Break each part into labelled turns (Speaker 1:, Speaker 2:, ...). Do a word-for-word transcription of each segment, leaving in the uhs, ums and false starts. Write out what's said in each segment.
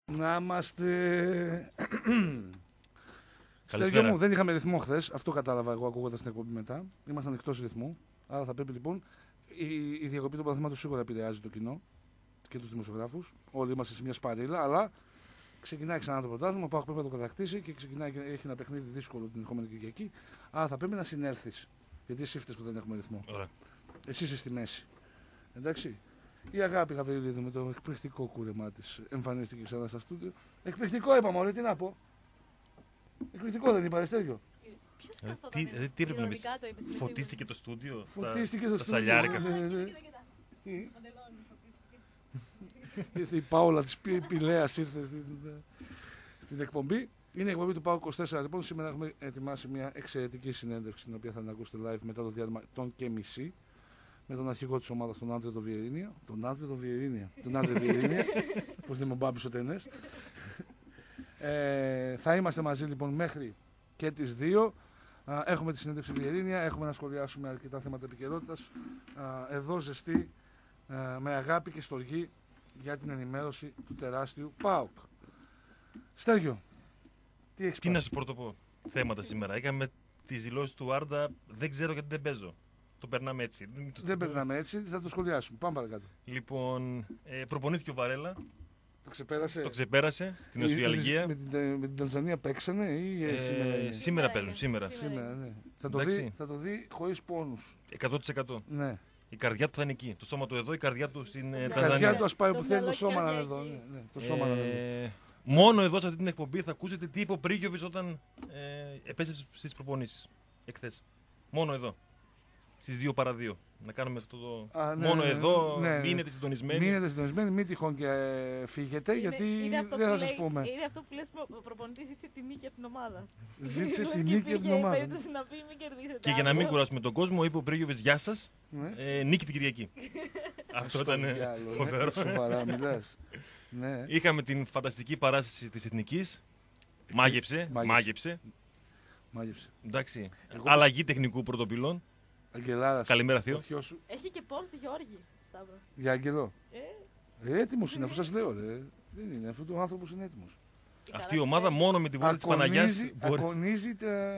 Speaker 1: Να είμαστε. Στέργιο μου, δεν είχαμε ρυθμό χθες. Αυτό κατάλαβα εγώ ακούγοντας την εκπομπή μετά. Ήμασταν εκτός ρυθμού. Άρα θα πρέπει λοιπόν η, η διακοπή του πρωταθλήματος σίγουρα επηρεάζει το κοινό και τους δημοσιογράφους. Όλοι είμαστε σε μια σπαρίλα, αλλά ξεκινάει ξανά το πρωτάθλημα. Ο ΠΑΟΚ πρέπει να το κατακτήσει και ξεκινάει και έχει ένα παιχνίδι δύσκολο την ερχόμενη Κυριακή. Άρα θα πρέπει να συνέλθεις. Γιατί εσύ φταίς που δεν έχουμε ρυθμό.
Speaker 2: Ωραία.
Speaker 1: Εσύ είσαι στη μέση. Εντάξει. Η Αγάπη Γαβριλίδου με το εκπληκτικό κούρεμά της εμφανίστηκε ξανά στα στούντιο. Εκπληκτικό είπα μωρέ, τι να πω. Εκπληκτικό δεν είπα, Στέργιο.
Speaker 2: Ποιος τι, τι, τι έπρεπε να πεις, φωτίστηκε το στούντιο,
Speaker 1: Φωτίστηκε
Speaker 2: τα,
Speaker 1: το
Speaker 2: τα
Speaker 1: στούντιο.
Speaker 2: σαλιάρικα.
Speaker 1: Ναι, ναι, ναι. Τι. Ήρθε η Πάολα της Πηλέας, ήρθε στην, στην εκπομπή. Είναι η εκπομπή του ΠΑΟΚ είκοσι τέσσερα. Λοιπόν, σήμερα έχουμε ετοιμάσει μια εξαιρετική συνέντευξη, την οποία θα την ακούσετε live μετά το διάλειμμα των και μισή. Με τον αρχηγό της ομάδας, τον Άντρε τον Βιερίνια. Τον Άντρε τον Βιερίνια. Τον Άντρε Βιερίνια. Πώς δεν μου μπάμπησε ο τενές. Ε, θα είμαστε μαζί λοιπόν μέχρι και τις δύο. Α, έχουμε τη συνέντευξη Βιερίνια, έχουμε να σχολιάσουμε αρκετά θέματα επικαιρότητας. Α, εδώ ζεστή, α, με αγάπη και στοργή για την ενημέρωση του τεράστιου ΠΑΟΚ. Στέργιο, τι έχεις
Speaker 2: Τι να σου πρωτοπώ θέματα σήμερα. Είχαμε τις δηλώσεις του Άρντα, δεν ξέρω γιατί δεν παίζω. Το περνάμε έτσι.
Speaker 1: Δεν περνάμε έτσι, θα το σχολιάσουμε. Πάμε παρακάτω.
Speaker 2: Λοιπόν, ε, προπονήθηκε ο Βαρέλα.
Speaker 1: Το ξεπέρασε.
Speaker 2: Το ξεπέρασε την Οσφιαλγία.
Speaker 1: Με, με, με την Τανζανία παίξανε ή
Speaker 2: ε,
Speaker 1: σήμερα είναι.
Speaker 2: Σήμερα παίζουν, σήμερα.
Speaker 1: Σήμερα, ναι. Θα το, δει, θα το δει χωρίς πόνους.
Speaker 2: εκατό τοις εκατό.
Speaker 1: Ναι.
Speaker 2: Η καρδιά του θα είναι εκεί. Το σώμα του εδώ, η καρδιά του στην
Speaker 1: η
Speaker 2: Τανζανία.
Speaker 1: Η καρδιά του ας πάει που θέλει, το σώμα να είναι εδώ. Ναι, ναι, το σώμα
Speaker 2: ε,
Speaker 1: να είναι εδώ.
Speaker 2: Μόνο εδώ σε αυτή την εκπομπή θα ακούσετε τι είπε ο Πρίγιοβιτς όταν ε, επέστρεψε στις προπονήσεις εχθές. Μόνο εδώ. Στις δύο παρά δύο. Να κάνουμε αυτό το. Α, ναι, μόνο ναι, εδώ, ναι, ναι. Μείνετε συντονισμένοι.
Speaker 1: Μείνετε συντονισμένοι, μην τυχόν και φύγετε, είναι, γιατί είναι δεν θα σας πούμε.
Speaker 3: Είναι αυτό που λες, ο προπονητής ζήτησε τη νίκη από την ομάδα.
Speaker 1: Ζήτησε τη νίκη από την ομάδα.
Speaker 3: Να πει, μην κερδίσετε.
Speaker 2: Και για να μην κουράσουμε τον κόσμο, είπε ο Πρίγιοβιτς, γεια σας, ναι. ε, νίκη την Κυριακή. Αυτό ήταν φοβερό.
Speaker 1: Σοβαρά μιλάς. Ναι.
Speaker 2: Είχαμε την φανταστική παράσταση της Εθνικής. Μάγεψε. Μάγεψε.
Speaker 1: Μάγεψε.
Speaker 2: Εντάξει. Εγώ... Αλλαγή τεχνικού πρωτοπυλών.
Speaker 1: Αγγελάρας.
Speaker 2: Καλημέρα, Θείο.
Speaker 3: Έχει και post τη Γιώργη, Σταύρο.
Speaker 1: Για Αγγελό. Ε. Ε, έτοιμος είναι, αφού σας λέω. Ρε. Δεν είναι, αφού ο άνθρωπος είναι έτοιμος.
Speaker 2: Αυτή η ομάδα μόνο με τη βόλτα της Παναγιάς
Speaker 1: μπορεί... Ακονίζει τα...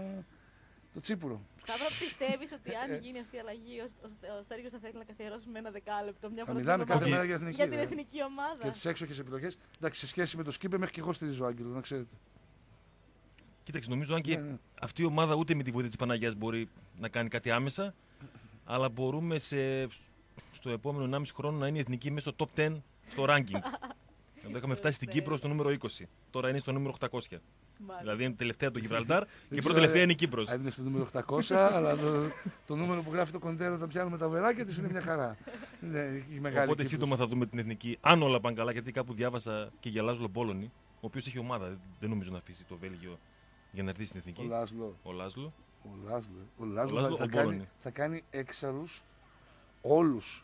Speaker 1: το τσίπουρο.
Speaker 3: Σταύρο, πιστεύεις ότι αν γίνει αυτή η αλλαγή, ο, ο, ο Στέργιος θα θέλει να καθιερώσουμε ένα δεκάλεπτο, μια
Speaker 1: φορά. Θα μιλάμε κάθε μέρα για, εθνική,
Speaker 3: για την εθνική ομάδα.
Speaker 1: Για τις έξοχες επιλογές. Εντάξει, σε σχέση με το σκύπε, μέχρι και εγώ στηρίζω Άγγελο, να ξέρετε.
Speaker 2: Κοίταξε, νομίζω αν και ναι, ναι. αυτή η ομάδα ούτε με τη βοήθεια της Παναγιάς μπορεί να κάνει κάτι άμεσα, αλλά μπορούμε σε, στο επόμενο ενάμιση χρόνο να είναι η εθνική μέσα στο top δέκα στο ranking. Εδώ είχαμε φτάσει στην Κύπρο στο νούμερο είκοσι. Τώρα είναι στο νούμερο οκτακόσια. Μάλιστα. Δηλαδή είναι τελευταία το Γιβραλτάρ και η πρώτη τελευταία είναι η Κύπρος.
Speaker 1: Είναι στο νούμερο οκτακόσια, αλλά το, το νούμερο που γράφει το κοντέρο θα πιάνουμε τα βεράκια της είναι μια χαρά. Είναι η μεγάλη
Speaker 2: Οπότε σύντομα θα δούμε την εθνική, αν όλα πάνε καλά, γιατί κάπου διάβασα και για Λάζλο Πόλωνη, ο οποίος έχει ομάδα. Δεν νομίζω να αφήσει το Βέλγιο για να έρθει στην εθνική.
Speaker 1: Ο Λάζλο.
Speaker 2: Ο Λάζλο.
Speaker 1: Ο Λάζλο, ο Λάζλο,
Speaker 2: ο Λάζλο
Speaker 1: θα,
Speaker 2: ο
Speaker 1: θα, κάνει, θα κάνει έξαρους όλους.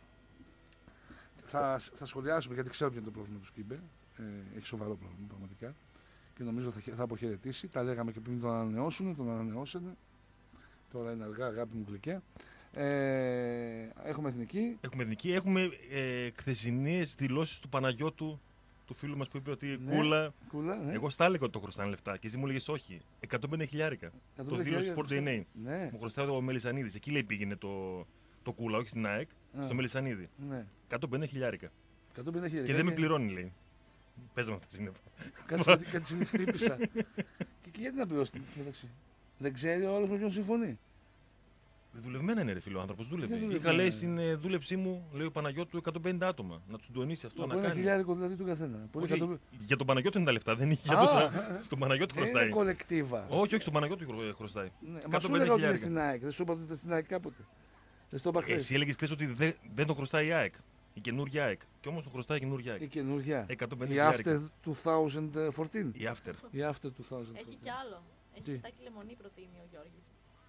Speaker 1: Θα, θα σχολιάσουμε γιατί ξέρω ποιο είναι το πρόβλημα του Σκίμπε. Ε, έχει σοβαρό πρόβλημα πραγματικά. Και νομίζω θα, θα αποχαιρετήσει. Τα λέγαμε και πριν τον ανανεώσουν, τον ανανεώσανε. Τώρα είναι αργά, αγάπη μου γλυκιά. Ε, έχουμε εθνική.
Speaker 2: Έχουμε εθνική. Έχουμε ε, χθεσινές δηλώσεις του Παναγιώτου, του φίλου μας που είπε ότι
Speaker 1: ναι,
Speaker 2: κούλα.
Speaker 1: κούλα ναι.
Speaker 2: Εγώ στα έλεγα ότι το χρωστάνε λεφτά και εσύ μου έλεγες όχι. εκατόν πενήντα χιλιάρικα. Το δήλωσε Sport Day Name.
Speaker 1: Ναι.
Speaker 2: Μου χρωστάει ο Μελισσανίδης. Εκεί λέει πήγαινε το, το κούλα, όχι στην ΑΕΚ, ah. στο Μελισσανίδη.
Speaker 1: Ναι.
Speaker 2: εκατόν πενήντα χιλιάρικα.
Speaker 1: εκατόν πενήντα χιλιάρικα.
Speaker 2: Και δεν με πληρώνει, λέει. Παίζαμε αυτά τα σύννεφα.
Speaker 1: Κάτσε κάτι την χτύπησα. Και γιατί να πληρώσει την μεταξύ. Δεν ξέρει ο άλλος με ποιον συμφωνεί.
Speaker 2: Δουλευμένα είναι ρε φίλο, ο άνθρωπος δούλευε. Είχα λέει στην ε, δούλεψή μου, λέει ο Παναγιώτου, εκατόν πενήντα άτομα. Να του συντονίσει αυτό.
Speaker 1: Να,
Speaker 2: να
Speaker 1: κάνει. Ένα χιλιάρικο δηλαδή του καθένα.
Speaker 2: Όχι, εκατό... Για τον Παναγιώτου είναι τα λεφτά, δεν είναι για το. Στον Παναγιώτου χρωστάει.
Speaker 1: Είναι κολεκτίβα.
Speaker 2: Όχι, όχι, στον Παναγιώτου χρωστάει.
Speaker 1: Ναι, μα σου έλεγα ότι είναι στην ΑΕΚ. Δεν σου είπα ότι ήταν στην ΑΕΚ κάποτε.
Speaker 2: Εσύ έλεγε χθες ότι δεν, δεν τον χρωστάει η ΑΕΚ. Η καινούργια ΑΕΚ. Και όμως τον χρωστάει η καινούργια ΑΕΚ.
Speaker 1: Η καινούργια.
Speaker 2: εκατόν πενήντα
Speaker 1: η After δύο χιλιάδες δεκατέσσερα.
Speaker 2: Η After.
Speaker 1: Η After δύο χιλιάδες δεκατέσσερα.
Speaker 3: Έχει κι άλλο. Έχει φτάκι λεμονί προτείνει ο Γιώργης.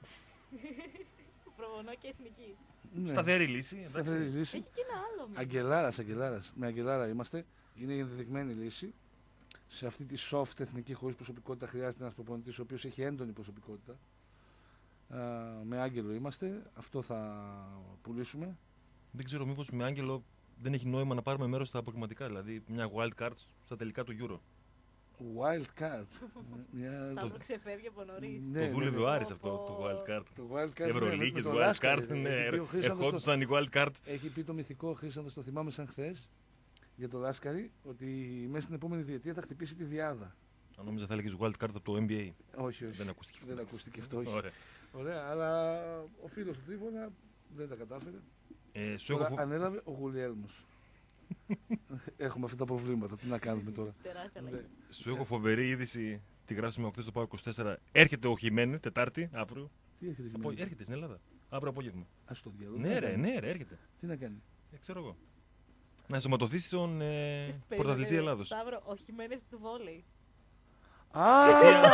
Speaker 3: Προβονώ και εθνική.
Speaker 2: Ναι. Σταθερή λύση.
Speaker 1: Σταθερή λύση.
Speaker 3: Έχει και ένα άλλο.
Speaker 1: Αγγελάρας, Αγγελάρας. Με Αγγελάρα είμαστε. Είναι η ενδεδειγμένη λύση. Σε αυτή τη soft εθνική χωρίς προσωπικότητα χρειάζεται ένας προπονητής ο οποίος έχει έντονη προσωπικότητα. Α, με Άγγελο είμαστε. Αυτό θα πουλήσουμε.
Speaker 2: Δεν ξέρω μήπως με Άγγελο δεν έχει νόημα να πάρουμε μέρος στα αποκριματικά. Δηλαδή μια wild card στα τελικά του Euro.
Speaker 1: Wild card. Μια...
Speaker 3: Σταύρο ξεφεύγει από νωρίς.
Speaker 1: Ναι,
Speaker 2: το δούλευε
Speaker 1: ναι,
Speaker 2: ο
Speaker 1: ναι.
Speaker 2: Άρης αυτό το wild card.
Speaker 1: Το wild card.
Speaker 2: Ευρωλίγκες,
Speaker 1: ναι, με- με το
Speaker 2: wild
Speaker 1: Λάσκαρη,
Speaker 2: card.
Speaker 1: ναι.
Speaker 2: Ναι,
Speaker 1: Έχει πει ο Χρήστανδος το-
Speaker 2: ερχόντουσαν οι wild card.
Speaker 1: Έχει πει το μυθικό Χρήστανδος, το θυμάμαι σαν χθες, για το Λάσκαρη, ότι μέσα στην επόμενη διετία θα χτυπήσει τη διάδα.
Speaker 2: Αν νόμιζα θα έλεγες wild card από το N B A.
Speaker 1: Όχι, όχι.
Speaker 2: Δεν ακούστηκε.
Speaker 1: Δεν ακούστηκε αυτό, όχι.
Speaker 2: Ωραία.
Speaker 1: Ωραία, αλλά ο φίλος του Τρίφωνα δεν τα κατάφερε.
Speaker 2: Ε, σου έχω
Speaker 1: Τώρα
Speaker 2: φο-
Speaker 1: ανέλαβε ο Γουλιέλμος. Έχουμε αυτά τα προβλήματα. Τι να κάνουμε τώρα.
Speaker 3: Τεράστια
Speaker 1: Ναι.
Speaker 3: αλλαγή.
Speaker 2: Σου έχω φοβερή είδηση. Τη γράψαμε χθες στο ΠΑΟΚ είκοσι τέσσερα. Έρχεται ο Χιμένε, Τετάρτη, αύριο.
Speaker 1: Τι έρχεται εκεί
Speaker 2: Απο...
Speaker 1: μέσα?
Speaker 2: Έρχεται στην Ελλάδα. Αύριο απόγευμα.
Speaker 1: Ας το διάλογο.
Speaker 2: Ναι, ρε, ναι, ρε, έρχεται.
Speaker 1: Τι να κάνει.
Speaker 2: Ε, ξέρω εγώ. Να ενσωματωθεί στον ε,
Speaker 3: Περίμενε,
Speaker 2: πρωταθλητή
Speaker 3: περίμενε.
Speaker 2: Ελλάδος.
Speaker 3: Σταύρο, ο Χιμένες του βόλεϊ.
Speaker 1: Α!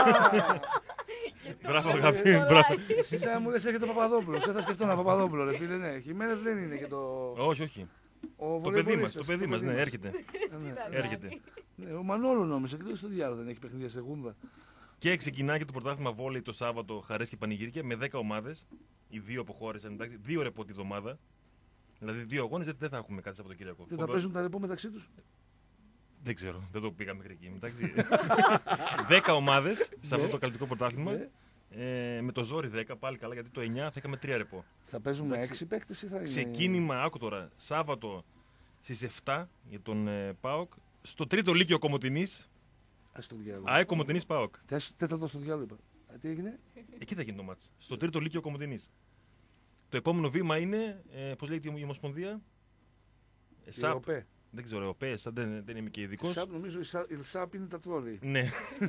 Speaker 2: Μπράβο,
Speaker 3: Τόσο
Speaker 2: αγάπη.
Speaker 3: κολλάει.
Speaker 2: Μπράβο.
Speaker 1: Εσύ σαν να μου λες έχετε Παπαδόπουλο. Δεν θα σκεφτώ ένα Παπαδόπουλο, ρε φίλε. Ναι, Χιμένες δεν είναι και το.
Speaker 2: Όχι, όχι.
Speaker 1: Ο
Speaker 2: Το παιδί μας,
Speaker 1: βολεϊμπολίστας,
Speaker 2: το παιδί μας, ναι, έρχεται.
Speaker 1: Ναι.
Speaker 3: Τι να
Speaker 2: Έρχεται.
Speaker 3: κάνει.
Speaker 1: Ναι, ο Μανόλο νόμιζε και λέει στο διάλογο δεν έχει παιχνίδια σε γούντα.
Speaker 2: Και ξεκινάει και το πρωτάθλημα βόλεϊ το Σάββατο, χαρές και πανηγύρια, με δέκα ομάδες. Οι δύο αποχώρησαν, εντάξει, δύο ρεπό τη βδομάδα. Δηλαδή δύο αγώνες δεν- δεν θα έχουμε κάτι Σαββατοκύριακο.
Speaker 1: Και θα παίζουν τα ρεπό μεταξύ του.
Speaker 2: Δεν ξέρω, δεν το πήγαμε μέχρι εκεί. Εντάξει. δέκα ομάδες σε αυτό
Speaker 1: Ναι.
Speaker 2: το καλλιτικό πρωτάθλημα.
Speaker 1: Ναι.
Speaker 2: Ε, με το ζόρι δέκα πάλι καλά, γιατί το εννιά θα είχαμε τρία ρεπό.
Speaker 1: Θα παίζουν με
Speaker 2: Εντάξει.
Speaker 1: έξι παίκτες ή θα είναι.
Speaker 2: Ξεκίνημα, άκου τώρα, Σάββατο στις εφτά για τον ε, ΠΑΟΚ. Στο τρίτο λύκειο Κομοτηνής,
Speaker 1: Ας το διάλογο.
Speaker 2: ΑΕΚ Κομοτηνής ΠΑΟΚ.
Speaker 1: Τέσ- Τέταρτο στο διάλογο είπα. Α, τι έγινε.
Speaker 2: Εκεί θα γίνει το μάτς. Στο τρίτο λύκειο Κομοτηνής. Το επόμενο βήμα είναι, ε, πώς λέγεται η Ομοσπονδία. Ε,
Speaker 1: Η
Speaker 2: ΣΑΠ.
Speaker 1: ΟΠΕ.
Speaker 2: Δεν ξέρω, ο ΠΕΣ, δεν, δεν είμαι και
Speaker 1: Η
Speaker 2: ειδικό.
Speaker 1: ΣΑΠ, νομίζω η ΣΑΠ- η ΣΑΠ είναι τα τρόλι.
Speaker 2: Ναι.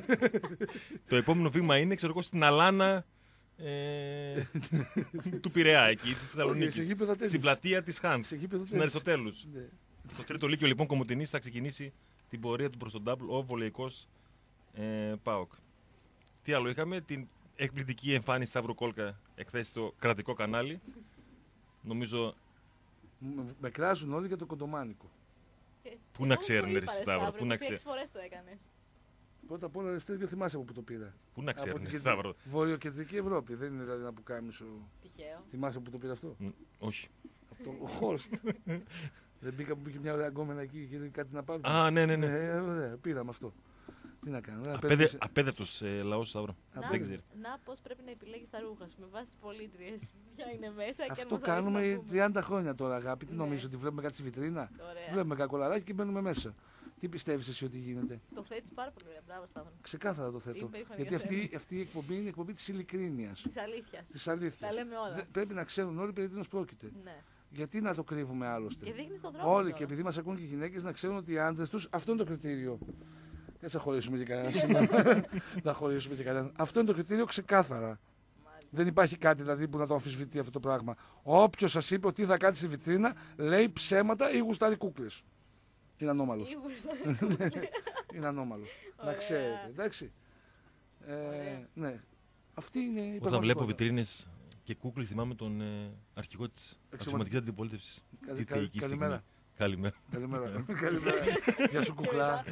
Speaker 2: Το επόμενο βήμα είναι, ξέρω εγώ, στην Αλάνα ε, του Πειραιά, εκεί, τη
Speaker 1: Όχι, σε
Speaker 2: Θεσσαλονίκη.
Speaker 1: γήπεδο τέννις.
Speaker 2: Στην πλατεία τη Χάντ.
Speaker 1: Σε γήπεδο
Speaker 2: Στην
Speaker 1: τέννις.
Speaker 2: Αριστοτέλους.
Speaker 1: Ναι.
Speaker 2: Το τρίτο λύκειο λοιπόν Κομοτηνής θα ξεκινήσει την πορεία του προς τον Double, ο βολεϊκός ε, ΠΑΟΚ. Τι άλλο είχαμε, την εκπληκτική εμφάνιση Σταύρου Κόλκα εχθές στο κρατικό κανάλι. Νομίζω,
Speaker 1: Με- Με κράζουν όλοι για το κοντομάνικο.
Speaker 3: Ε,
Speaker 2: Πού να
Speaker 3: εγώ
Speaker 2: ξέρουν,
Speaker 3: το
Speaker 2: ρε,
Speaker 3: είπα,
Speaker 2: Σταύρο,
Speaker 3: Σταύρο,
Speaker 2: πού να
Speaker 3: είκοσι έξι
Speaker 2: ξέρουν.
Speaker 3: φορές το έκανες.
Speaker 1: Πρώτα απ' όλα, Αριστέριο, θυμάσαι από πού το πήρα.
Speaker 2: πού να
Speaker 1: Από
Speaker 2: ξέρουν,
Speaker 1: την κεντρική-
Speaker 2: Σταύρο.
Speaker 1: Βορειοκεντρική Ευρώπη. Δεν είναι δηλαδή ένα πουκάμισο.
Speaker 3: Τυχαίο.
Speaker 1: Θυμάσαι που το πήρα αυτό.
Speaker 2: Μ, Όχι.
Speaker 1: Αυτό, ο Χόρστ. Δεν μπήκα που είχε μια ωραία γκόμενα εκεί και κάτι να πάρουμε.
Speaker 2: Α, ναι, ναι, ναι.
Speaker 1: Ε, ωραία, πήραμε αυτό. Τι να κάνω. ένα
Speaker 2: Απέδε,
Speaker 1: πέντε-
Speaker 2: απέδευτος ε, λαός, Σταύρο.
Speaker 1: Να-
Speaker 2: Δεν ξέρει.
Speaker 3: Να πώς πρέπει να επιλέγεις τα ρούχα σου με βάση τις πολίτριες. Ποια είναι μέσα και αν
Speaker 1: Αυτό
Speaker 3: μας αρέσει να
Speaker 1: κάνουμε
Speaker 3: πούμε.
Speaker 1: τριάντα χρόνια τώρα, αγάπη. Τι
Speaker 3: Ναι.
Speaker 1: νομίζω ότι βλέπουμε κάτι στη βιτρίνα.
Speaker 3: Ωραία.
Speaker 1: Βλέπουμε κακολαράκι και μπαίνουμε μέσα. Τι πιστεύεις εσύ ότι γίνεται.
Speaker 3: Το θέτεις πάρα πολύ ωραία. Μπράβο, Σταύρο.
Speaker 1: Ξεκάθαρα το θέτω.
Speaker 3: Είμαι περήφανη
Speaker 1: Γιατί
Speaker 3: για
Speaker 1: αυτή,
Speaker 3: σένα.
Speaker 1: αυτή η εκπομπή είναι η εκπομπή της ειλικρίνειας.
Speaker 3: Της αλήθειας.
Speaker 1: Της αλήθειας.
Speaker 3: Τα λέμε όλα.
Speaker 1: Δεν- Πρέπει να ξέρουν όλοι περί τίνος πρόκειται.
Speaker 3: Ναι.
Speaker 1: Γιατί να το κρύβουμε άλλωστε.
Speaker 3: Και δείχνεις τον δρόμο.
Speaker 1: Όλοι
Speaker 3: τώρα.
Speaker 1: και επειδή μας ακούν και οι γυναίκες να ξέρουν ότι οι άντρες τους αυτό είναι το κριτήριο. Δεν θα χωρίσουμε και κανέναν σήμερα. Να χωρίσουμε και κανέναν. Αυτό είναι το κριτήριο ξεκάθαρα.
Speaker 3: Μάλιστα.
Speaker 1: Δεν υπάρχει κάτι δηλαδή που να το αμφισβητεί αυτό το πράγμα. Όποιος σας είπε ότι θα κάτι στη βιτρίνα λέει ψέματα ή γουστάρει κούκλες. Είναι ανώμαλος.
Speaker 3: Ήγουσα.
Speaker 1: Είναι ανώμαλος. Να
Speaker 3: Ωραία.
Speaker 1: ξέρετε, εντάξει. Ε,
Speaker 3: Ωραία.
Speaker 1: ναι. Αυτή είναι η
Speaker 2: Όταν βλέπω
Speaker 1: πραγματικότητα.
Speaker 2: βιτρίνες και κούκλες, θυμάμαι τον ε, αρχηγό της αξιωματικής αντιπολίτευσης.
Speaker 1: Καλη-
Speaker 2: Τι
Speaker 1: καλη-
Speaker 2: θεϊκή στιγμή.
Speaker 1: καλημέρα.
Speaker 2: Καλημέρα.
Speaker 1: Καλημέρα. Καλημέρα. Γεια σου κουκλά.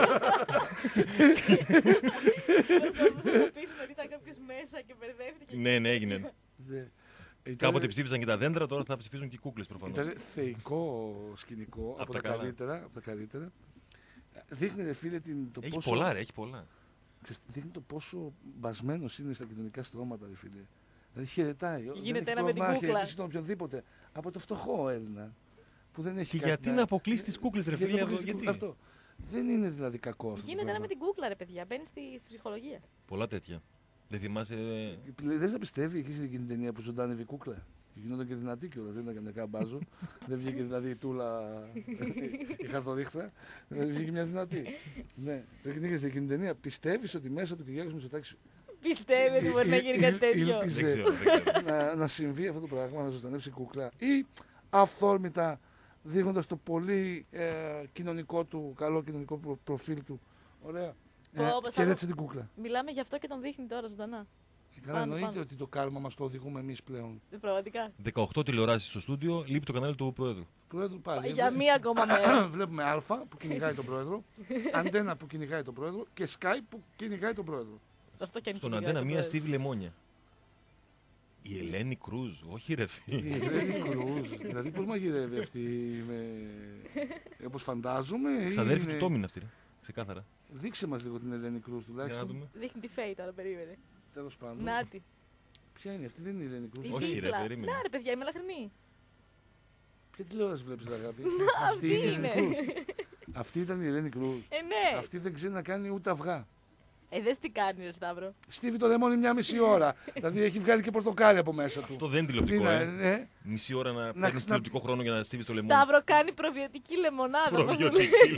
Speaker 3: Προσπαθούσα να πείσουμε ότι ήταν κάποιος μέσα και μπερδεύτηκε.
Speaker 2: Ναι, ναι, έγινε.
Speaker 1: Ναι. Ήταν-
Speaker 2: Κάποτε ψήφισαν και τα δέντρα, τώρα θα ψηφίσουν και οι κούκλες προφανώς.
Speaker 1: Ήταν θεϊκό σκηνικό από,
Speaker 2: τα
Speaker 1: τα
Speaker 2: καλά.
Speaker 1: καλύτερα, από τα καλύτερα. Δείχνει ρε φίλε την, το
Speaker 2: Έχει
Speaker 1: πόσο,
Speaker 2: πολλά, ρε, έχει πολλά.
Speaker 1: ξέρεις, δείχνει το πόσο μπασμένος είναι στα κοινωνικά στρώματα ρε φίλε. Δηλαδή χαιρετάει. δεν
Speaker 3: Γίνεται
Speaker 1: έχει
Speaker 3: ένα με την
Speaker 1: πρόβλημα να
Speaker 3: κούκλα.
Speaker 1: χαιρετήσει τον οποιονδήποτε. Από το φτωχό Έλληνα. Που δεν έχει
Speaker 2: Και
Speaker 1: κάτι
Speaker 2: γιατί να αποκλείσει τις κούκλες, ρε
Speaker 1: γιατί
Speaker 2: φίλε,
Speaker 1: να
Speaker 2: εδώ,
Speaker 1: αποκλείσει την
Speaker 2: γιατί.
Speaker 1: κούκλα, Αυτό. Δεν είναι δηλαδή κακό αυτό.
Speaker 3: Γίνεται ένα με την κούκλα, ρε παιδιά. Μπαίνει στη, στη ψυχολογία.
Speaker 2: Πολλά τέτοια. Δεν θυμάσαι. ε,
Speaker 1: Δεν σε πιστεύει, έχει εκείνη την ταινία που ζωντάνευε η κούκλα. Και γινόταν και δυνατή κιόλα, δεν ήταν καμιά καμπάζο. Δεν βγήκε δηλαδή η τούλα, η χαρτορίχτα. Δεν βγήκε μια δυνατή. Ναι, το έχει δει εκείνη την ταινία. Πιστεύει ότι μέσα του Κυριάκου Μητσοτάκη
Speaker 3: Πιστεύει ότι μπορεί να γίνει κάτι τέτοιο.
Speaker 1: ήλπιζε
Speaker 2: Δεν ξέρω, δεν ξέρω.
Speaker 1: να, να συμβεί αυτό το πράγμα, να ζωντανέψει η κούκλα. Ή αυθόρμητα δείχνοντα το πολύ ε, κοινωνικό του, καλό κοινωνικό προ- προφίλ του. Ωραία.
Speaker 3: Πω,
Speaker 1: Ε,
Speaker 3: πως
Speaker 1: και
Speaker 3: θα-
Speaker 1: έτσι την κούκλα.
Speaker 3: Μιλάμε γι' αυτό και τον δείχνει τώρα ζωντανά.
Speaker 1: Ε, Καλά,
Speaker 3: Πάνω,
Speaker 1: εννοείται
Speaker 3: πάνω.
Speaker 1: ότι το κάρμα μα το οδηγούμε εμεί πλέον.
Speaker 3: Ε, Πραγματικά.
Speaker 2: δεκαοκτώ τηλεοράσεις στο στούντιο, λείπει το κανάλι του Πρόεδρου.
Speaker 1: Πρόεδρο πάλι.
Speaker 3: Για μία ακόμα μέρα.
Speaker 1: Βλέπουμε Α που κυνηγάει τον πρόεδρο, Αντένα που κυνηγάει τον πρόεδρο και Sky που κυνηγάει τον πρόεδρο.
Speaker 3: Αυτό και αν
Speaker 2: Στον
Speaker 3: κυνηγάει
Speaker 2: αντένα
Speaker 3: τον
Speaker 2: μία
Speaker 3: πρόεδρο.
Speaker 2: στίβη λεμόνια. Η Ελένη Κρούζ, όχι ρε φίλε.
Speaker 1: Η Ελένη Κρούζ. Δηλαδή πώς μαγειρεύει αυτή, με... όπως φαντάζομαι.
Speaker 2: Ξαδέρφη
Speaker 1: είναι...
Speaker 2: του Τόμι είναι αυτή, ρε. Ξεκάθαρα.
Speaker 1: Δείξε μας λίγο την Ελένη Κρούζ
Speaker 2: Για να
Speaker 1: τουλάχιστον.
Speaker 2: δούμε.
Speaker 3: Δείχνει τη Φέη τώρα, περίμενε.
Speaker 1: Τέλος πάντων.
Speaker 3: Νάτι.
Speaker 1: Ποια είναι αυτή, δεν είναι η Ελένη Κρούζ.
Speaker 3: Η
Speaker 2: Όχι, ρε,
Speaker 3: δίπλα.
Speaker 2: περίμενε.
Speaker 3: Να ρε παιδιά, η μελαχρινή.
Speaker 1: Ποια τηλεόραση βλέπεις, αγάπη.
Speaker 3: Αυτή
Speaker 1: η Ελένη
Speaker 3: είναι.
Speaker 1: Κρούζ. Αυτή ήταν η Ελένη Κρούζ.
Speaker 3: Ε, ναι.
Speaker 1: Αυτή δεν ξέρει να κάνει ούτε αυγά.
Speaker 3: Ε, δες τι κάνει, ρε Σταύρο.
Speaker 1: Στίβει το λεμόνι μια μισή ώρα. Δηλαδή έχει βγάλει και πορτοκάλι από μέσα του.
Speaker 2: Αυτό δεν είναι τηλεοπτικό,
Speaker 1: Είναι,
Speaker 2: ε.
Speaker 1: ναι.
Speaker 2: Μισή ώρα να
Speaker 1: Να
Speaker 2: παίρνεις
Speaker 1: ξα-
Speaker 2: τηλεοπτικό χρόνο για να στείλεις το λεμόνι.
Speaker 3: Σταύρο κάνει προβιωτική λεμονάδα. μας το λέει.
Speaker 2: Προβιωτική.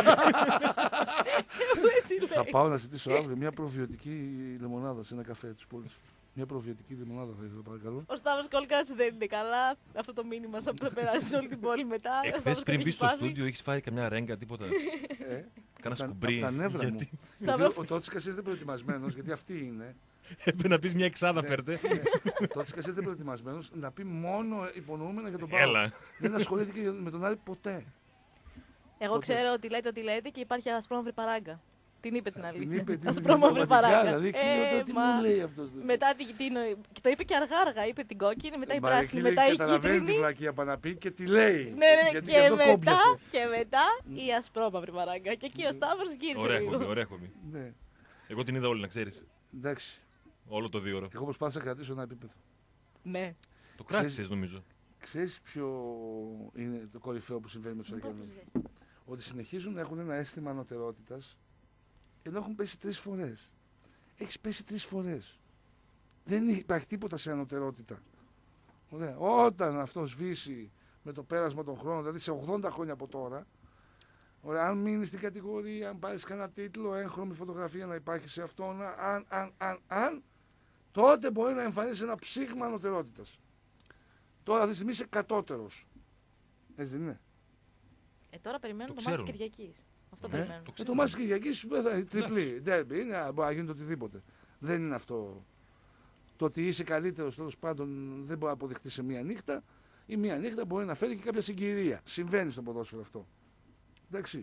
Speaker 3: Έτσι
Speaker 1: Θα
Speaker 3: λέει.
Speaker 1: πάω να ζητήσω αύριο μια προβιωτική λεμονάδα σε ένα καφέ της πόλης. Μια προβιωτική λεμονάδα θα ήθελα, παρακαλώ.
Speaker 3: Ο Σταύρος Κόλκας δεν είναι καλά. Αυτό το μήνυμα θα περάσει σε όλη την πόλη μετά. Ο
Speaker 2: Εχθές
Speaker 3: Σταύρος
Speaker 2: πριν
Speaker 3: κάτι
Speaker 2: μπει
Speaker 3: έχει
Speaker 2: στο
Speaker 3: πάθει.
Speaker 2: στούντιο έχεις φάει καμιά ρέγγα, τίποτα.
Speaker 1: Ε,
Speaker 2: Κάνα
Speaker 1: τα-
Speaker 2: σκουμπρί.
Speaker 1: απ' τα νεύρα
Speaker 2: Γιατί
Speaker 1: μου.
Speaker 3: Σταύρο.
Speaker 1: Γιατί ο Τότσικας ήρθε προετοιμασμένος, γιατί αυτή είναι.
Speaker 2: έπρεπε να πεις μια εξάδα
Speaker 1: Ναι.
Speaker 2: φέρτε.
Speaker 1: Ο Τότσικας ήρθε προετοιμασμένος να πει μόνο υπονοούμενα για τον Πάο.
Speaker 2: Έλα.
Speaker 1: Δεν ασχολήθηκε με τον Άρη ποτέ.
Speaker 3: Εγώ
Speaker 1: Τότε.
Speaker 3: ξέρω ότι λέτε ότι λέτε και υπάρχει ασπρόμαυρη παράγκα. Την είπε την
Speaker 1: Την
Speaker 3: αλήθεια.
Speaker 1: είπε την
Speaker 3: Ασπρόμαυρη παράγκα.
Speaker 1: Δηλαδή,
Speaker 3: Ε,
Speaker 1: τι
Speaker 3: μα-
Speaker 1: μου λέει αυτός. δηλαδή.
Speaker 3: Μετά την, την, και το είπε και αργά-αργά. Είπε την κόκκινη, μετά η
Speaker 1: Μα
Speaker 3: πράσινη,
Speaker 1: εκεί λέει,
Speaker 3: μετά η
Speaker 1: καταλαβαίνει τη
Speaker 3: κίτρινη.
Speaker 1: βλακία που να πει και τη λέει.
Speaker 3: Ναι, ναι,
Speaker 1: Γιατί
Speaker 3: και,
Speaker 1: και αυτό
Speaker 3: μετά,
Speaker 1: κόμπιασε.
Speaker 3: και μετά η ασπρόμαυρη παράγκα. Και εκεί ο Σταύρος γύρισε
Speaker 2: Ωραία
Speaker 3: λίγο.
Speaker 2: κομπή, ωραία κομπή.
Speaker 1: Ναι.
Speaker 2: Εγώ την είδα όλη, να ξέρεις.
Speaker 1: Εντάξει.
Speaker 2: Όλο το δύο ώρα.
Speaker 1: Εγώ προσπάθησα να κρατήσω ένα επίπεδο.
Speaker 3: Ναι.
Speaker 2: Το κράτησες νομίζω.
Speaker 1: Ξέρεις ποιο είναι το κορυφαίο που συμβαίνει με τους Αγγέλους. Ότι συνεχίζουν να έχουν ένα αίσθημα ανωτερότητας ενώ έχουν πέσει τρεις φορές. Έχεις πέσει τρεις φορές. Δεν υπάρχει τίποτα σε ανωτερότητα. Ωραία. Όταν αυτό σβήσει με το πέρασμα των χρόνων, δηλαδή σε ογδόντα χρόνια από τώρα, ωραία, αν μείνει στην κατηγορία, αν πάρεις κανένα τίτλο, έγχρωμη φωτογραφία να υπάρχει σε αυτό, να, αν, αν, αν, αν, τότε μπορεί να εμφανίσει ένα ψήγμα ανωτερότητας. Τώρα αυτή τη στιγμή είσαι κατώτερος. Έτσι δεν είναι.
Speaker 3: Ε, τώρα περιμένουν
Speaker 2: Το
Speaker 3: το μάτι της
Speaker 2: ξέρουν.
Speaker 3: Κυριακής. Αυτό
Speaker 1: Ε,
Speaker 3: περιμένουν.
Speaker 2: το
Speaker 1: Ε, το μάτς της Κυριακής ε, θα- τριπλή. Ντέρμπι είναι, μπορεί να γίνει το οτιδήποτε. Δεν είναι αυτό. Το ότι είσαι καλύτερος τέλος πάντων δεν μπορεί να αποδειχτεί σε μία νύχτα ή μία νύχτα μπορεί να φέρει και κάποια συγκυρία. Συμβαίνει στο ποδόσφαιρο αυτό. Εντάξει.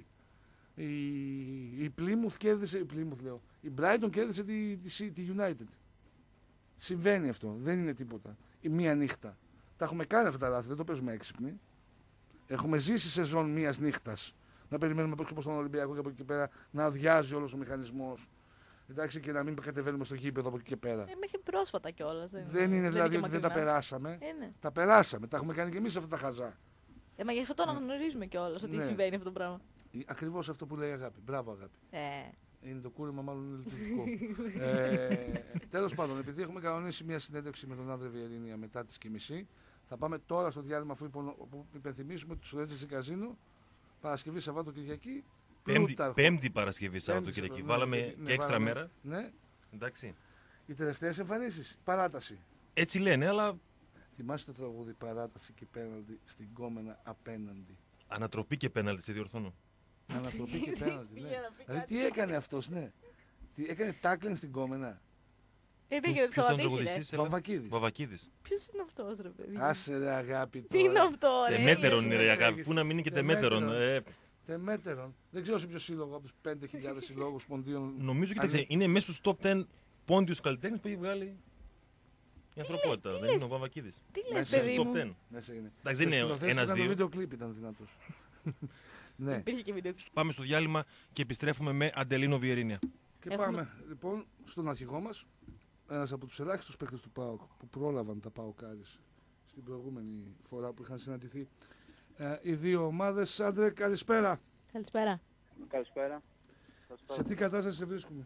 Speaker 1: Η, η Plymouth κέρδισε, η Plymouth λέω, η Brighton κέρδισε τη, τη, τη United. Συμβαίνει αυτό. Δεν είναι τίποτα. Η μία νύχτα. Τα έχουμε κάνει αυτά τα λάθη, δεν το παίζουμε έξυπνοι. Έχουμε ζήσει σεζόν μίας νύχτας. Να περιμένουμε πώς και πώς τον Ολυμπιακό και από εκεί και πέρα να αδειάζει όλος ο μηχανισμός. Εντάξει, και να μην κατεβαίνουμε στο γήπεδο από εκεί και πέρα.
Speaker 3: Ε, μέχρι πρόσφατα κιόλας. Δεν,
Speaker 1: δεν είναι δηλαδή
Speaker 3: και
Speaker 1: ότι δεν τα
Speaker 3: μακρινά.
Speaker 1: περάσαμε.
Speaker 3: Ε, ναι.
Speaker 1: Τα περάσαμε. Τα έχουμε κάνει και εμείς αυτά τα χαζά.
Speaker 3: Ε, μα γι' αυτό το αναγνωρίζουμε κιόλας ότι
Speaker 1: Ναι.
Speaker 3: συμβαίνει αυτό το πράγμα.
Speaker 1: Ακριβώς αυτό που λέει η αγάπη. Μπράβο, αγάπη.
Speaker 3: Ε,
Speaker 1: Είναι το κούρεμα, μάλλον είναι λειτουργικό. ε, τέλος πάντων, επειδή έχουμε κανονίσει μια συνέντευξη με τον Άντρε Βιερίνια μετά τις και μισή, θα πάμε τώρα στο διάλειμμα αφού υπο- που υπενθυμίσουμε τους Ρέτζες Καζίνο Παρασκευή, Σαββάτο, Κυριακή.
Speaker 2: Πέμπτη,
Speaker 1: Πλούταρχο.
Speaker 2: πέμπτη Παρασκευή, Σάββατο
Speaker 1: Πέμπτη,
Speaker 2: Κυριακή.
Speaker 1: ναι,
Speaker 2: Βάλαμε
Speaker 1: ναι,
Speaker 2: και έξτρα
Speaker 1: βάλαμε.
Speaker 2: μέρα.
Speaker 1: Ναι,
Speaker 2: Εντάξει.
Speaker 1: οι τελευταίες εμφανίσεις. Παράταση.
Speaker 2: Έτσι λένε, αλλά
Speaker 1: Θυμάσαι το τραγούδι Παράταση και πέναλτι στην Κόμενα απέναντι.
Speaker 2: ανατροπή και πέναλτι, σε διορθώνω.
Speaker 1: Ανατροπή και πέναλτι. Ναι.
Speaker 3: Πήγε να πει
Speaker 1: Δηλαδή
Speaker 3: κάτι.
Speaker 1: τι έκανε αυτός, ναι. Τι έκανε τάκλεν στην Κόμενα.
Speaker 3: ε, πήγε να το
Speaker 2: Ποιος ήταν ο
Speaker 3: σταματήσει, ρε.
Speaker 2: τραγουδιστής, έλα?
Speaker 1: Βαμβακίδης.
Speaker 2: Βαβακίδης.
Speaker 3: Ποιος είναι αυτός, ρε παιδί.
Speaker 1: Άσε ρε αγάπη
Speaker 3: Τι είναι
Speaker 1: τώρα.
Speaker 3: αυτό, ρε.
Speaker 2: Τεμέτερον
Speaker 1: έλυσε,
Speaker 2: είναι ρε
Speaker 1: έχεις-
Speaker 2: αγάπη. Πού να μείνει και
Speaker 1: Τεμέτερον.
Speaker 2: τεμέτερον. Ε,
Speaker 1: Τεμέτερον. Δεν ξέρω σε ποιο σύλλογο από τους πέντε χιλιάδες συλλόγους ποντίων.
Speaker 2: νομίζω,
Speaker 1: Αν
Speaker 2: κοίταξε, είναι μέσα στους top δέκα πόντιους καλλιτέχνες που έχει βγάλει η ανθρωπότητα.
Speaker 3: τι
Speaker 2: Δεν
Speaker 3: λες?
Speaker 2: είναι ο Βαβακίδης.
Speaker 3: Τι
Speaker 1: Μέσα
Speaker 3: λες,
Speaker 1: στους
Speaker 3: παιδί
Speaker 2: Top
Speaker 3: μου.
Speaker 2: δέκα.
Speaker 1: Μέσα είναι.
Speaker 2: Εντάξει, δεν
Speaker 1: Και ο
Speaker 2: είναι
Speaker 1: σκηνοθέτης που
Speaker 2: ένας
Speaker 1: έκανε το
Speaker 2: δύο.
Speaker 1: βίντεο κλιπ ήταν δυνατός. Ναι.
Speaker 3: Υπήρχε και βίντεο.
Speaker 2: Πάμε στο διάλειμμα και επιστρέφουμε με Αντελίνο Βιερίνια.
Speaker 1: Και
Speaker 3: Έχουμε-
Speaker 1: πάμε λοιπόν στον αρχηγό μας, ένας από τους ελάχιστους παίκτες του ΠΑΟΚ που πρόλαβαν τα ΠΑΟΚάρις στην προηγούμενη φορά που είχαν συναντηθεί ε, οι δύο ομάδες. Άντρε, καλησπέρα.
Speaker 3: Καλησπέρα.
Speaker 4: Καλησπέρα.
Speaker 1: Σε τι κατάσταση σε βρίσκουμε?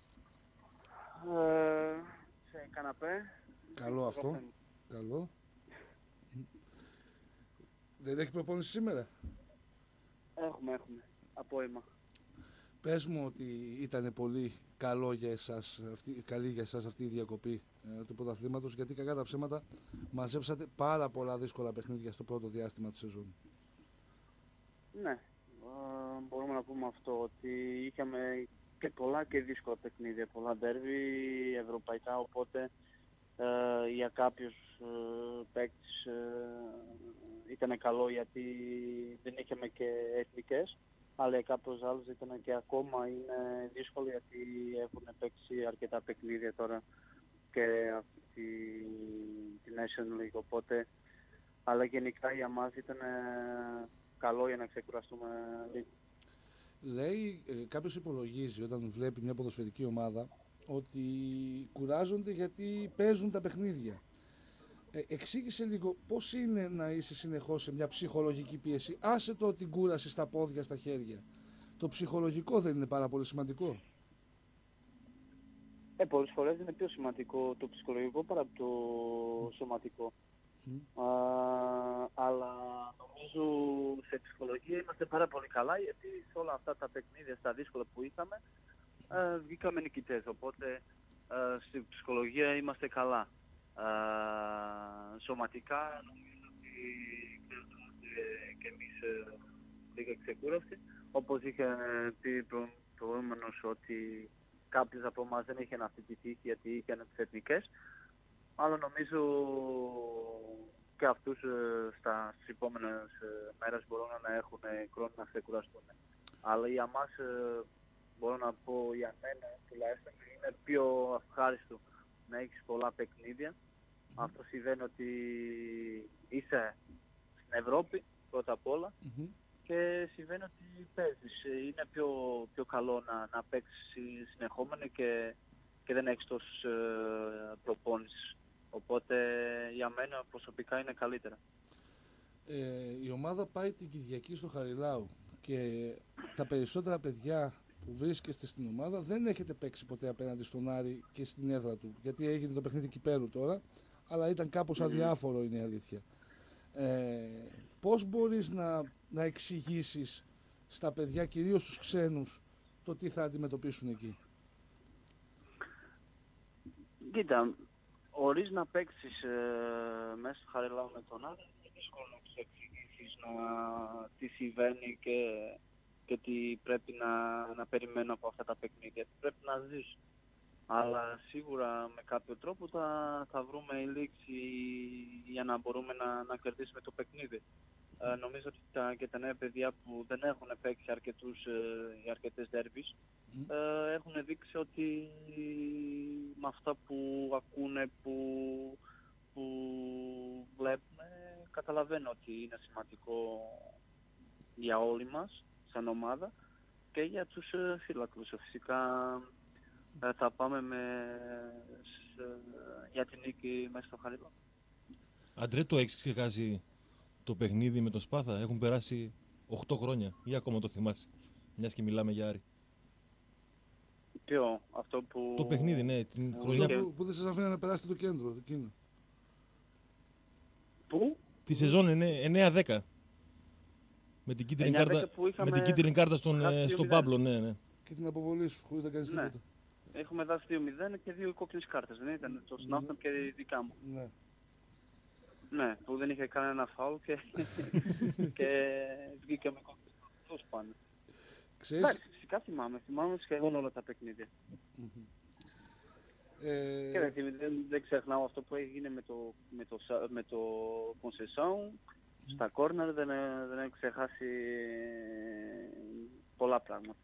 Speaker 4: Ε, σε καναπέ.
Speaker 1: Καλό αυτό. Καλό. Δεν έχει προπόνηση σήμερα?
Speaker 4: Έχουμε, έχουμε. Απόημα.
Speaker 1: Πες μου ότι ήταν πολύ καλό για εσάς, αυτή, καλή για εσάς αυτή η διακοπή ε, του πρωταθλήματος, γιατί κακά τα ψέματα μαζέψατε πάρα πολλά δύσκολα παιχνίδια στο πρώτο διάστημα της σεζόν.
Speaker 4: Ναι. Ε, μπορούμε να πούμε αυτό, ότι είχαμε και πολλά και δύσκολα παιχνίδια, πολλά ντέρβι ευρωπαϊκά, οπότε ε, για κάποιους ε, παίκτες ε, ήταν καλό γιατί δεν είχαμε και εθνικές, αλλά για κάποιους άλλους ήταν και ακόμα είναι δύσκολο γιατί έχουν παίξει αρκετά παιχνίδια τώρα και τη, τη Nation League, οπότε, αλλά γενικά για μας ήταν ε, καλό για να ξεκουραστούμε λίγο.
Speaker 1: Λέει, ε, κάποιος υπολογίζει όταν βλέπει μια ποδοσφαιρική ομάδα ότι κουράζονται γιατί παίζουν τα παιχνίδια. Ε, εξήγησε λίγο πώς είναι να είσαι συνεχώς σε μια ψυχολογική πίεση, άσε το την κούραση στα πόδια, στα χέρια. Το ψυχολογικό δεν είναι πάρα πολύ σημαντικό?
Speaker 4: Ε, πολλές φορές είναι πιο σημαντικό το ψυχολογικό παρά το σωματικό.
Speaker 1: Mm.
Speaker 4: Α, αλλά νομίζω σε ψυχολογία είμαστε πάρα πολύ καλά, γιατί σε όλα αυτά τα παιχνίδια, στα δύσκολα που είχαμε, ε, βγήκαμε νικητές. Οπότε ε, στη ψυχολογία είμαστε καλά. Ε, σωματικά νομίζω ότι χρειαζόμαστε και εμείς ε, λίγα ξεκούραση. Όπως είχε πει προ, προηγούμενος ότι κάποιος από εμάς δεν είχε αυτή τη τύχη γιατί είχαν τις εθνικές. Αλλά νομίζω και αυτούς ε, στα, στις επόμενες ε, μέρες μπορούν να έχουν χρόνο να ξεκουραστούν. Αλλά για μας ε, μπορώ να πω, για μένα τουλάχιστον, είναι πιο ευχάριστο να έχεις πολλά παιχνίδια. Mm-hmm. Αυτό σημαίνει ότι είσαι στην Ευρώπη πρώτα απ' όλα mm-hmm. και σημαίνει ότι παίζεις. Είναι πιο, πιο καλό να, να παίξεις συνεχόμενα και, και δεν έχεις τόσους ε, προπόνησης. Οπότε για μένα προσωπικά είναι καλύτερα.
Speaker 1: Ε, η ομάδα πάει την Κυριακή στο Χαριλάου και τα περισσότερα παιδιά που βρίσκεστε στην ομάδα δεν έχετε παίξει ποτέ απέναντι στον Άρη και στην έδρα του, γιατί έγινε το παιχνίδι κυπέλλου τώρα, αλλά ήταν κάπως mm. αδιάφορο, είναι η αλήθεια. Ε, πώς μπορείς να, να εξηγήσεις στα παιδιά, κυρίως στους ξένους, το τι θα αντιμετωπίσουν εκεί?
Speaker 4: Κοίτα, χωρίς να παίξεις ε, μέσα στο Χαριλάου με τον Άρη, είναι δύσκολο να τους εξηγήσεις να, τι συμβαίνει και, και τι πρέπει να, να περιμένουν από αυτά τα παιχνίδια. Πρέπει να ζεις. Αλλά σίγουρα με κάποιο τρόπο θα, θα βρούμε η λήξη για να μπορούμε να, να κερδίσουμε το παιχνίδι. Ε, νομίζω ότι τα, και τα νέα παιδιά που δεν έχουν παίξει αρκετούς, ε, αρκετές ντέρμπις mm. ε, έχουν δείξει ότι με αυτά που ακούνε, που, που βλέπουν, καταλαβαίνω ότι είναι σημαντικό για όλοι μας σαν ομάδα και για τους ε, φύλακρους. Φυσικά ε, θα πάμε με, σε, για την νίκη μέσα στο Χαριλάου.
Speaker 2: Αντρέ, το έχεις ξεχάσει το παιχνίδι με τον Σπάθα? Έχουν περάσει οκτώ χρόνια ή ακόμα το θυμάσαι, μιας και μιλάμε για Άρη?
Speaker 4: Ποιο, αυτό που...
Speaker 2: Το παιχνίδι, ναι, την
Speaker 1: αυτό
Speaker 2: χρονιά
Speaker 1: που, που δεν σας αφήνει να περάσετε το κέντρο, το εκείνο.
Speaker 4: Πού?
Speaker 2: Τη σεζόν εννέα δέκα. Με την κίτρινη κάρτα, με την κίτρινη κάρτα στον, στον Παύλο, ναι, ναι.
Speaker 1: Και την αποβολή σου, χωρίς να κάνεις
Speaker 4: ναι.
Speaker 1: τίποτα.
Speaker 4: Έχουμε δώσει δύο μηδέν και δύο κόκκινες κάρτες, δεν ήταν? Το Σνάφτον και η δικά μου.
Speaker 1: Ναι.
Speaker 4: Ναι, που δεν είχε κανένα φάουλ και, και βγήκε με κόκκινες κάρτες. Πώς πάνε.
Speaker 1: Ξέρεις...
Speaker 4: Εντάξει, φυσικά θυμάμαι. Θυμάμαι σχεδόν όλα τα παιχνίδια.
Speaker 1: Mm-hmm. Ε...
Speaker 4: Και δεν, δεν, δεν ξεχνάω αυτό που έγινε με το, με το, με το Conceição. Mm. Στα κόρνερ δεν, δεν έχω ξεχάσει πολλά πράγματα.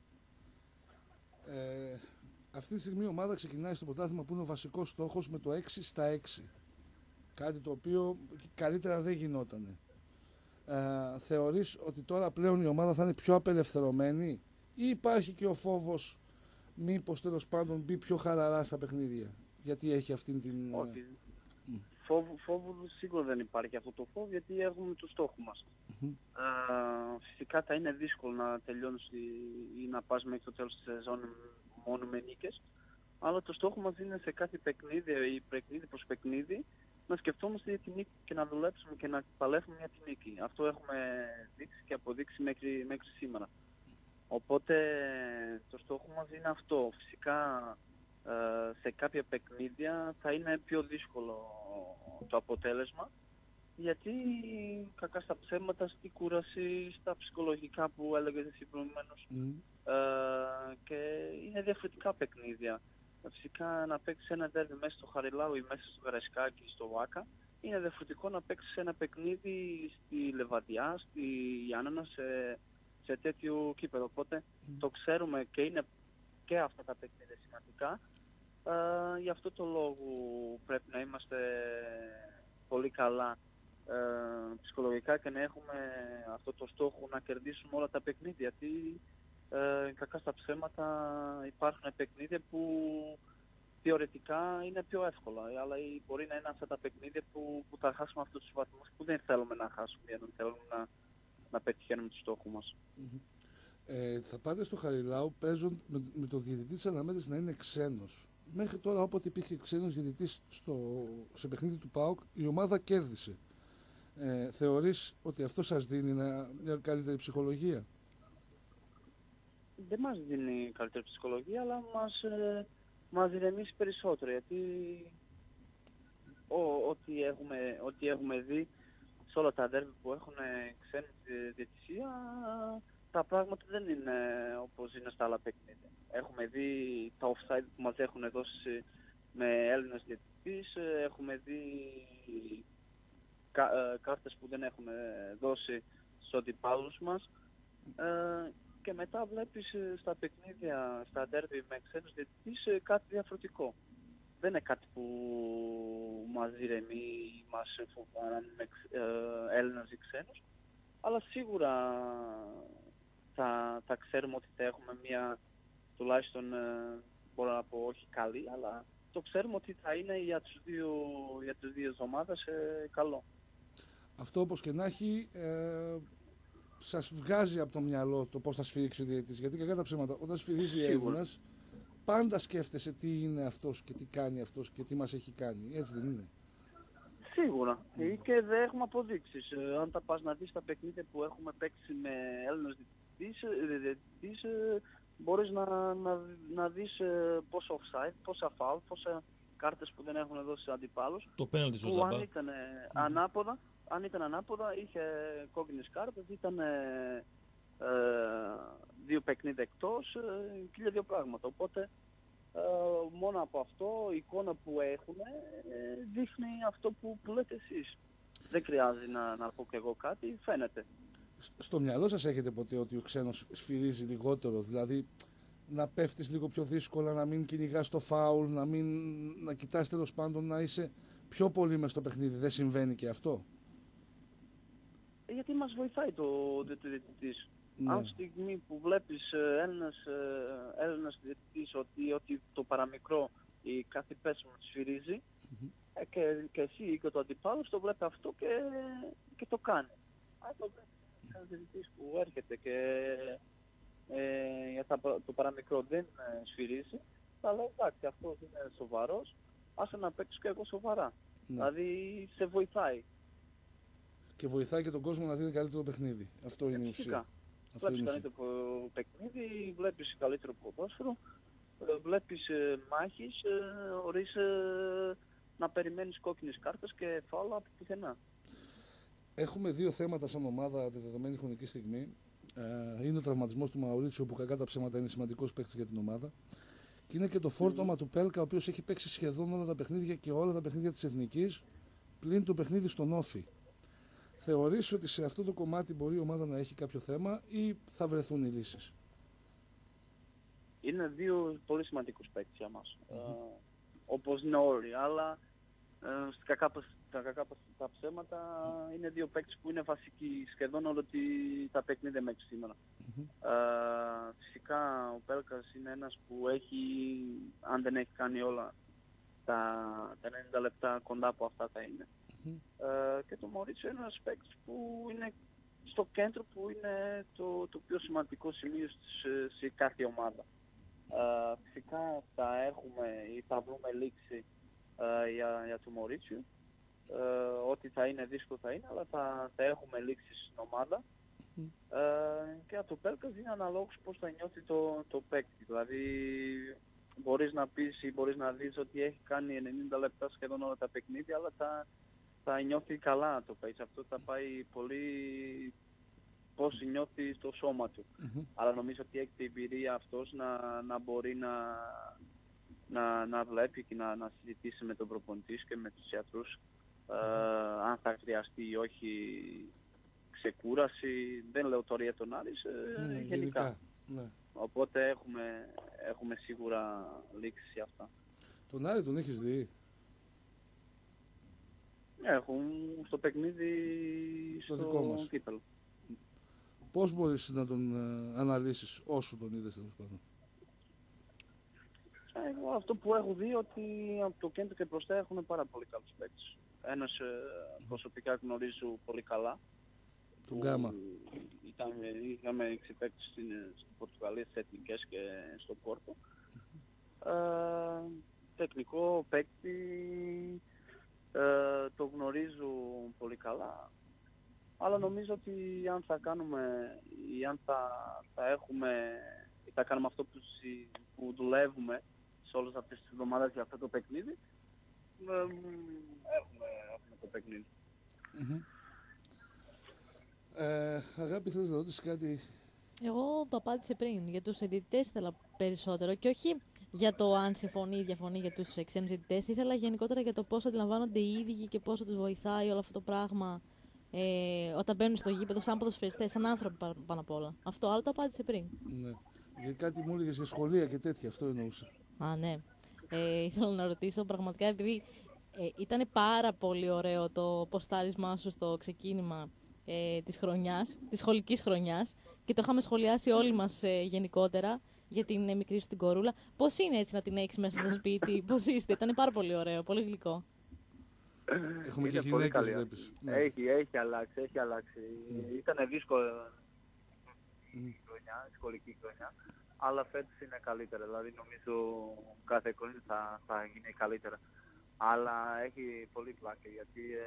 Speaker 1: Ε, αυτή τη στιγμή η ομάδα ξεκινάει στο πρωτάθλημα που είναι ο βασικός στόχος με το έξι στα έξι. Κάτι το οποίο καλύτερα δεν γινότανε. Ε, θεωρείς ότι τώρα πλέον η ομάδα θα είναι πιο απελευθερωμένη ή υπάρχει και ο φόβος μήπως τέλος πάντων μπει πιο χαλαρά στα παιχνίδια, γιατί έχει αυτήν την...
Speaker 4: Όχι. Mm. Φόβο, φόβο σίγουρα δεν υπάρχει αυτό το φόβο, γιατί έχουμε το στόχο μας. Mm-hmm. Ε, φυσικά θα είναι δύσκολο να τελειώνεις ή να πας μέχρι το τέλος της σεζόν μόνο με νίκες, αλλά το στόχο μας είναι σε κάθε παιχνίδι ή παιχνίδι προς παιχνίδι να σκεφτόμαστε για την νίκη και να δουλέψουμε και να παλεύουμε για την νίκη. Αυτό έχουμε δείξει και αποδείξει μέχρι, μέχρι σήμερα. Οπότε το στόχο μας είναι αυτό. Φυσικά ε, σε κάποια παιχνίδια θα είναι πιο δύσκολο το αποτέλεσμα, γιατί κακά στα ψέματα, στη κούραση, στα ψυχολογικά που έλεγες εσύ προηγουμένως mm. ε, και είναι διαφορετικά παιχνίδια. Φυσικά να παίξεις ένα ντέρμπι μέσα στο Χαριλάου ή μέσα στο Καραϊσκάκι ή στο Βάκα είναι διαφορετικό να παίξεις ένα παιχνίδι στη Λεβαδιά, στη Γιάννενα, σε, σε τέτοιο κήπεδο. Οπότε mm. το ξέρουμε και είναι και αυτά τα παιχνίδια σημαντικά Ε, γι' αυτό το λόγο πρέπει να είμαστε πολύ καλά ε, ψυχολογικά και να έχουμε αυτό το στόχο να κερδίσουμε όλα τα παιχνίδια. Γιατί ε, κακά στα ψέματα υπάρχουν παιχνίδια που θεωρητικά είναι πιο εύκολα, αλλά μπορεί να είναι αυτά τα παιχνίδια που, που θα χάσουμε αυτούς τους βαθμούς που δεν θέλουμε να χάσουμε, γιατί δεν θέλουμε να, να πετυχαίνουμε τους στόχους μας.
Speaker 1: Mm-hmm. Ε, θα πάτε στο Χαριλάου παίζουν με, με τον διαιτητή της αναμέτρησης να είναι ξένος. Μέχρι τώρα, όποτε υπήρχε ξένος διαιτητής στο, σε παιχνίδι του ΠΑΟΚ, η ομάδα κέρδισε. Ε, θεωρείς ότι αυτό σας δίνει ένα, μια καλύτερη ψυχολογία?
Speaker 4: Δεν μας δίνει καλύτερη ψυχολογία, αλλά μας, ε, μας ηρεμήσει περισσότερο, γιατί ό, ό,τι, έχουμε, ό,τι έχουμε δει σε όλα τα ντέρμπι που έχουν ξένη διαιτησία, τα πράγματα δεν είναι όπως είναι στα άλλα παιχνίδια. Έχουμε δει τα offside που μας έχουν δώσει με Έλληνες διαιτητής, έχουμε δει κα, ε, κάρτες που δεν έχουμε δώσει στους αντιπάλους μας ε, και μετά βλέπεις στα παιχνίδια, στα ντέρμπι με ξένους διαιτητής κάτι διαφορετικό. Δεν είναι κάτι που μας ηρεμεί, μας φοβάται με ε, Έλληνες ή ξένους, αλλά σίγουρα θα, θα ξέρουμε ότι θα έχουμε μια τουλάχιστον, ε, μπορώ να πω όχι καλή, αλλά το ξέρουμε ότι θα είναι για τους δύο, για τους δύο ομάδες ε, καλό.
Speaker 1: Αυτό όπως και να έχει, ε, σας βγάζει από το μυαλό το πώς θα σφυρίξει ο διαιτητής, γιατί κακά τα ψέματα, όταν σφυρίζει Έλληνας, πάντα σκέφτεσαι τι είναι αυτός και τι κάνει αυτός και τι μας έχει κάνει, έτσι δεν είναι?
Speaker 4: Σίγουρα. Mm. Και δεν έχουμε αποδείξεις. Ε, αν τα πας να δεις τα παιχνίδια που έχουμε παίξει με Έλληνες διαιτητής, ε, μπορείς να, να, να δεις ε, πόσο offside, πόσα foul, πόσα κάρτες που δεν έχουν δώσει αντιπάλους.
Speaker 2: Το πέναλτι στο
Speaker 4: που
Speaker 2: Ζαμπά.
Speaker 4: αν ήταν ε, ανάποδα, αν ήταν ανάποδα, είχε κόκκινες κάρτες, ήταν ε, ε, δύο παιχνίδια εκτός ε, και δύο πράγματα. Οπότε ε, μόνο από αυτό η εικόνα που έχουν ε, δείχνει αυτό που, που λέτε εσείς. Δεν χρειάζεται να, να πω και εγώ κάτι, φαίνεται.
Speaker 1: Στο μυαλό σας έχετε ποτέ ότι ο ξένος σφυρίζει λιγότερο, δηλαδή να πέφτεις λίγο πιο δύσκολα, να μην κυνηγάς το φάουλ, να, μην, να κοιτάς τέλος πάντων να είσαι πιο πολύ μες στο παιχνίδι? Δεν συμβαίνει και αυτό?
Speaker 4: Γιατί μας βοηθάει το διαιτητής.
Speaker 1: Ναι.
Speaker 4: Αν στιγμή που βλέπεις Έλληνας, Έλληνας διαιτητής ότι, ότι το παραμικρό ή κάθε πέσιμο σφυρίζει, mm-hmm. ε, και, και εσύ και το αντιπάλος το βλέπει αυτό και, και το κάνει. Αν το βλέπει ένας διαιτητής που έρχεται και ε, για τα, το παραμικρό δεν ε, σφυρίζει, θα λέω εντάξει, αυτός είναι σοβαρός, άσε να παίξω και εγώ σοβαρά. Ναι. Δηλαδή σε βοηθάει.
Speaker 1: Και βοηθάει και τον κόσμο να δίνει καλύτερο παιχνίδι. Αυτό είναι η ουσία.
Speaker 4: Βλέπεις καλύτερο παιχνίδι, βλέπεις καλύτερο ποδόσφαιρο, βλέπεις ε, μάχης ε, χωρίς ε, να περιμένεις κόκκινες κάρτες και φάουλα από πουθενά.
Speaker 1: Έχουμε δύο θέματα σαν ομάδα τη δεδομένη χρονική στιγμή. Ε, είναι ο τραυματισμός του Μαουρίτσιο, που κακά τα ψέματα είναι σημαντικός παίκτης για την ομάδα. Και είναι και το φόρτωμα mm-hmm. του Πέλκα, ο οποίος έχει παίξει σχεδόν όλα τα παιχνίδια και όλα τα παιχνίδια της Εθνικής, πλην το παιχνίδι στον Όφη. Θεωρείς ότι σε αυτό το κομμάτι μπορεί η ομάδα να έχει κάποιο θέμα ή θα βρεθούν οι λύσεις?
Speaker 4: Είναι δύο πολύ σημαντικούς παίκτες για μας. Mm-hmm. Ε, όπως είναι όλοι, αλλά ε, στα κακά, τα κακά τα ψέματα είναι δύο παίκτες που είναι βασικοί σχεδόν όλα τα παιχνίδια μέχρι σήμερα. Mm-hmm. Ε, φυσικά ο Πέλκας είναι ένας που έχει, αν δεν έχει κάνει όλα, τα, τα ενενήντα λεπτά κοντά από αυτά θα είναι. Mm-hmm. Ε, και το Μαουρίτσιο είναι ένας παίκτης που είναι στο κέντρο, που είναι το, το πιο σημαντικό σημείο σε, σε κάθε ομάδα. Ε, φυσικά θα έχουμε ή θα βρούμε λήξη ε, για, για το Μαουρίτσιο. Ε, ότι θα είναι δύσκολο θα είναι, αλλά θα, θα έχουμε λήξει στην ομάδα. Mm. Ε, και από το Πέλκας είναι αναλόγως πώς θα νιώθει το, το παίκτη. Δηλαδή μπορείς να πεις ή μπορείς να δεις ότι έχει κάνει ενενήντα λεπτά σχεδόν όλα τα παιχνίδια, αλλά θα, θα νιώθει καλά το παίκτη. Αυτό θα πάει πολύ πώς νιώθει το σώμα του. Mm-hmm. Αλλά νομίζω ότι έχει την εμπειρία αυτός να, να μπορεί να, να, να βλέπει και να, να συζητήσει με τον προπονητή και με τους ιατρούς. Uh, αν θα χρειαστεί ή όχι ξεκούραση, δεν λέω τώρα για τον Άρης, mm, γενικά. γενικά. Ναι. Οπότε έχουμε, έχουμε σίγουρα λήξει αυτά.
Speaker 1: Τον Άρη τον έχεις δει?
Speaker 4: Έχουν στο παιχνίδι
Speaker 1: Το
Speaker 4: στο
Speaker 1: δικό μας.
Speaker 4: κύπελλο.
Speaker 1: Πώς μπορείς να τον ε, αναλύσεις όσο τον είδες τέλος πάντων?
Speaker 4: Εγώ αυτό που έχω δει ότι από το κέντρο και μπροστά έχουν πάρα πολύ καλούς παίκτες. Ένας ε, προσωπικά γνωρίζω πολύ καλά.
Speaker 1: Τον Γκάμα.
Speaker 4: Ήταν, είχαμε έξι παίκτες στην, στην Πορτογαλία, στις εθνικές και στο Πόρτο. Ε, τεχνικό παίκτη, ε, το γνωρίζω πολύ καλά. Αλλά νομίζω ότι αν θα κάνουμε ή αν θα, θα έχουμε ή θα κάνουμε αυτό που, συ- που δουλεύουμε σε όλες αυτές τις εβδομάδες για αυτό το παιχνίδι, ε, έχουμε, έχουμε το παιχνίδι.
Speaker 1: Mm-hmm. Ε, αγάπη, θες να ρωτήσεις κάτι?
Speaker 3: Εγώ το απάντησε πριν. Για τους αιτητές ήθελα περισσότερο και όχι για το αν συμφωνεί ή διαφωνεί για τους εξέμενους αιτητές. Ήθελα γενικότερα για το πώς αντιλαμβάνονται οι ίδιοι και πόσο τους βοηθάει όλο αυτό το πράγμα ε, όταν μπαίνουν στο γήπεδο, σαν ποδοσφαιριστές, σαν άνθρωποι πάνω απ' όλα. Αυτό άλλο το απάντησε πριν.
Speaker 1: Ναι. Για κάτι μου έλεγες για σχολεία και τέτοια, αυτό εννοούσα.
Speaker 3: Α, ναι. Ε, ήθελα να ρωτήσω πραγματικά, επειδή ε, ήταν πάρα πολύ ωραίο το ποστάρισμά σου στο ξεκίνημα ε, της χρονιάς, της σχολικής χρονιάς, και το είχαμε σχολιάσει όλοι μας ε, γενικότερα για την ε, μικρή σου την κορούλα. Πώς είναι έτσι να την έχεις μέσα στο σπίτι, πώς είστε? Ήταν πάρα πολύ ωραίο, πολύ γλυκό.
Speaker 1: Έχουμε
Speaker 4: Είναι
Speaker 1: και
Speaker 4: πολύ
Speaker 1: γυναίκες,
Speaker 4: καλή.
Speaker 1: βλέπεις. Ναι.
Speaker 4: Έχει, έχει αλλάξει, έχει αλλάξει.
Speaker 1: Mm.
Speaker 4: Ήταν δύσκολο
Speaker 1: Mm.
Speaker 4: η χρονιά, η σχολική χρονιά, αλλά φέτος είναι καλύτερα. Δηλαδή νομίζω κάθε χρονιά θα, θα γίνει καλύτερα. Αλλά έχει πολύ πλάκα γιατί ε,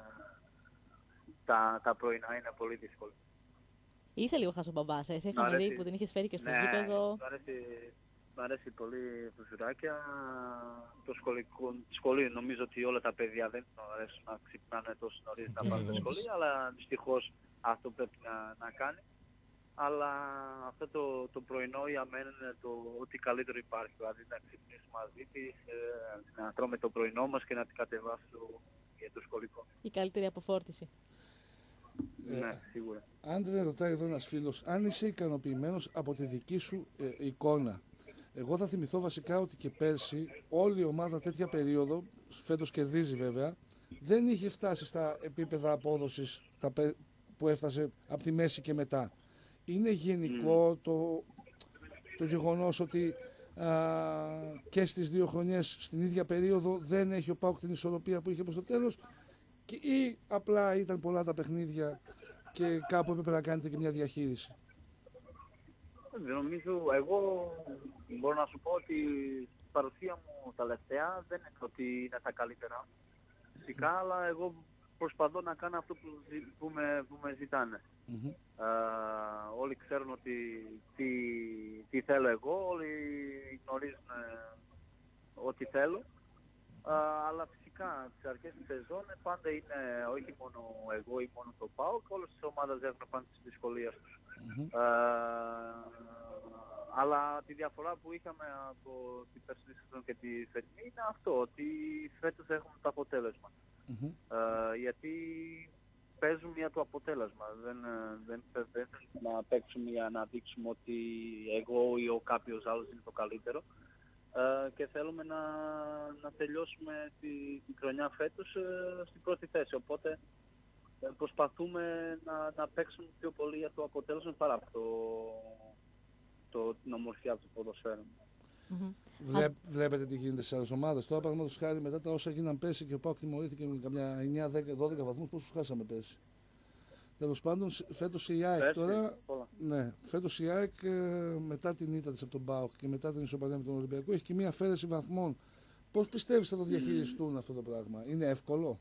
Speaker 4: τα, τα πρωινά είναι πολύ δύσκολα.
Speaker 3: Είσαι λίγο χασομπαμπάς, ε. Σε είχαμε
Speaker 4: αρέσει.
Speaker 3: δει που την είχες φέρει και στο
Speaker 4: Ναι,
Speaker 3: γήπεδο.
Speaker 4: μ' αρέσει, μ' αρέσει πολύ φουσουράκια. Το σχολικό, σχολείο, νομίζω ότι όλα τα παιδιά δεν αρέσουν να ξυπνάνε τόσο νωρίς να πάνε στο σχολείο, αλλά δυστυχώς αυτό πρέπει να, να κάνει. Αλλά αυτό το, το πρωινό για μένα είναι το ό,τι καλύτερο υπάρχει. Δηλαδή να ξυπνήσουμε μαζί της, ε, να τρώμε το πρωινό μας και να την κατεβάσουμε για το σχολικό.
Speaker 3: Η καλύτερη αποφόρτιση.
Speaker 1: Ε,
Speaker 4: Ναι, σίγουρα.
Speaker 1: Άντρε, ρωτάει εδώ ένας φίλος, αν είσαι ικανοποιημένος από τη δική σου ε, εικόνα. Εγώ θα θυμηθώ βασικά ότι και πέρσι όλη η ομάδα τέτοια περίοδο, φέτος κερδίζει βέβαια, δεν είχε φτάσει στα επίπεδα απόδοσης τα, πε- που έφτασε από τη μέση και μετά. Είναι γενικό mm. το, το γεγονός ότι α, και στις δύο χρονιές στην ίδια περίοδο δεν έχει ο ΠΑΟΚ την ισορροπία που είχε προς το τέλος, και, ή απλά ήταν πολλά τα παιχνίδια και κάπου έπρεπε να κάνετε και μια διαχείριση?
Speaker 4: Νομίζω, εγώ μπορώ να σου πω ότι η παρουσία μου τελευταία δεν είναι ότι είναι τα καλύτερα φυσικά, αλλά εγώ προσπαθώ να κάνω αυτό που, ζη- που, με, που με ζητάνε.
Speaker 1: Mm-hmm.
Speaker 4: Ε, όλοι ξέρουν ότι τι, τι θέλω εγώ, όλοι γνωρίζουν ε, ό,τι θέλω. Ε, αλλά φυσικά στις αρχές της σεζόν πάντα είναι όχι μόνο εγώ ή μόνο το ΠΑΟΚ, όλες τις ομάδες έχουν πάντα τις δυσκολίες τους.
Speaker 1: Mm-hmm.
Speaker 4: Ε, αλλά τη διαφορά που είχαμε από την περσινή σεζόν και τη φετινή είναι αυτό, ότι φέτος έχουμε το αποτέλεσμα.
Speaker 1: Mm-hmm.
Speaker 4: Ε, γιατί παίζουμε για το αποτέλεσμα. Δεν, δεν, δεν θέλουμε να παίξουμε για να δείξουμε ότι εγώ ή ο κάποιος άλλος είναι το καλύτερο. Ε, και θέλουμε να, να τελειώσουμε τη, τη χρονιά φέτος ε, στην πρώτη θέση. Οπότε ε, προσπαθούμε να, να παίξουμε πιο πολύ για το αποτέλεσμα παρά από το, το, την ομορφιά του ποδοσφαίρου.
Speaker 3: Mm-hmm.
Speaker 1: Βλέ, βλέπετε τι γίνεται στις άλλες ομάδες. Τώρα, παραδείγματος χάρη, μετά τα όσα γίναν πέρσι και ο ΠΑΟΚ τιμωρήθηκε με καμιά εννιά, δέκα, δώδεκα βαθμούς, πόσους χάσαμε πέρσι? Τέλος πάντων, φέτος η ΑΕΚ
Speaker 4: Πέρσι,
Speaker 1: τώρα,
Speaker 4: πολλά.
Speaker 1: ναι, φέτος η ΑΕΚ ε, μετά την ήττα της από τον ΠΑΟΚ και μετά την ισοπαλία με τον Ολυμπιακό έχει και μια αφαίρεση βαθμών. Πώς πιστεύεις θα το διαχειριστούν mm. αυτό το πράγμα? Είναι εύκολο?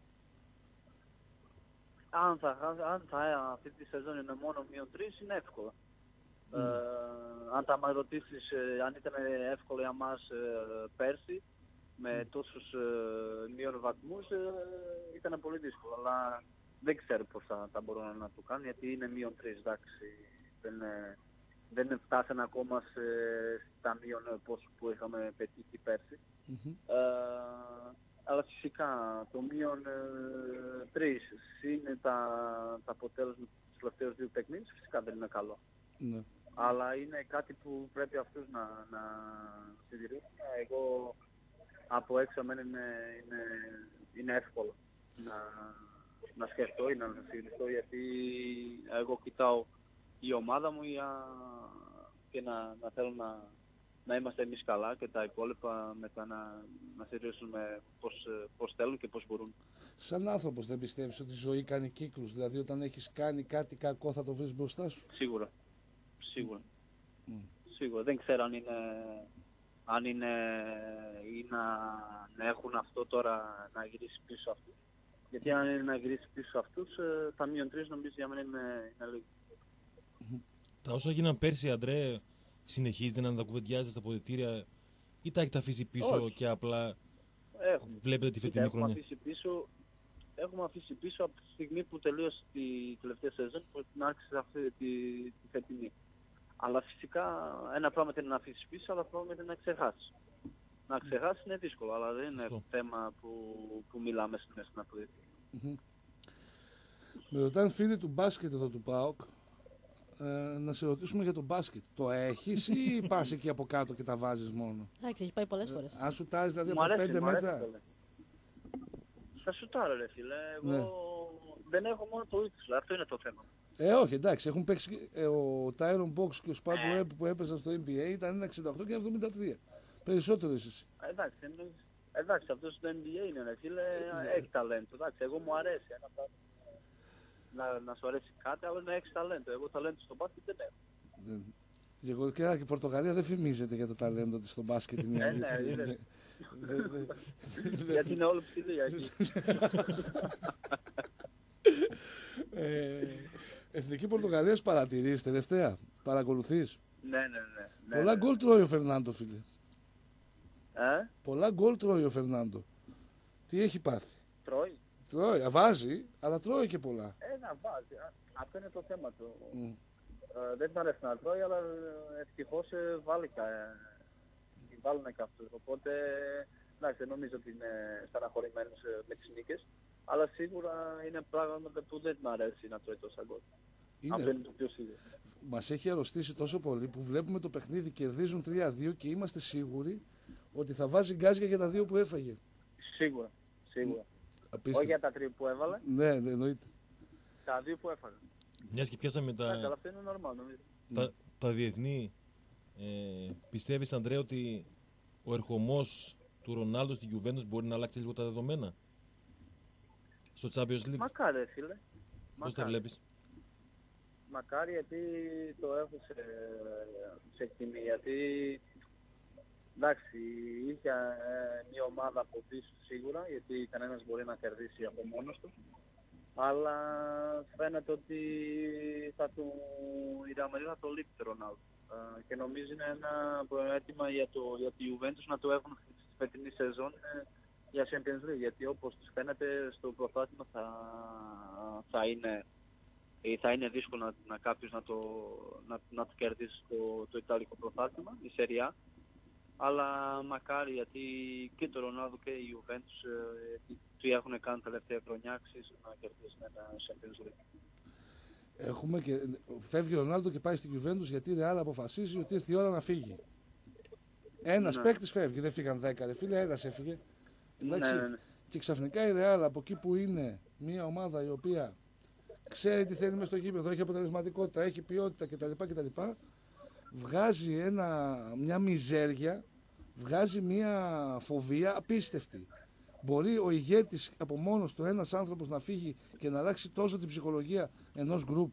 Speaker 4: Αν θα, αν θα αυτή τη σεζόν είναι μόνο μείον τρεις, είναι εύκολο. Mm. Ε, αν θα με ρωτήσεις ε, αν ήταν εύκολο για μας ε, πέρσι με mm. τόσους ε, μείον βαθμούς, ε, ήταν πολύ δύσκολο. Αλλά δεν ξέρω πώς θα, θα μπορούν να το κάνουν, γιατί είναι μείον τρεις, εντάξει. Δεν, ε, δεν φτάσανε ακόμα σε, στα μείον πόσο που είχαμε πετύχει πέρσι. Mm-hmm. Ε, αλλά φυσικά το μείον ε, τρεις είναι τα, τα αποτέλεσμα του τελευταίους δύο παιχνίδες, φυσικά δεν είναι καλό.
Speaker 1: Ναι.
Speaker 4: Αλλά είναι κάτι που πρέπει αυτούς να, να συντηρήσουν. Εγώ από έξω εμένα είναι, είναι, είναι εύκολο να, να σκεφτώ ή να συγκριθώ, γιατί εγώ κοιτάω η ομάδα μου για, και να, να θέλω να, να είμαστε εμείς καλά και τα υπόλοιπα μετά να, να συζητήσουμε πώς, πώς θέλουν και πώς μπορούν.
Speaker 1: Σαν άνθρωπος δεν πιστεύεις ότι η ζωή κάνει κύκλους, δηλαδή όταν έχεις κάνει κάτι κακό θα το βρεις μπροστά σου?
Speaker 4: Σίγουρα. Σίγουρα.
Speaker 1: Mm.
Speaker 4: Σίγουρα. Δεν ξέρω αν είναι, αν είναι ή να, να έχουν αυτό τώρα να γυρίσει πίσω αυτούς. Γιατί αν είναι να γυρίσει πίσω αυτούς, τα μείον τρεις νομίζω για μένα είναι, είναι λίγο.
Speaker 2: Τα όσα έγιναν πέρσι, Αντρέ, συνεχίζετε να τα κουβεντιάζετε στα αποδυτήρια ή τα έχετε αφήσει πίσω?
Speaker 4: Όχι.
Speaker 2: Και απλά
Speaker 4: Έχουμε.
Speaker 2: βλέπετε τη φετινή
Speaker 4: έχουμε
Speaker 2: χρονιά?
Speaker 4: αφήσει πίσω, έχουμε αφήσει πίσω από τη στιγμή που τελείωσε τη τελευταία σεζόν που την άρχισε αυτή τη, τη φετινή. Αλλά φυσικά ένα πράγμα είναι να αφήσεις πίσω, αλλά πράγμα είναι να ξεχάσεις. Να ξεχάσεις είναι δύσκολο, αλλά δεν είναι
Speaker 2: Σωστό.
Speaker 4: θέμα που, που μιλάμε στην στην αποδυτήρια.
Speaker 1: Mm-hmm. Με ρωτάνε φίλοι του μπάσκετ εδώ του ΠΑΟΚ, ε, να σε ρωτήσουμε για το μπάσκετ. Το έχεις ή πας εκεί από κάτω και τα βάζεις μόνο?
Speaker 3: Εντάξει, έχει πάει πολλές φορές.
Speaker 1: Ε, αν σουτάρεις δηλαδή
Speaker 4: Μου
Speaker 1: από
Speaker 4: αρέσει,
Speaker 1: πέντε
Speaker 4: μου αρέσει
Speaker 1: μέτρα.
Speaker 4: πολύ. Θα σουτάρω ρε φίλε, εγώ
Speaker 1: Ναι.
Speaker 4: δεν έχω μόνο το ύψος, αυτό είναι το θέμα.
Speaker 1: Ε, όχι, εντάξει, έχουν παίξει ε, ο Tyron Box και ο Spud Webb που έπαιζαν στο N B A ήταν ένα εξήντα οκτώ και ένα εβδομήντα τρία. Περισσότερο εσύ.
Speaker 4: Ε, εντάξει, εννοείς- εντάξει, αυτό στο N B A είναι ρε φίλε, έχει ταλέντο. Εντάξει, εγώ μου αρέσει ένα πράγμα. Να, να σου αρέσει κάτι, αλλά να έχεις ταλέντο. Εγώ ταλέντο στο μπάσκετ δεν έχω.
Speaker 1: Δεν- Και εγώ και η Πορτογαλία δεν φημίζεται για το ταλέντο της στο μπάσκετ. Είναι η
Speaker 4: Ε, ναι,
Speaker 1: αλήθεια.
Speaker 4: είδες.
Speaker 1: Δεν- δεν- δεν-
Speaker 4: Γιατί είναι όλο ψηλή εκεί.
Speaker 1: Ε, Εθνική Πορτογαλίας παρατηρείς τελευταία? Παρακολουθείς?
Speaker 4: Ναι, ναι, ναι. ναι,
Speaker 1: Πολλά
Speaker 4: ναι.
Speaker 1: γκολ τρώει ο Φερνάντο, φίλε.
Speaker 4: Ε,
Speaker 1: Πολλά γκολ τρώει ο Φερνάντο. Τι έχει πάθει?
Speaker 4: τρώει.
Speaker 1: Τρώει, α, βάζει, αλλά τρώει και πολλά.
Speaker 4: Ε, να βάζει. Α, Αυτό είναι το θέμα του.
Speaker 1: Mm.
Speaker 4: Ε, δεν μου αρέσει να τρώει, αλλά ε, ευτυχώς ε, βάλει κα, ε, βάλουν και αυτούς. Οπότε, εντάξει, δεν νομίζω ότι είναι στεναχωρημένος ε, με τις νίκες. Αλλά σίγουρα είναι πράγματα που δεν μου αρέσει να τρώει τόσα γκολ. Αυτό
Speaker 1: Είναι,
Speaker 4: είναι το πιο σίγουρο.
Speaker 1: μας έχει αρρωστήσει τόσο πολύ που βλέπουμε το παιχνίδι, κερδίζουν τρία δύο και είμαστε σίγουροι ότι θα βάζει γκάζια για τα δύο που έφαγε.
Speaker 4: Σίγουρα. Σίγουρα.
Speaker 1: Απίστευτο.
Speaker 4: Όχι για τα τρία που έβαλε,
Speaker 1: Ναι, ναι, εννοείται.
Speaker 4: τα δύο που έφαγε.
Speaker 2: Μιας και πιάσαμε
Speaker 4: Εντάξει, αλλά
Speaker 2: τα,
Speaker 4: αυτό είναι normal νομίζω.
Speaker 2: τα, τα διεθνή, ε, πιστεύεις, Ανδρέα, ότι ο ερχομός του Ρονάλντο στη Juventus μπορεί να αλλάξει λίγο τα δεδομένα στο Champions League?
Speaker 4: Μακάρι, ρε φίλε.
Speaker 2: Πώς τα
Speaker 4: Μακάρι.
Speaker 2: βλέπεις?
Speaker 4: Μακάρι, γιατί το έχω σε, σε εκτιμή. Γιατί εντάξει, είχε ε, μια ομάδα από πίσω σίγουρα, γιατί κανένας μπορεί να κερδίσει από μόνος του. Αλλά φαίνεται ότι θα του, η Real Madrid θα το λείπει το Ρονάλντο. Ε, και νομίζω είναι ένα προαίτημα για, το, για τη Juventus να το έχουν στη φετινή σεζόν ε, για Champions League. Γιατί όπως τους φαίνεται στο πρωτάθλημα θα, θα είναι ε, θα είναι δύσκολο να, να κάποιος να το, να, να το κερδίσει το, το Ιταλικό πρωτάθλημα, η Serie A. Αλλά μακάρι, γιατί και το Ρονάλντο και η Juventus ε, τι έχουν κάνει τα τελευταία χρονιά, αξίζουν να κερδίσουν ένα Champions League.
Speaker 1: Έχουμε και, φεύγει ο Ρονάλντο και πάει στη Juventus γιατί η Real αποφασίζει ότι ήρθε η ώρα να φύγει. Ένας
Speaker 4: Ναι.
Speaker 1: παίκτης φεύγει, δεν φύγαν δέκα ρε φίλε, ένας έφυγε. Εντάξει.
Speaker 4: Ναι, ναι, ναι.
Speaker 1: Και ξαφνικά η Real από εκεί που είναι μια ομάδα η οποία ξέρει τι θέλει μες στο γήπεδο, έχει αποτελεσματικότητα, έχει ποιότητα κτλ. κτλ βγάζει ένα, μια μιζέρια, βγάζει μια φοβία απίστευτη. Μπορεί ο ηγέτης από μόνος του, ένας άνθρωπος, να φύγει και να αλλάξει τόσο την ψυχολογία ενός γκρουπ?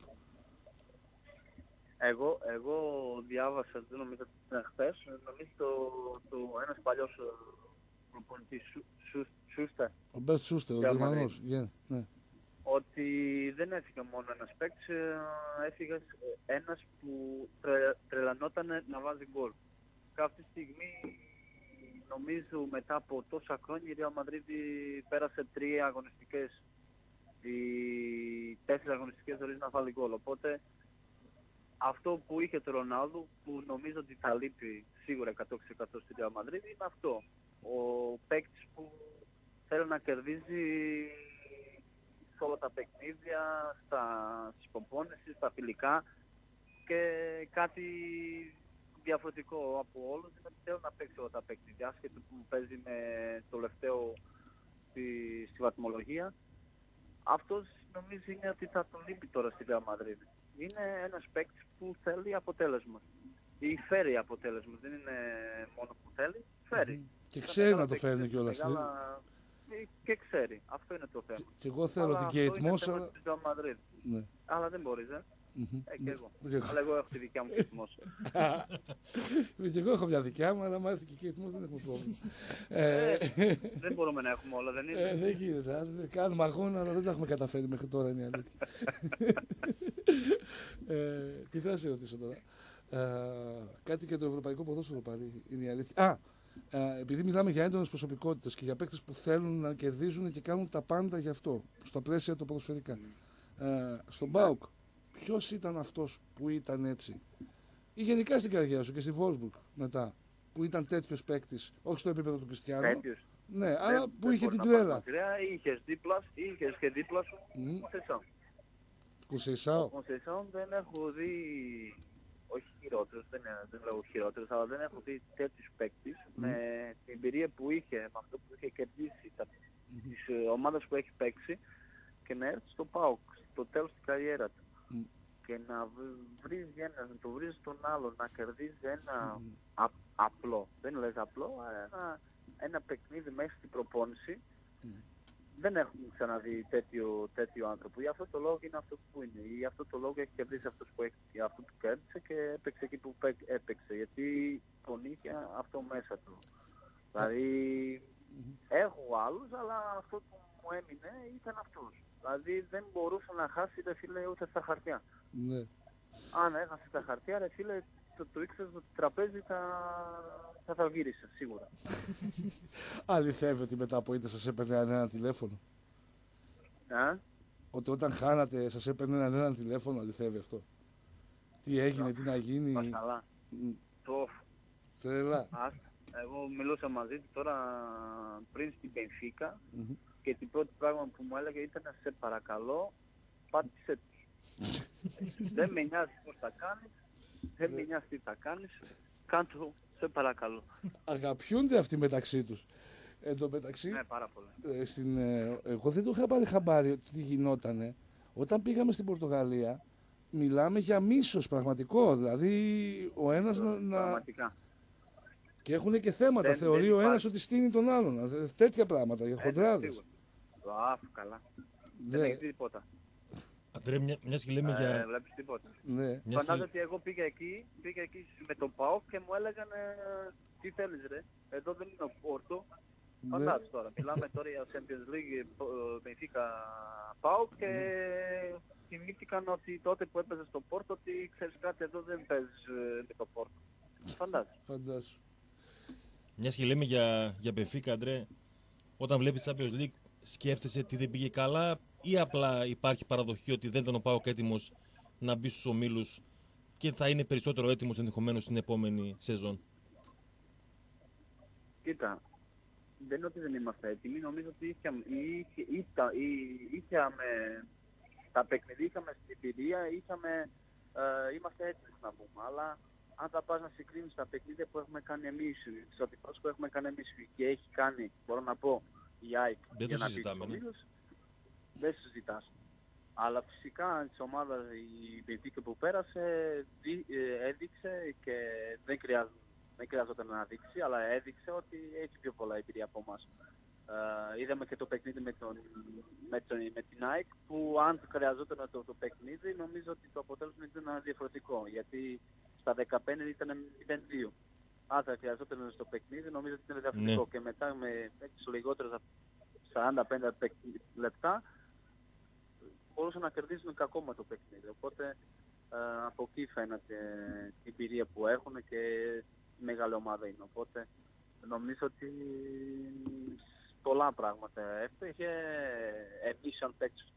Speaker 4: Εγώ, εγώ διάβασα, δεν νομίζω ότι ήταν χθες, νομίζω το, το ένας παλιός ε, προπονητής, Σου- Σου- Σούστερ,
Speaker 1: Ο Μπέρτ Σούστερ, ο
Speaker 4: Real
Speaker 1: Γερμανός. Yeah, ναι.
Speaker 4: ότι δεν έφυγε μόνο ένας παίκτης, ε, έφυγε ένας που τρε, τρελανόταν να βάζει γκολ. Και αυτή τη στιγμή, νομίζω μετά από τόσα χρόνια, η Real Madrid πέρασε τρία αγωνιστικές, οι τέσσερις αγωνιστικές χωρίς να βάλει γκολ. Οπότε αυτό που είχε το Ρονάλντο, που νομίζω ότι θα λείπει σίγουρα εκατό τοις εκατό στη Real Madrid, είναι αυτό. Ο παίκτης που θέλει να κερδίζει σε όλα τα παιχνίδια, στα, στις προπόνησεις, στα φιλικά, και κάτι διαφορετικό από όλους είναι ότι θέλω να παίξει όλα τα παιχνίδια. άσχετο που παίζει με το τελευταίο στη, στη βαθμολογία, αυτός νομίζει είναι ότι θα τον λείπει τώρα στη Real Madrid. Είναι ένας παίκτης που θέλει αποτέλεσμα. Ή φέρει αποτέλεσμα, δεν είναι μόνο που θέλει, φέρει.
Speaker 1: Mm-hmm. Και ξέρει να το φέρνει κιόλας.
Speaker 4: Μεγάλα... Και ξέρει, αυτό είναι το θέμα.
Speaker 1: Και, και εγώ θέλω την Kate Moss, αλλά...
Speaker 4: Ναι. Αλλά δεν μπορείς, ε.
Speaker 1: Mm-hmm.
Speaker 4: Ε, και εγώ. Αλλά εγώ έχω τη δικιά μου Kate Moss.
Speaker 1: Και εγώ έχω μια δικιά μου, αλλά μάλιστα και η Kate Moss δεν έχουμε πρόβλημα.
Speaker 4: ε, δεν μπορούμε να έχουμε όλα, δεν είναι.
Speaker 1: Ε, δεν γίνεται. Κάνουμε αγώνα, αλλά δεν τα έχουμε καταφέρει μέχρι τώρα, είναι η αλήθεια. ε, τι θα σε ρωτήσω τώρα. Uh, κάτι και το ευρωπαϊκό ποδόσφαιρο πάλι είναι η αλήθεια. Α, uh, επειδή μιλάμε για έντονες προσωπικότητες και για παίκτες που θέλουν να κερδίζουν και κάνουν τα πάντα γι' αυτό, στα πλαίσια του ποδοσφαιρικά. Uh, στον ΠΑΟΚ, ποιος ήταν αυτός που ήταν έτσι, ή γενικά στην καριέρα σου και στη Wolfsburg μετά, που ήταν τέτοιος παίκτης, όχι στο επίπεδο του Κριστιάνου.
Speaker 4: Τέτοιος.
Speaker 1: Ναι, δεν, αλλά που
Speaker 4: δεν
Speaker 1: είχε την τρέλα.
Speaker 4: Είχες δίπλα, είχες και δίπλα σου.
Speaker 1: Κουσεϊσάο.
Speaker 4: Ο Κουσεϊσάο δεν έχω δει. Όχι χειρότερος, δεν, δεν λέω χειρότερος, αλλά δεν έχω δει τέτοιους παίκτες mm. με την εμπειρία που είχε, με αυτό που είχε κερδίσει, τα, mm. τις ομάδες που έχει παίξει και να έρθει στο ΠΑΟΚ, στο τέλος της καριέρα του. Mm. Και να βρεις ένα, να το βρεις τον άλλο, να κερδίζει ένα mm. α, απλό, δεν λες απλό, αλλά ένα, ένα παιχνίδι μέσα στην προπόνηση. Mm. Δεν έχουμε ξαναδεί τέτοιο, τέτοιο άνθρωπο. Γι' αυτό το λόγο είναι αυτό που είναι. Γι' αυτό το λόγο έχει κερδίσει αυτός που, έχει, αυτό που κέρδισε και έπαιξε εκεί που έπαιξε. Γιατί τον είχε αυτό μέσα του. Δηλαδή έχω άλλους, αλλά αυτό που μου έμεινε ήταν αυτός. Δηλαδή δεν μπορούσε να χάσει, ρε φίλε, ούτε στα χαρτιά.
Speaker 1: Ναι.
Speaker 4: Αν έχασε τα χαρτιά, ρε φίλε, το, το ήξερες ότι το τραπέζι θα, θα, θα γύρισε, σίγουρα.
Speaker 1: Αληθεύει ότι μετά από είτε σας έπαιρνε ένα τηλέφωνο.
Speaker 4: Ε?
Speaker 1: Ότι όταν χάνατε σας έπαιρνε ένα, ένα τηλέφωνο, αληθεύει αυτό. Τι έγινε, yeah. τι να γίνει.
Speaker 4: Πασχαλά. Mm. Το...
Speaker 1: Τρελά.
Speaker 4: Ας, εγώ μιλούσα μαζί του τώρα πριν στην Μπενφίκα mm-hmm. και την πρώτη πράγμα που μου έλεγε ήταν σε παρακαλώ, πάτησε τους. Δεν με νοιάζει πώς θα κάνεις. Δεν με νοιάζει τι θα κάνεις, κάντο, σε παρακαλώ.
Speaker 1: Αγαπιούνται αυτοί μεταξύ τους. Εν τω μεταξύ,
Speaker 4: ναι, πάρα πολύ.
Speaker 1: Ε, στην, ε, εγώ δεν το είχα πάρει χαμπάρι τι γινότανε. Όταν πήγαμε στην Πορτογαλία, μιλάμε για μίσος πραγματικό. Δηλαδή, ο ένας να...
Speaker 4: Πραγματικά.
Speaker 1: Και έχουν και θέματα.
Speaker 4: Δεν,
Speaker 1: Θεωρεί
Speaker 4: δεν
Speaker 1: ο ένας ότι στείνει τον άλλον. Τέτοια πράγματα, για χοντράδες.
Speaker 4: Α, καλά. Δεν, δεν έχει τίποτα.
Speaker 2: Αντρέ, μια, μιας και λέμε
Speaker 4: ε,
Speaker 2: για...
Speaker 4: Βλέπεις τίποτα.
Speaker 1: Ναι.
Speaker 4: Φαντάζομαι ότι εγώ πήγα εκεί, πήγα εκεί με τον ΠΑΟΚ και μου έλεγαν τι θέλεις ρε, εδώ δεν είναι ο Πόρτο. Ναι. Φαντάζομαι τώρα, μιλάμε τώρα για Champions League, Benfica ΠΑΟΚ και ναι. θυμήθηκαν ότι τότε που έπαιζε στο Πόρτο ότι ξέρεις κάτι εδώ δεν παίζεις με το Πόρτο. Φαντάζομαι.
Speaker 1: Φαντάζομαι.
Speaker 2: Μιας και λέμε για, για Benfica, Αντρέ, όταν βλέπεις Champions League σκέφτεσαι τι δεν πήγε καλά ή απλά υπάρχει παραδοχή ότι δεν ήταν ο ΠΑΟΚ έτοιμος να μπει στους ομίλους και θα είναι περισσότερο έτοιμος ενδεχομένως στην επόμενη σεζόν?
Speaker 4: Κοίτα, δεν είναι ότι δεν είμαστε έτοιμοι. Νομίζω ότι είχαμε, είχε, είχε, είχαμε τα παιχνίδια, είχαμε στην εμπειρία, είχαμε, ε, είμαστε έτοιμοι να πούμε. Αλλά αν θα πας να συγκρίνεις τα παιχνίδια που έχουμε κάνει εμείς, τις αντιπάσεις που έχουμε κάνει εμείς και έχει κάνει, μπορώ να πω, η ΑΕΚ για να μπει στους ομίλους, δεν συζητάς. Αλλά φυσικά της ομάδας η Benfica που πέρασε δι, ε, έδειξε και δεν, χρειάζ, δεν χρειάζονταν να δείξει, αλλά έδειξε ότι έχει πιο πολλά εμπειρία από εμάς. Ε, είδαμε και το παιχνίδι με, τον, με, τον, με την ΑΕΚ που αν χρειαζόταν το, το παιχνίδι νομίζω ότι το αποτέλεσμα ήταν διαφορετικό, γιατί στα δεκαπέντε ήταν μηδέν δύο. Αν θα χρειαζόταν στο παιχνίδι νομίζω ότι ήταν διαφορετικό, ναι. Και μετά με έξι λιγότερες σαράντα πέντε λεπτά μπορούσαν να κερδίσουν και ακόμα το παιχνίδι. Οπότε ε, από εκεί φαίνεται η εμπειρία που έχουν και μεγάλη ομάδα είναι. Οπότε νομίζω ότι πολλά πράγματα έφταιγε. Εμείς σαν παίκτες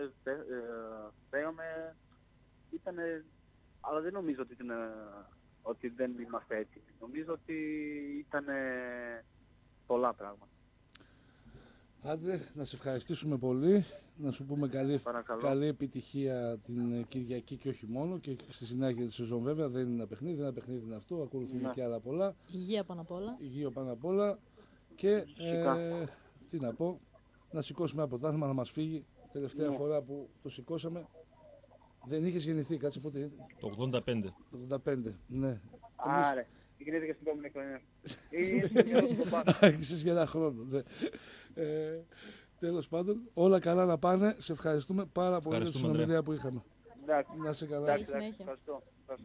Speaker 4: φέγαμε, ήταν, αλλά δεν νομίζω ότι, ήταν, ότι δεν είμαστε έτοιμοι. Νομίζω ότι ήταν πολλά πράγματα.
Speaker 1: Άντε, να σε ευχαριστήσουμε πολύ. Να σου πούμε καλή, καλή επιτυχία την Κυριακή και όχι μόνο. Και στη συνέχεια τη σεζόν, βέβαια, δεν είναι ένα παιχνίδι. Ένα παιχνίδι είναι αυτό. Ακολουθούν και άλλα πολλά.
Speaker 3: Υγεία πάνω απ' όλα.
Speaker 1: Υγεία πάνω απ' όλα. Και ε, τι να πω, να σηκώσουμε ένα πρωτάθλημα να μα φύγει. Τελευταία ναι. φορά που το σηκώσαμε, δεν είχε γεννηθεί, κάτσε πότε.
Speaker 2: Το ογδόντα πέντε.
Speaker 1: Το ογδόντα πέντε, ναι.
Speaker 4: Άρα, γεννήθηκα στην επόμενη χρονιά.
Speaker 1: Άρχισες για ένα χρόνο. Ναι. Ε, τέλος πάντων, όλα καλά να πάνε. Σε ευχαριστούμε πάρα πολύ για τη συνομιλία που είχαμε.
Speaker 4: Εντάξει.
Speaker 1: Να σε καλά.
Speaker 3: Καλή συνέχεια.
Speaker 4: Ευχαριστώ.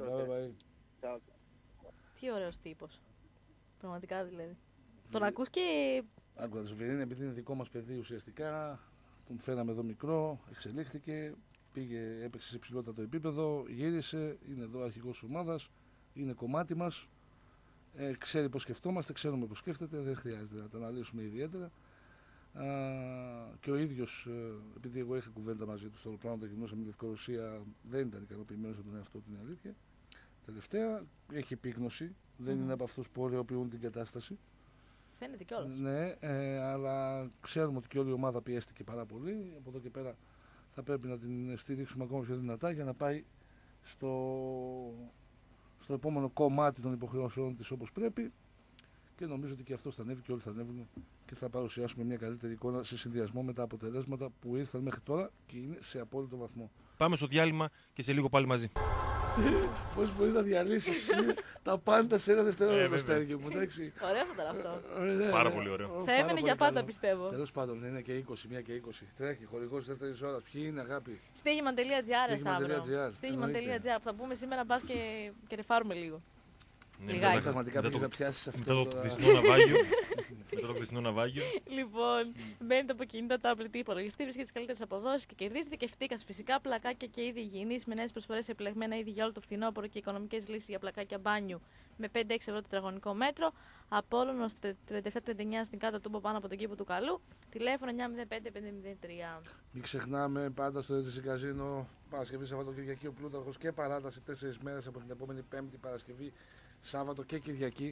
Speaker 3: Τι ωραίος τύπος. Πραγματικά δηλαδή. Τον ακούς και...
Speaker 1: Άκουγα το Σοφιρίνη, επειδή είναι δικό μας παιδί ουσιαστικά, τον φέραμε εδώ μικρό, εξελίχθηκε, πήγε, έπαιξε σε ψηλότατο επίπεδο, γύρισε, είναι εδώ αρχηγός της ομάδας, είναι κομμάτι μας, ε, ξέρει πώς σκεφτόμαστε, ξέρουμε πώς σκέφτεται, δεν χρειάζεται να το αναλύσουμε ιδιαίτερα. Α, και ο ίδιος, επειδή εγώ είχα κουβέντα μαζί του στο πλάνο το γυμνό με τη Λευκορωσία, δεν ήταν ικανοποιημένος από τον εαυτό του, την αλήθεια. Τελευταία, έχει επίγνωση, δεν mm. είναι από αυτούς που ωρεοποιούν την κατάσταση.
Speaker 3: Φαίνεται κιόλας.
Speaker 1: Ναι, ε, αλλά ξέρουμε ότι και όλη η ομάδα πιέστηκε πάρα πολύ. Από εδώ και πέρα θα πρέπει να την στηρίξουμε ακόμα πιο δυνατά για να πάει στο, στο επόμενο κομμάτι των υποχρεώσεων της όπως πρέπει. Και νομίζω ότι και αυτό θα ανέβει και όλοι θα ανέβουν και θα παρουσιάσουμε μια καλύτερη εικόνα σε συνδυασμό με τα αποτελέσματα που ήρθαν μέχρι τώρα και είναι σε απόλυτο βαθμό.
Speaker 2: Πάμε στο διάλειμμα και σε λίγο πάλι μαζί.
Speaker 1: Πώς μπορείς να διαλύσεις τα πάντα σε ένα δευτερόλεπτο, Στέργιο μου, εντάξει.
Speaker 3: Ωραίο θα ήταν αυτό.
Speaker 2: Πάρα πολύ ωραίο.
Speaker 3: Θα έμενε για πάντα, πιστεύω.
Speaker 1: Τέλος πάντων, είναι και είκοσι, μία και είκοσι. Τρέχει, χορηγός δεύτερης ώρας. Ποιοι είναι, αγάπη?
Speaker 3: Στοίχημαν τελεία τζι άρ, Σταύρο. Στοίχημαν τελεία τζι άρ, θα πούμε σήμερα μπας και, και ρεφάρουμε λίγο.
Speaker 2: Ναι,
Speaker 3: λιγάκι.
Speaker 1: Πραγματικά πήγες να πιάσεις αυτό.
Speaker 2: Μετά το χθεσινό ναυάγιο. Μετά το χθεσινό ναυάγιο.
Speaker 3: Λοιπόν, μπαίνετε από κινητό, τάμπλετ ή υπολογιστή, βρίσκετε τις καλύτερες αποδόσεις και κερδίζετε και φτύκας φυσικά πλακάκια και είδη υγιεινής με νέες προσφορές σε επιλεγμένα είδη για όλο το φθινόπωρο και οικονομικές λύσεις για πλακάκια μπάνιου με πέντε έξι ευρώ τετραγωνικό μέτρο. Απόλλωνος τριάντα επτά τριάντα εννιά στην κάτω τούμπο πάνω από τον κήπο του Καλού. Τηλέφωνο εννιά μηδέν πέντε πέντε μηδέν τρία.
Speaker 1: Μην ξεχνάμε πάντα στο Ρέτζεσι Καζίνο Παρασκευή, Σαββατοκυριακή ο Πλούταρχος και παράταση τέσσερις μέρες από την επόμενη Πέμπτη, Παρασκευή, Σάββατο και Κυριακή.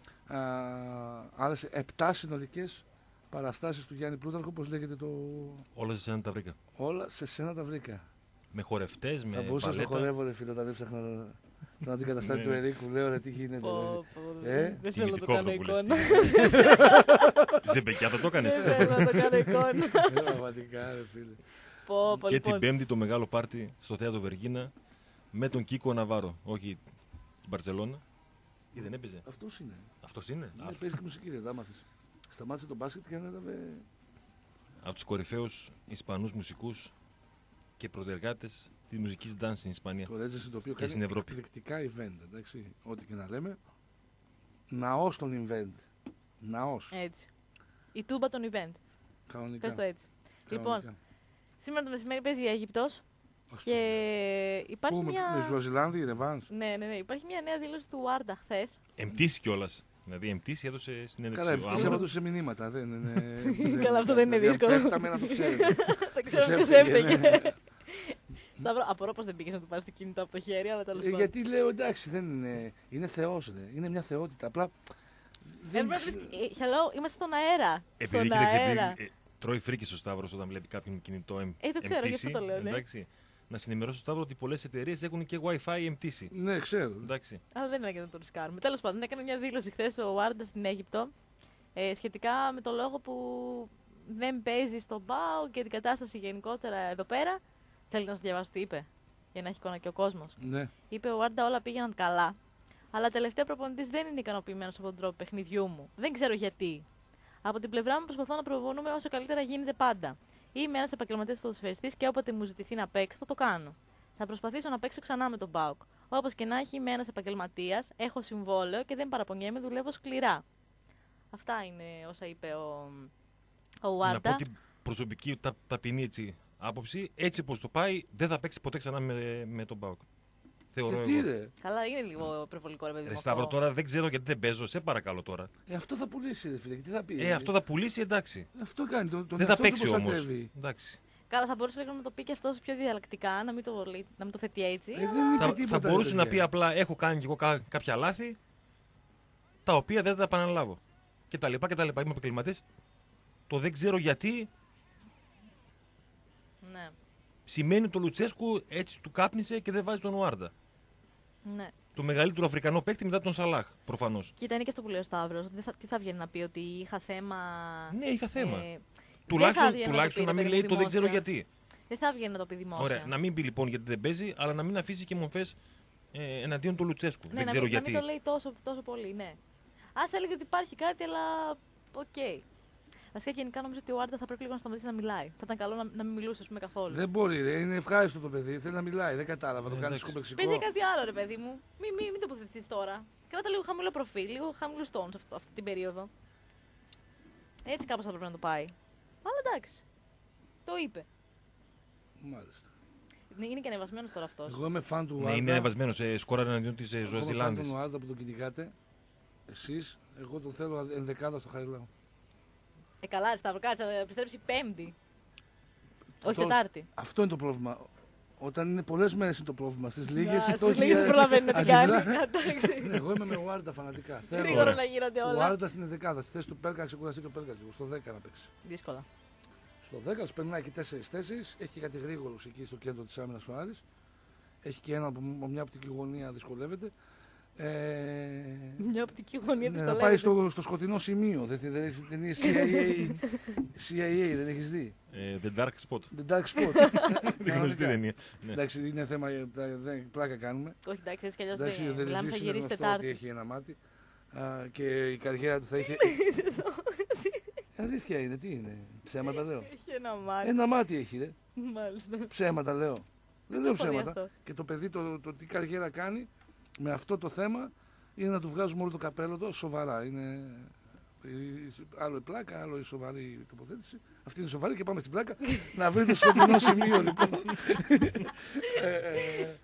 Speaker 1: Άρα σε επτά συνολικές παραστάσεις του Γιάννη Πλούταρχου, όπως λέγεται το.
Speaker 2: Όλα σε σένα τα βρήκα.
Speaker 1: Όλα σε σένα τα βρήκα.
Speaker 2: Με χορευτές, με.
Speaker 1: Θα μπορούσα να χορεύω, ρε φίλε, όταν έψαχνα τον αντικαταστάτη του Ερίκου. Λέω, ρε, τι γίνεται.
Speaker 3: Ε? Δεν θέλω να το κάνω εικόνα.
Speaker 2: Ζεμπεκιά, θα το έκανες.
Speaker 3: Δεν θέλω να το κάνω εικόνα.
Speaker 1: Πραγματικά, ρε φίλε.
Speaker 2: Και την Πέμπτη το μεγάλο πάρτι στο Θέατρο Βεργίνα με τον Κίκο Ναβάρο. Όχι στην Μπαρτσελώνα. Ή δεν έπαιζε.
Speaker 1: Αυτός είναι.
Speaker 2: Αυτός είναι.
Speaker 1: Ναι, παίζει και μουσική, δεν τα μάθεις. Σταμάτησε τον μπάσκετ και ανέλαβε.
Speaker 2: Από τους κορυφαίους Ισπανούς μουσικούς και πρωτεργάτες της μουσικής dance στην Ισπανία.
Speaker 1: Το Ρέτζεσι, το οποίο κάνει εκπληκτικά event, εντάξει. Ό,τι και να λέμε. Ναός των event. Ναός.
Speaker 3: Έτσι. Η τούμπα των event.
Speaker 1: Κανονικά.
Speaker 3: Πες το έτσι.
Speaker 1: Κανονικά.
Speaker 3: Λοιπόν, σήμερα το μεσημέρι παίζει η Αίγυπτος. Και υπάρχει
Speaker 1: Πού,
Speaker 3: μια.
Speaker 1: Με, με Ζουαζιλάνδη, Ρεβάνς.
Speaker 3: Ναι, ναι, ναι. Υπάρχει μια νέα δήλωση του Άρντα χθες.
Speaker 2: Εμπτήσει κιόλας. Δηλαδή, εμπτήσει έδωσε συνέντευξη.
Speaker 1: Καλά, εμπτήσει έδωσε μηνύματα. Δεν είναι.
Speaker 3: Καλά, αυτό δεν είναι δύσκολο.
Speaker 1: Πέφταμε να το ξέρετε.
Speaker 3: Δεν ξέρω ποιος έφταιγε. Σταύρο, απορώ πως δεν πήγες να του πάρεις το κινητό από το χέρι, αλλά τέλος πάντων.
Speaker 1: Γιατί λέω εντάξει, δεν είναι. Είναι θεός, είναι μια θεότητα. Απλά.
Speaker 3: Hello, είμαστε στον αέρα.
Speaker 2: Επειδή κοίταξε, τρώει φρίκες ο Σταύρος όταν βλέπει κάποιον κινητό εμπτήσει.
Speaker 3: Ε, το ξέρω, γι' αυτό το λέω, ναι.
Speaker 2: Να συνημερώσω Σταύρο ότι πολλές εταιρείες έχουν και Wi-Fi εμπτήσει.
Speaker 1: Ναι, ξέρω.
Speaker 2: Εντάξει.
Speaker 3: Αλλά δεν είναι να το ρισκάρουμε. Τέλος πάντων, έκανε μια δήλωση χθες ο Άρντα στην Αίγυπτο ε, σχετικά με το λόγο που δεν παίζει στον ΠΑΟ και την κατάσταση γενικότερα εδώ πέρα. Θέλετε να σας διαβάσω τι είπε, για να έχει εικόνα και ο κόσμος.
Speaker 1: Ναι.
Speaker 3: Είπε ο Άρντα όλα πήγαιναν καλά, αλλά τελευταία προπονητής δεν είναι ικανοποιημένος από τον τρόπο παιχνιδιού μου. Δεν ξέρω γιατί. Από την πλευρά μου προσπαθώ να προβολούμε όσο καλύτερα γίνεται πάντα. Είμαι ένας επαγγελματίας ποδοσφαιριστής και όποτε μου ζητηθεί να παίξω θα το κάνω. Θα προσπαθήσω να παίξω ξανά με τον ΠΑΟΚ. Όπως και να έχει, είμαι ένας επαγγελματίας, έχω συμβόλαιο και δεν παραπονιέμαι, δουλεύω σκληρά. Αυτά είναι όσα είπε ο, ο Άρντα.
Speaker 2: Να πω την προσωπική τα, ταπεινή έτσι, άποψη. Έτσι όπως το πάει, δεν θα παίξει ποτέ ξανά με, με τον ΠΑΟΚ. Θεωρώ
Speaker 1: τι
Speaker 2: εγώ.
Speaker 1: ρε.
Speaker 3: Καλά, είναι λίγο υπερβολικό, ρε παιδί μου.
Speaker 2: Ε, Σταύρο, τώρα δεν ξέρω γιατί δεν παίζω, σε παρακαλώ τώρα.
Speaker 1: Ε, αυτό θα πουλήσει, ρε φίλε. Τι θα πει.
Speaker 2: Ε, αυτό θα πουλήσει, εντάξει.
Speaker 1: Αυτό κάνει. Το, το
Speaker 2: δεν θα παίξει όμως. Εντάξει.
Speaker 3: Καλά, θα μπορούσε λίγο να το πει και αυτό πιο διαλλακτικά, να μην το, να μην το θέτει έτσι.
Speaker 1: Ε, αλλά...
Speaker 2: θα,
Speaker 1: τίποτα,
Speaker 2: θα μπορούσε να πει απλά: έχω κάνει κι εγώ κά, κάποια λάθη, τα οποία δεν θα τα επαναλάβω. Και τα λοιπά και τα λοιπά. Είμαι επαγγελματής. το δεν ξέρω γιατί
Speaker 3: Ναι.
Speaker 2: σημαίνει το Λουτσέσκου έτσι του κάπνισε και δεν βάζει τον Ουάρντα.
Speaker 3: Ναι.
Speaker 2: Το μεγαλύτερο Αφρικανό παίκτη μετά τον Σαλάχ, προφανώς.
Speaker 3: Κοίτα, είναι και αυτό που λέει ο Σταύρος. Δεν θα- Τι θα βγαίνει να πει, ότι είχα θέμα.
Speaker 2: Ναι, είχα θέμα.
Speaker 3: ε,
Speaker 2: Τουλάχιστον,
Speaker 3: βγαίνει να το
Speaker 2: τουλάχιστον
Speaker 3: πει,
Speaker 2: να
Speaker 3: ρε
Speaker 2: μην
Speaker 3: παιδί
Speaker 2: λέει
Speaker 3: μου,
Speaker 2: το δεν ξέρω
Speaker 3: δημόσια.
Speaker 2: γιατί.
Speaker 3: Δεν θα βγαίνει να το πει δημόσια.
Speaker 2: Ωραία, να μην πει λοιπόν γιατί δεν παίζει, αλλά να μην αφήσει και μορφές ε, εναντίον του Λουτσέσκου.
Speaker 3: Ναι,
Speaker 2: δεν
Speaker 3: να
Speaker 2: ξέρω
Speaker 3: μην,
Speaker 2: γιατί.
Speaker 3: να μην το λέει τόσο, τόσο πολύ, ναι. Α, θα έλεγε ότι υπάρχει κάτι, αλλά. Οκ. Okay. Βασικά, γενικά νομίζω ότι ο Άρντα θα πρέπει λίγο να σταματήσει να μιλάει. Θα ήταν καλό να, να μην μιλούσε, ας πούμε, καθόλου.
Speaker 1: Δεν μπορεί, ρε. Είναι ευχάριστο το παιδί. Θέλει να μιλάει. Δεν κατάλαβα. Το
Speaker 2: Ε,
Speaker 1: κάνει
Speaker 2: εντάξει.
Speaker 1: σκομπεξικό.
Speaker 3: Παίζει κάτι άλλο, ρε παιδί μου. Μην μη, μην τοποθετηθεί τώρα. Κράτα λίγο χαμηλό προφίλ, λίγο χαμηλού τόνου αυτή, αυτή την περίοδο. Έτσι κάπως θα πρέπει να το πάει. Αλλά εντάξει. Το είπε.
Speaker 1: Μάλιστα.
Speaker 3: Είναι είναι και ανεβασμένο τώρα αυτό.
Speaker 1: Εγώ είμαι φαν του
Speaker 2: Ναι,
Speaker 1: Ουάρντα.
Speaker 2: είναι ανεβασμένο. Ε, σκόραρε εναντίον τη ε,
Speaker 1: Εγώ είμαι φαν
Speaker 2: Ζωαζιλάνδη.
Speaker 1: του Ουάρντα που τον κυνηγάτε. Εσείς, εγώ τον θέλω ενδεκάδα στο Χαριλάου.
Speaker 3: Ε, καλά, ρε Σταύρο, κάτσε, θα επιστρέψει Πέμπτη. Όχι
Speaker 1: Το-
Speaker 3: Τετάρτη.
Speaker 1: Αυτό είναι το πρόβλημα. Όταν είναι πολλές μέρες είναι το πρόβλημα. Στις λίγες
Speaker 3: Στις
Speaker 1: το έχει
Speaker 3: λίγες δεν προλαβαίνει να την κάνει.
Speaker 1: αντιδρά.
Speaker 3: Εντάξει.
Speaker 1: Ναι, εγώ είμαι με Ουάρντα φανατικά.
Speaker 3: Γρήγορα
Speaker 2: Ωραία.
Speaker 3: να γίνονται
Speaker 1: Ο
Speaker 3: όλα.
Speaker 1: Ουάρντα στην δεκάδα. Στη θέση του Πέρκα να ξεκουραστεί και ο Πέρκα λίγο. Στο δέκα να παίξει.
Speaker 3: Δύσκολα.
Speaker 1: Στο δέκα του περνάει και τέσσερις θέσεις. Έχει και κάτι γρήγορου εκεί στο κέντρο της άμυνας ο Άρης. Έχει και ένα που από μια οπτική γωνία δυσκολεύεται. Ε,
Speaker 3: Μια οπτική γωνία
Speaker 1: ναι,
Speaker 3: της
Speaker 1: να πάει στο, στο σκοτεινό σημείο. Δεν, δεν έχεις την ταινία σι άι έι, σι άι έι, δεν έχεις δει.
Speaker 2: Ε, the Dark Spot.
Speaker 1: The Dark Spot.
Speaker 2: Δεν γνωστή ταινία. Ναι.
Speaker 1: Εντάξει, είναι θέμα, ε, δεν- πλάκα κάνουμε.
Speaker 3: Όχι, εντάξει, έτσι κι αλλιώς
Speaker 1: Εντάξει,
Speaker 3: δεν.
Speaker 1: ο
Speaker 3: Μιλάμε, θα
Speaker 1: Δελεζής είναι
Speaker 3: γυρίσει
Speaker 1: γνωστό ότι
Speaker 3: Τετάρτη.
Speaker 1: έχει ένα μάτι. Α, και η καριέρα του θα είχε... Αλήθεια είναι, τι είναι. Ψέματα λέω.
Speaker 3: Έχει ένα μάτι.
Speaker 1: Ένα μάτι έχει, ρε.
Speaker 3: Μάλιστα.
Speaker 1: Ψέματα λέω. Δεν λέω
Speaker 3: Το έχω δει
Speaker 1: ψέματα.
Speaker 3: αυτό.
Speaker 1: Και το παιδί το, το τι καριέρα κάνει με αυτό το θέμα είναι να του βγάζουμε όλο το καπέλο του σοβαρά. Είναι η- άλλο η πλάκα, άλλο η σοβαρή τοποθέτηση. Αυτή είναι η σοβαρή και πάμε στην πλάκα. Να βρει το σκοτεινό σημείο λοιπόν. ε, ε,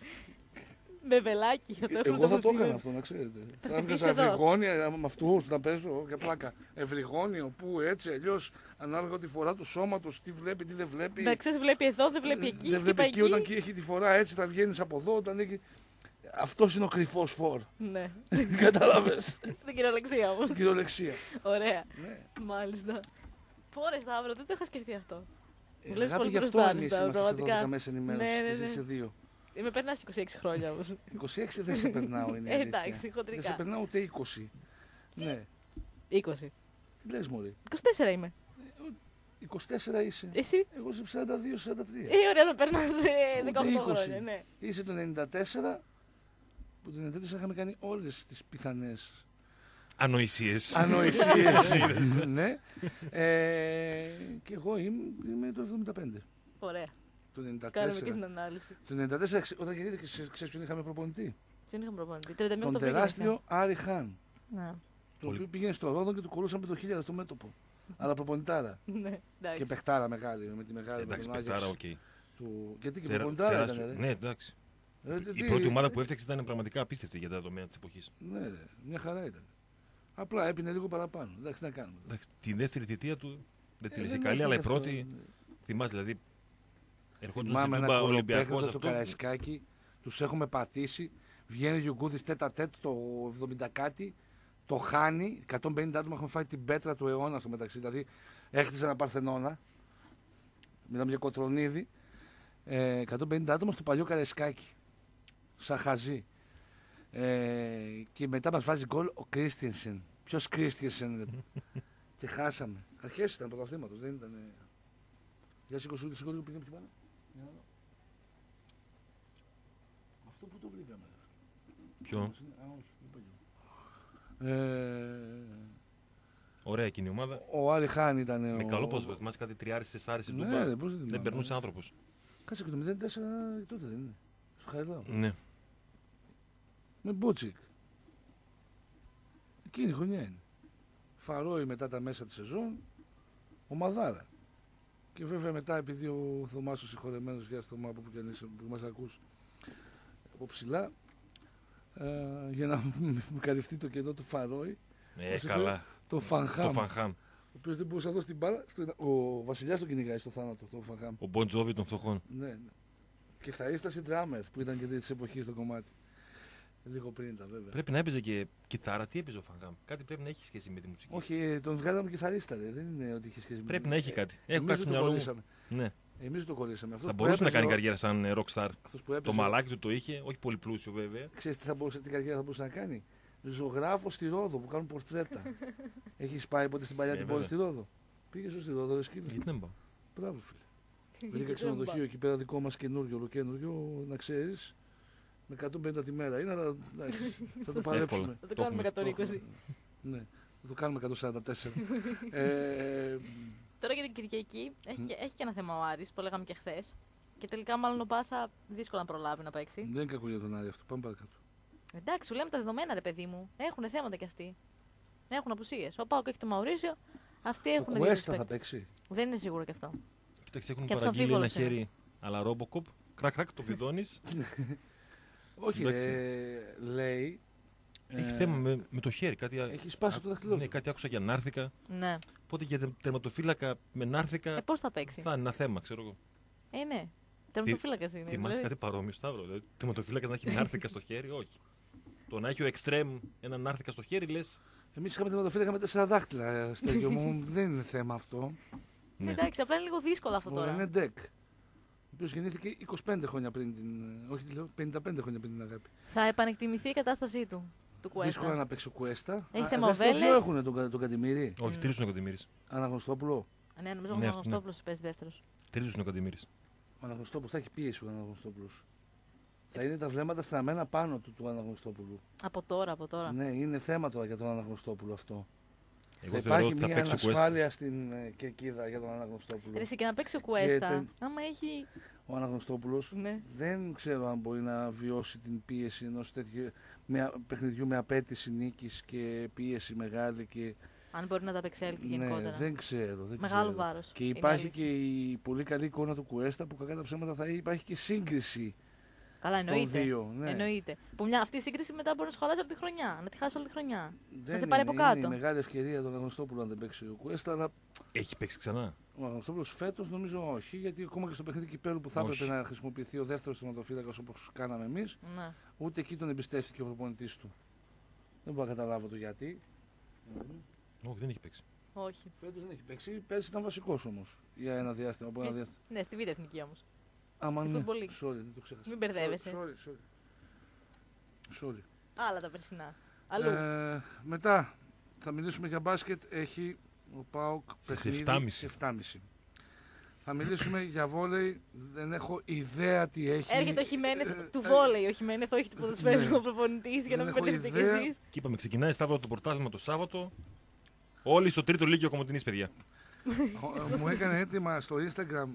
Speaker 3: Με βελάκι. θα το έχουμε
Speaker 1: εγώ θα το
Speaker 3: τοποθετημένο.
Speaker 1: έκανα αυτό, να ξέρετε. Θα
Speaker 3: το
Speaker 1: έβγαζα
Speaker 3: πεις εδώ.
Speaker 1: ευρυγόνια με αυτού να παίζω για πλάκα. Ευρυγόνιο, που έτσι, αλλιώ ανάλογα τη φορά του σώματο, τι βλέπει, τι δεν βλέπει.
Speaker 3: Να ξέρεις, βλέπει εδώ, δεν βλέπει εκεί.
Speaker 1: Δεν
Speaker 3: χτύπα
Speaker 1: βλέπει εκεί, όταν και έχει τη φορά έτσι θα βγαίνει από εδώ. Όταν έχει... Αυτό είναι ο κρυφό φόρ.
Speaker 3: Ναι.
Speaker 1: Κατάλαβε.
Speaker 3: Στην κυριολεξία όμως.
Speaker 1: Κυριολεξία.
Speaker 3: Ωραία.
Speaker 1: Ναι.
Speaker 3: Μάλιστα. Πόρε Σταύρο, δεν το είχα σκεφτεί αυτό.
Speaker 1: Ε,
Speaker 3: Βλέπεις
Speaker 1: Αγάπη,
Speaker 3: πολύ
Speaker 1: γι' αυτό
Speaker 3: μπροστά,
Speaker 1: εμείς
Speaker 3: Σταύρο,
Speaker 1: είμαστε σε
Speaker 3: πραγματικά.
Speaker 1: δώδεκα μέσα ενημέρωση
Speaker 3: Ναι, ναι,
Speaker 1: και εσύ
Speaker 3: ναι.
Speaker 1: σε δύο.
Speaker 3: Ε, Με περνάς είκοσι έξι χρόνια όμως.
Speaker 1: είκοσι έξι δεν σε περνάω, είναι η
Speaker 3: Ε,
Speaker 1: αλήθεια.
Speaker 3: εντάξει, χοντρικά.
Speaker 1: Δεν σε περνάω ούτε είκοσι. Ναι.
Speaker 3: είκοσι.
Speaker 1: Τι λες μωρή.
Speaker 3: είκοσι τέσσερα είμαι.
Speaker 1: είκοσι τέσσερα είσαι.
Speaker 3: Εσύ.
Speaker 1: Εγώ είμαι σαράντα δύο σαράντα τρία.
Speaker 3: Ε, ωραία, με περνάς ε,
Speaker 1: Ούτε
Speaker 3: δεκαοκτώ
Speaker 1: είκοσι.
Speaker 3: χρόνια, ναι.
Speaker 1: Είσαι το ενενήντα τέσσερα που το ενενήντα τέσσερα είχαμε κάνει όλες τις πιθανές
Speaker 2: Ανοησίες.
Speaker 1: ανοησίες. Ναι. Ε, και εγώ είμαι, είμαι το εβδομήντα πέντε.
Speaker 3: Ωραία.
Speaker 1: Το ενενήντα
Speaker 3: Κάνουμε και την
Speaker 1: τέσσερα.
Speaker 3: ανάλυση.
Speaker 1: Το ενενήντα τέσσερα ξε- όταν γεννήθηκε, ξέρεις ποιον είχαμε προπονητή.
Speaker 3: Ποιον είχαμε προπονητή. τριάντα μία
Speaker 1: Τον
Speaker 3: Οκτωβρίου
Speaker 1: τεράστιο Άρη Χάν.
Speaker 3: γεννήθηκα.
Speaker 1: Το οποίο πήγαινε στο Ρόδο και του κολούσαμε το χίλια στο μέτωπο. Αλλά προπονητάρα.
Speaker 3: Ναι. Ναι,
Speaker 1: Και
Speaker 3: εντάξει.
Speaker 1: παιχτάρα μεγάλη. Με τη μεγάλη
Speaker 2: Εντάξει,
Speaker 1: με τον
Speaker 2: παιχτάρα,
Speaker 1: Άγιαξ
Speaker 2: οκ.
Speaker 1: του... Γιατί και
Speaker 2: Τερα-
Speaker 1: προπονητάρα
Speaker 2: τεράστιο.
Speaker 1: ήταν.
Speaker 2: Ναι, εντάξει.
Speaker 1: Ε,
Speaker 2: Η
Speaker 1: τι-
Speaker 2: πρώτη ομάδα που έφτιαξε ήταν πραγματικά απίστευτη για τα δεδομένα τη εποχή.
Speaker 1: Ναι, ρε, μια χαρά ήταν. Απλά έπινε λίγο παραπάνω. Εντάξει, να κάνουμε.
Speaker 2: Τη δεύτερη θητεία του δεν
Speaker 1: Ε,
Speaker 2: τη λύσει
Speaker 1: δεν
Speaker 2: καλή, αλλά η
Speaker 1: έφτιαξε
Speaker 2: πρώτη.
Speaker 1: αυτό.
Speaker 2: Θυμάσαι δηλαδή. Ερχόταν
Speaker 1: Θυμάμαι
Speaker 2: στην
Speaker 1: ένα
Speaker 2: Τούμπα Ολυμπιακό
Speaker 1: κολοπέχνο στο
Speaker 2: αυτό.
Speaker 1: Καραϊσκάκι. Τους έχουμε πατήσει. Βγαίνει ο Γιουγκούδης τέτα τέτ το εβδομήντα κάτι. Το χάνει. εκατόν πενήντα άτομα έχουμε φάει την πέτρα του αιώνα στο μεταξύ. Δηλαδή έχτισε ένα Παρθενώνα. Μιλάμε για Κοτρονίδη. Ε, εκατόν πενήντα άτομα στο παλιό Καραϊσκάκι. Σαν χαζί. Ε, και μετά μας βάζει γκολ ο Κρίστιενσεν. Ποιος Κρίστιενσεν, ρε. Και χάσαμε. Αρχές ήταν πρωταθλήματος, δεν ήταν. Για σηκώσου, σηκώσου λίγο πήγαμε πιο πάνω. Για να δω. Αυτό που το βρήκαμε.
Speaker 2: Ποιο.
Speaker 1: Α, όχι, δεν πάει. Ε,
Speaker 2: Ωραία εκείνη η ομάδα.
Speaker 1: ο Άρη Χάν ήταν.
Speaker 2: Με
Speaker 1: ο...
Speaker 2: καλό ποσβέτο. Θυμάσαι κάτι τριάρι τεσσάρι στην
Speaker 1: Ναι,
Speaker 2: Τούμπα.
Speaker 1: ρε, πώς δεν
Speaker 2: Δεν
Speaker 1: θυμάμαι.
Speaker 2: περνούσε άνθρωπο.
Speaker 1: Κάτσε και το μηδέν τέσσερα τότε δεν είναι. Στο Χαριλάου.
Speaker 2: Ναι.
Speaker 1: Με Μπούτσικ. Εκείνη η χρονιά είναι. Φαρόι μετά τα μέσα τη σεζόν. Ο Μαδάρα. Και βέβαια μετά επειδή ο Θωμάς ο συγχωρεμένος, για Θωμά από που και αν είσαι, που μας ακούς από ψηλά, ε, για να μου καλυφθεί το κενό του Φαρόι,
Speaker 2: Ε,
Speaker 1: Πώς
Speaker 2: καλά.
Speaker 1: το Φανχάμ.
Speaker 2: Το Φανχάμ.
Speaker 1: Ο οποίος δεν μπορούσε να δώσει την μπάλα. Στο... Ο Βασιλιάς τον κυνηγάει στο θάνατο, το Φανχάμ.
Speaker 2: Ο Μποντζόβι των φτωχών.
Speaker 1: Ναι, ναι. Και θα ίστασε Ντράμερ που ήταν και τη εποχή στο κομμάτι. Λίγο πριν ήταν, βέβαια.
Speaker 2: Πρέπει να έπαιζε και κιθάρα. Τι έπαιζε ο Φανχάμ? Κάτι πρέπει να έχει σχέση με τη μουσική.
Speaker 1: Όχι, ε, τον βγάλαμε κιθαρίστα, ρε. Δεν είναι ότι είχε σχέση με
Speaker 2: Πρέπει
Speaker 1: τη-
Speaker 2: να έχει
Speaker 1: ε,
Speaker 2: κάτι. Έχω
Speaker 1: εμείς
Speaker 2: κάτι
Speaker 1: δεν
Speaker 2: στο
Speaker 1: το
Speaker 2: μυαλό μου.
Speaker 1: κολλήσαμε.
Speaker 2: Ναι.
Speaker 1: Εμείς το κολλήσαμε. Αυτός
Speaker 2: Θα
Speaker 1: που
Speaker 2: μπορούσε να
Speaker 1: έπαιζε
Speaker 2: κάνει
Speaker 1: ο-
Speaker 2: καριέρα σαν ε, rockstar.
Speaker 1: αυτός που
Speaker 2: Το
Speaker 1: έπαιζε,
Speaker 2: μαλάκι του το είχε, όχι πολύ πλούσιο βέβαια.
Speaker 1: ξέρεις τι, θα μπορούσε, τι καριέρα θα μπορούσε να κάνει. Ζωγράφο στη Ρόδο που κάνουν πορτρέτα. Έχεις πάει ποτέ στην παλιά
Speaker 2: Ε,
Speaker 1: την πόλη
Speaker 2: βέβαια.
Speaker 1: στη Ρόδο? Πήγες στο στη Ρόδο, ρε σκύλο.
Speaker 2: Γιατί δεν πάω.
Speaker 1: Μπράβο, φίλε. Βρήκα ξενοδοχείο εκεί πέρα δικό μας καινούριο, ολοκένουργιο, να ξέρεις. Με εκατόν πενήντα τη μέρα είναι, αλλά εντάξει, θα το παλέψουμε.
Speaker 3: Θα το
Speaker 2: Το
Speaker 3: κάνουμε
Speaker 2: έχουμε.
Speaker 3: εκατόν είκοσι.
Speaker 1: Ναι, θα το κάνουμε εκατόν σαράντα τέσσερα. ε,
Speaker 3: Τώρα για την Κυριακή έχει, και, έχει και ένα θέμα ο Άρης, που λέγαμε και χθε. Και τελικά, μάλλον ο Πάσα δύσκολα να προλάβει να παίξει.
Speaker 1: δεν είναι κακό για τον Άρη αυτό. Πάμε παρακάτω.
Speaker 3: Εντάξει, σου λέμε τα δεδομένα, ρε παιδί μου. Έχουν θέματα κι αυτοί. Έχουν απουσίες. Ο Πάοκ έχει το Μαουρίσιο. Αυτοί
Speaker 1: Ο
Speaker 3: έχουν δύο
Speaker 1: Κουέστα θα
Speaker 3: παίκτες.
Speaker 1: παίξει.
Speaker 3: Δεν είναι σίγουρο κι αυτό.
Speaker 2: Κοίταξε, έχουν
Speaker 3: Και
Speaker 2: παραγγείλει ένα
Speaker 3: αμφίβολος είναι.
Speaker 2: χέρι αλλά ρόμποκοπ. Κρακ, κρακ, το βιδώνει.
Speaker 1: Όχι,
Speaker 2: Εντάξει.
Speaker 1: ε, λέει.
Speaker 2: Έχει
Speaker 1: ε,
Speaker 2: θέμα με, με το χέρι. Κάτι,
Speaker 1: Έχει σπάσει το δάχτυλό
Speaker 2: ναι,
Speaker 1: του.
Speaker 2: κάτι άκουσα για νάρθηκα.
Speaker 3: Ναι.
Speaker 2: Οπότε για τε- τερματοφύλακα με νάρθηκα
Speaker 3: Ε, πώ θα παίξει.
Speaker 2: θα είναι ένα θέμα, ξέρω εγώ.
Speaker 3: Ε, ναι. Τερματοφύλακα είναι.
Speaker 2: Θυμάσαι
Speaker 3: δηλαδή.
Speaker 2: κάτι παρόμοιο, Σταύρο? Δηλαδή, τερματοφύλακα να έχει νάρθηκα στο χέρι, όχι. Το να έχει ο εξτρέμ ένα νάρθηκα στο χέρι, λε.
Speaker 1: Εμεί είχαμε τερματοφύλακα με τέσσερα δάχτυλα, ε, Στέγιο μου. Δεν είναι θέμα αυτό.
Speaker 3: Ναι. Εντάξει, απλά είναι λίγο δύσκολο αυτό
Speaker 1: Μπορεί
Speaker 3: τώρα.
Speaker 1: είναι ντεκ. Ο οποίο γεννήθηκε είκοσι πέντε χρόνια πριν την. ε, Όχι, τι λέω, πενήντα πέντε χρόνια πριν την αγάπη.
Speaker 3: Θα επανεκτιμηθεί η κατάστασή του. Του
Speaker 1: Δύσκολα
Speaker 3: Κουέστα.
Speaker 1: να παίξει ο Κουέστα.
Speaker 3: Έχει
Speaker 1: Α,
Speaker 3: θέμα ο
Speaker 1: δεύτερο
Speaker 3: Βέλες.
Speaker 1: ποιο έχουν τον, Κα- τον Καντιμήρη.
Speaker 2: Όχι, τρίτο είναι ο Καντιμήρη.
Speaker 1: Αναγνωστόπουλο.
Speaker 3: Ναι, νομίζω
Speaker 2: Ναι,
Speaker 3: ο
Speaker 2: αυτό, ναι.
Speaker 3: Γνωστόπουλο παίζει δεύτερο.
Speaker 2: Τρίτο είναι ο Καντιμήρη.
Speaker 1: Ο Αναγνωστόπουλο θα έχει πίεση ο Αναγνωστόπουλο. Θα είναι τα βλέμματα στραμμένα πάνω του του Αναγνωστόπουλου.
Speaker 3: Από τώρα, από τώρα.
Speaker 1: Ναι, είναι θέμα τώρα για τον Αναγνωστόπουλο αυτό.
Speaker 2: Εγώ
Speaker 1: θα
Speaker 2: θεωρώ
Speaker 1: υπάρχει
Speaker 2: ότι θα
Speaker 1: μια
Speaker 2: παίξει ο Κουέστα.
Speaker 1: ανασφάλεια στην ε, κερκίδα για τον Αναγνωστόπουλο.
Speaker 3: Ρε, εσύ και να παίξει ο Κουέστα,
Speaker 1: τε-
Speaker 3: άμα έχει.
Speaker 1: Ο Αναγνωστόπουλο
Speaker 3: Ναι.
Speaker 1: δεν ξέρω αν μπορεί να βιώσει την πίεση ενό τέτοιου με, παιχνιδιού με απέτηση νίκη και πίεση μεγάλη. Και,
Speaker 3: Αν μπορεί να τα απεξέλθει
Speaker 1: ναι,
Speaker 3: γενικότερα.
Speaker 1: δεν ξέρω. Δεν
Speaker 3: Μεγάλο
Speaker 1: ξέρω.
Speaker 3: βάρο.
Speaker 1: Και υπάρχει και η πολύ καλή εικόνα του Κουέστα που κακά τα ψέματα θα υπάρχει και σύγκριση
Speaker 3: Καλά,
Speaker 1: των
Speaker 3: εννοείται.
Speaker 1: δύο. Ναι.
Speaker 3: Εννοείται. Που μια, αυτή η σύγκριση μετά μπορεί να σχολάσει από τη χρονιά. Να τη χάσει όλη τη χρονιά.
Speaker 1: Δεν
Speaker 3: σε πάρει
Speaker 1: είναι,
Speaker 3: από κάτω.
Speaker 1: είναι η μεγάλη ευκαιρία τον Αναγνωστόπουλο αν δεν παίξει ο Κουέστα, αλλά
Speaker 2: Έχει παίξει ξανά.
Speaker 1: ο Αναγνωστόπουλο φέτο νομίζω όχι, γιατί ακόμα και στο παιχνίδι κυπέλου που θα
Speaker 2: Όχι.
Speaker 1: έπρεπε να χρησιμοποιηθεί ο δεύτερο τερματοφύλακα όπω κάναμε εμεί,
Speaker 3: Ναι.
Speaker 1: ούτε εκεί τον εμπιστεύτηκε ο προπονητή του. Δεν μπορώ να καταλάβω το γιατί.
Speaker 2: Όχι, δεν έχει παίξει.
Speaker 3: Όχι.
Speaker 1: Φέτο δεν έχει παίξει. Πέρσι ήταν βασικό όμω για ένα διάστημα. Από ένα
Speaker 3: Ε,
Speaker 1: διάστημα.
Speaker 3: Ναι, στη Β' Εθνική όμω.
Speaker 1: Άμα
Speaker 3: στη
Speaker 1: ναι.
Speaker 3: Football League.
Speaker 1: Sorry, δεν το ξέχασα.
Speaker 3: Μην μπερδεύεσαι.
Speaker 1: Sorry, sorry. sorry.
Speaker 3: Άλλα τα περσινά. Αλλού.
Speaker 1: Ε, μετά θα μιλήσουμε για μπάσκετ. Έχει ο ΠΑΟΚ
Speaker 2: Στις
Speaker 1: παιχνίδι
Speaker 2: εφτά και μισή.
Speaker 1: στις εφτά και μισή. Θα μιλήσουμε για βόλεϊ. Δεν έχω ιδέα τι έχει.
Speaker 3: Έρχεται ο Χιμένεθ
Speaker 1: Ε,
Speaker 3: του
Speaker 1: ε,
Speaker 3: βόλεϊ, ο Χιμένεθ, όχι του ποδοσφαίρου
Speaker 1: ναι.
Speaker 3: προπονητή, για
Speaker 1: Δεν
Speaker 3: να μην
Speaker 1: έχω
Speaker 3: μπερδευτείτε κι
Speaker 1: ιδέα.
Speaker 3: εσεί.
Speaker 2: Και είπαμε, ξεκινάει Σταύρο το πρωτάθλημα το Σάββατο. Όλοι στο τρίτο Λύκειο Κομωτινής, παιδιά.
Speaker 1: Ο- Μου έκανε έτοιμα στο Instagram.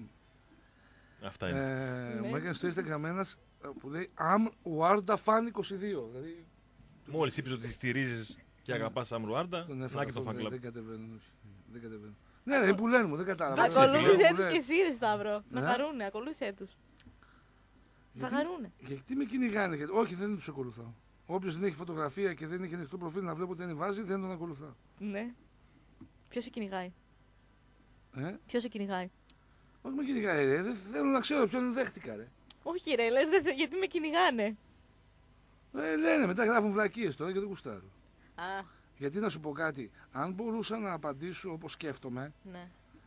Speaker 2: Αυτά είναι.
Speaker 1: Ε,
Speaker 3: Ναι.
Speaker 1: Μου έκανε στο Instagram ένας ε, που λέει Am Warda Fan είκοσι δύο. Δηλαδή
Speaker 2: Μόλις είπες ότι στηρίζεις και αγαπάς Σαμ Ρουάρντα,
Speaker 1: τον
Speaker 2: να
Speaker 1: έφαγα
Speaker 2: και το
Speaker 1: αυτό,
Speaker 2: fan
Speaker 1: δεν,
Speaker 2: club.
Speaker 1: δεν κατεβαίνω. όχι. Δεν κατεβαίνω. Ναι, ναι, που λένε μου, δεν κατάλαβα.
Speaker 2: Εντάξει,
Speaker 3: Ακολούθησέ
Speaker 2: φίλε.
Speaker 3: του και εσύ, ρε Σταύρο. Να
Speaker 1: Ναι.
Speaker 3: χαρούνε, ακολούθησέ του. Θα
Speaker 1: Γιατί-
Speaker 3: χαρούνε.
Speaker 1: Γιατί με κυνηγάνε, γιατί... Όχι, δεν του ακολουθάω. Όποιο δεν έχει φωτογραφία και δεν έχει ανοιχτό προφίλ να βλέπω τι είναι βάζει, δεν τον ακολουθάω.
Speaker 3: Ναι. Ποιο σε κυνηγάει.
Speaker 1: Ε?
Speaker 3: Ποιο σε κυνηγάει.
Speaker 1: Όχι με κυνηγάει, ρε. Δεν θέλω να ξέρω ποιον δέχτηκα, ρε.
Speaker 3: Όχι, ρε, λε, γιατί με κυνηγάνε.
Speaker 1: Ε, λένε, μετά γράφουν βλακίες τώρα και δεν γουστάρω.
Speaker 3: Α,
Speaker 1: Γιατί να σου πω κάτι, αν μπορούσα να απαντήσω όπως σκέφτομαι,
Speaker 3: ναι.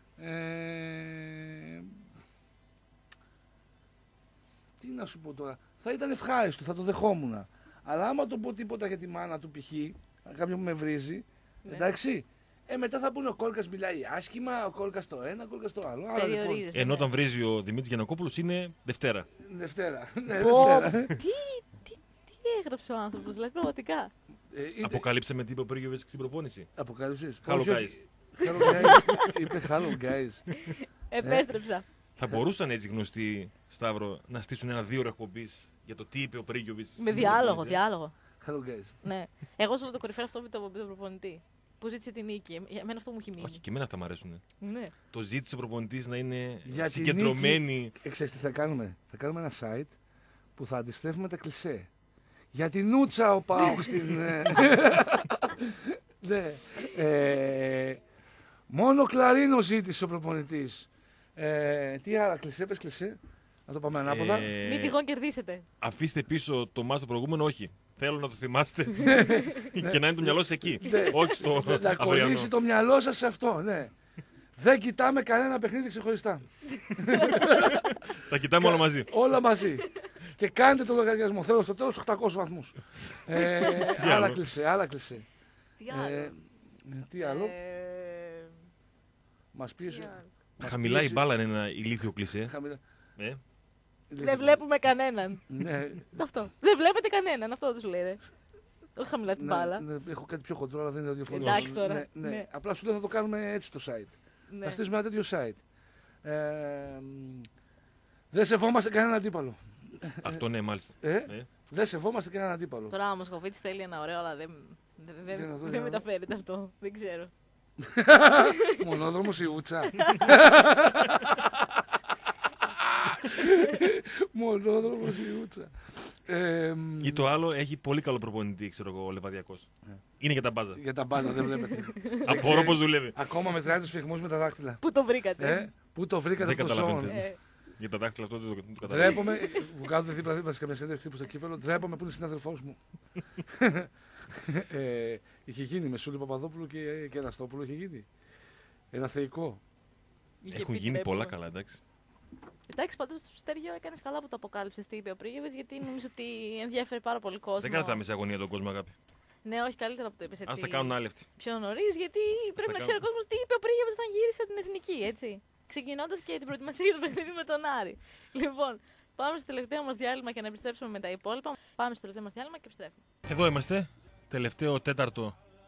Speaker 1: ε... τι να σου πω τώρα, θα ήταν ευχάριστο, θα το δεχόμουν. Αλλά άμα το πω τίποτα για τη μάνα του π.χ., κάποιον που με βρίζει,
Speaker 3: Ναι.
Speaker 1: εντάξει, ε, μετά θα πούνε ο Κόλκας μιλάει άσχημα, ο Κόλκας το ένα, ο Κόλκας το άλλο. Άρα, λοιπόν,
Speaker 3: Περιορίζεσαι.
Speaker 2: Ενώ
Speaker 3: ναι.
Speaker 2: όταν βρίζει ο Δημήτρης Γιαννακόπουλος είναι Δευτέρα.
Speaker 1: Δευτέρα. Ναι,
Speaker 3: Πω,
Speaker 1: Δευτέρα.
Speaker 3: τι, τι, τι έγραψε ο άνθρωπο, δηλαδή πραγματικά.
Speaker 1: Ε, είτε-
Speaker 2: Αποκαλύψαμε τι είπε ο Πρίγιοβιτς στην προπόνηση.
Speaker 1: Αποκάλυψες.
Speaker 2: Hello,
Speaker 1: Όχι,
Speaker 2: guys.
Speaker 1: όχι. Hello guys. Είπε hello guys.
Speaker 3: Επέστρεψα.
Speaker 2: Θα μπορούσαν έτσι γνωστοί, Σταύρο, να στήσουν ένα δύο ώρο εκπομπής για το τι είπε ο Πρίγιοβιτς.
Speaker 3: Με διάλογο, διάλογο.
Speaker 1: Hello guys.
Speaker 3: Ναι. Εγώ σου λέω το κορυφαίο αυτό με τον με τον προπονητή. Που ζήτησε την νίκη. Για μένα αυτό μου έχει μείνει.
Speaker 2: Όχι, και εμένα αυτά μου αρέσουν.
Speaker 3: Ναι.
Speaker 2: Το ζήτησε ο προπονητής να είναι
Speaker 1: Για τη
Speaker 2: συγκεντρωμένη.
Speaker 1: Ε, ξέρεις τι θα κάνουμε. Θα κάνουμε ένα site που θα αντιστρέφουμε τα κλισέ. Για την νούτσα ο Πάοκ στην... ε, ναι. Ε, μόνο κλαρίνο ζήτησε ο προπονητής. Ε, τι άλλα κλισέ, πες κλισέ. Να το πάμε ανάποδα.
Speaker 2: Ε,
Speaker 3: Μην τυχόν κερδίσετε.
Speaker 2: Αφήστε πίσω το μάτς το προηγούμενο, όχι. Θέλω να το θυμάστε και να είναι το μυαλό σας εκεί. Όχι στο
Speaker 1: Να
Speaker 2: αυριανό.
Speaker 1: κολλήσει το μυαλό σας σε αυτό, ναι. Δεν κοιτάμε κανένα παιχνίδι ξεχωριστά.
Speaker 2: Τα κοιτάμε όλα μαζί.
Speaker 1: Όλα μαζί. Και κάντε το λογαριασμό. Θέλω στο τέλος οκτακόσιους βαθμούς. Ε, άλλα
Speaker 2: άλλο?
Speaker 1: κλισέ, άλλα κλισέ.
Speaker 3: Τι άλλο.
Speaker 1: Ε, τι άλλο.
Speaker 3: Ε,
Speaker 1: Μας
Speaker 3: τι
Speaker 1: πίεσε.
Speaker 3: άλλο.
Speaker 1: μας
Speaker 2: Χαμηλά η
Speaker 1: πίεσε-
Speaker 2: μπάλα είναι ένα ηλίθιο κλισέ.
Speaker 1: Χαμηλά.
Speaker 2: Ε,
Speaker 3: Δεν βλέπουμε κανέναν.
Speaker 1: Ναι,
Speaker 3: Αυτό. Δεν βλέπετε κανέναν, αυτό τους λέτε. Όχι χαμηλά την
Speaker 1: ναι,
Speaker 3: μπάλα.
Speaker 1: ναι, έχω κάτι πιο χοντρό, αλλά δεν είναι ραδιοφωνικό.
Speaker 3: Εντάξει τώρα,
Speaker 1: Ναι, ναι.
Speaker 3: ναι.
Speaker 1: Απλά σου λέω θα το κάνουμε έτσι το site.
Speaker 3: Ναι.
Speaker 1: Θα στήσουμε ένα τέτοιο site. Ε, μ, δεν σεβόμαστε κανέναν αντίπαλο.
Speaker 2: αυτό ναι, μάλιστα.
Speaker 1: Ε,
Speaker 2: Ε,
Speaker 1: δεν σεβόμαστε κανέναν αντίπαλο.
Speaker 3: Τώρα ο Μοσχοβίτης θέλει ένα ωραίο, αλλά δεν, δεν, δεν,
Speaker 1: Για να δω, για
Speaker 3: δεν
Speaker 1: να δω.
Speaker 3: μεταφέρεται αυτό. Δεν ξέρω.
Speaker 1: Μονόδρομος η Ούτσα. Μονόδρομος η Ούτσα. Ε, μ,
Speaker 2: Ή το άλλο έχει πολύ καλό προπονητή, ξέρω εγώ, ο Λεβαδιακός. Είναι για τα μπάζα.
Speaker 1: για τα μπάζα δεν βλέπετε.
Speaker 2: Απορώ πώς δουλεύει.
Speaker 1: Ακόμα μετράει τους φυγμούς με τα δάχτυλα.
Speaker 3: Πού το βρήκατε.
Speaker 1: Ε, πού το βρήκατε
Speaker 2: Δεν
Speaker 1: αυτό το
Speaker 2: καταλαβαίνετε.
Speaker 1: ζώο.
Speaker 3: Ε,
Speaker 2: Για τα δάχτυλα αυτό δεν το, δεν το καταλαβαίνω.
Speaker 1: Ντρέπομαι, που κάθονται δίπλα-δίπλα σε καμία συνέντευξη τύπου στο κύπελο, ντρέπομαι που είναι συνάδελφός μου. ε, είχε γίνει με Σούλη Παπαδόπουλου και, και Αναστόπουλο, είχε γίνει. Ένα θεϊκό.
Speaker 3: είχε
Speaker 2: Έχουν
Speaker 3: πει
Speaker 2: γίνει
Speaker 3: τρέπομαι.
Speaker 2: πολλά καλά, εντάξει.
Speaker 3: Εντάξει, πάντως στο Στέργιο έκανε καλά που το αποκάλυψε τι είπε ο Πρίγεβιτς, γιατί νομίζω ότι ενδιαφέρει πάρα πολύ κόσμο.
Speaker 2: Δεν κρατάμε σε αγωνία τον κόσμο, αγάπη.
Speaker 3: Ναι, όχι, καλύτερα που το είπε έτσι.
Speaker 2: Ας τα κάνουν άλλοι αυτοί.
Speaker 3: Πιο νωρί, γιατί πρέπει
Speaker 2: τα
Speaker 3: να ξέρει ο
Speaker 2: κάνουν.
Speaker 3: κόσμο τι είπε ο Πρίγεβιτς όταν γύρισε από την εθνική, έτσι. Ξεκινώντα και την προετοιμασία για το παιχνίδι με τον Άρη. Λοιπόν, πάμε στο τελευταίο μα διάλειμμα και να επιστρέψουμε με τα υπόλοιπα. Πάμε στο τελευταίο μα διάλειμμα και επιστρέφουμε.
Speaker 2: Εδώ είμαστε. Τελευταίο τέταρτο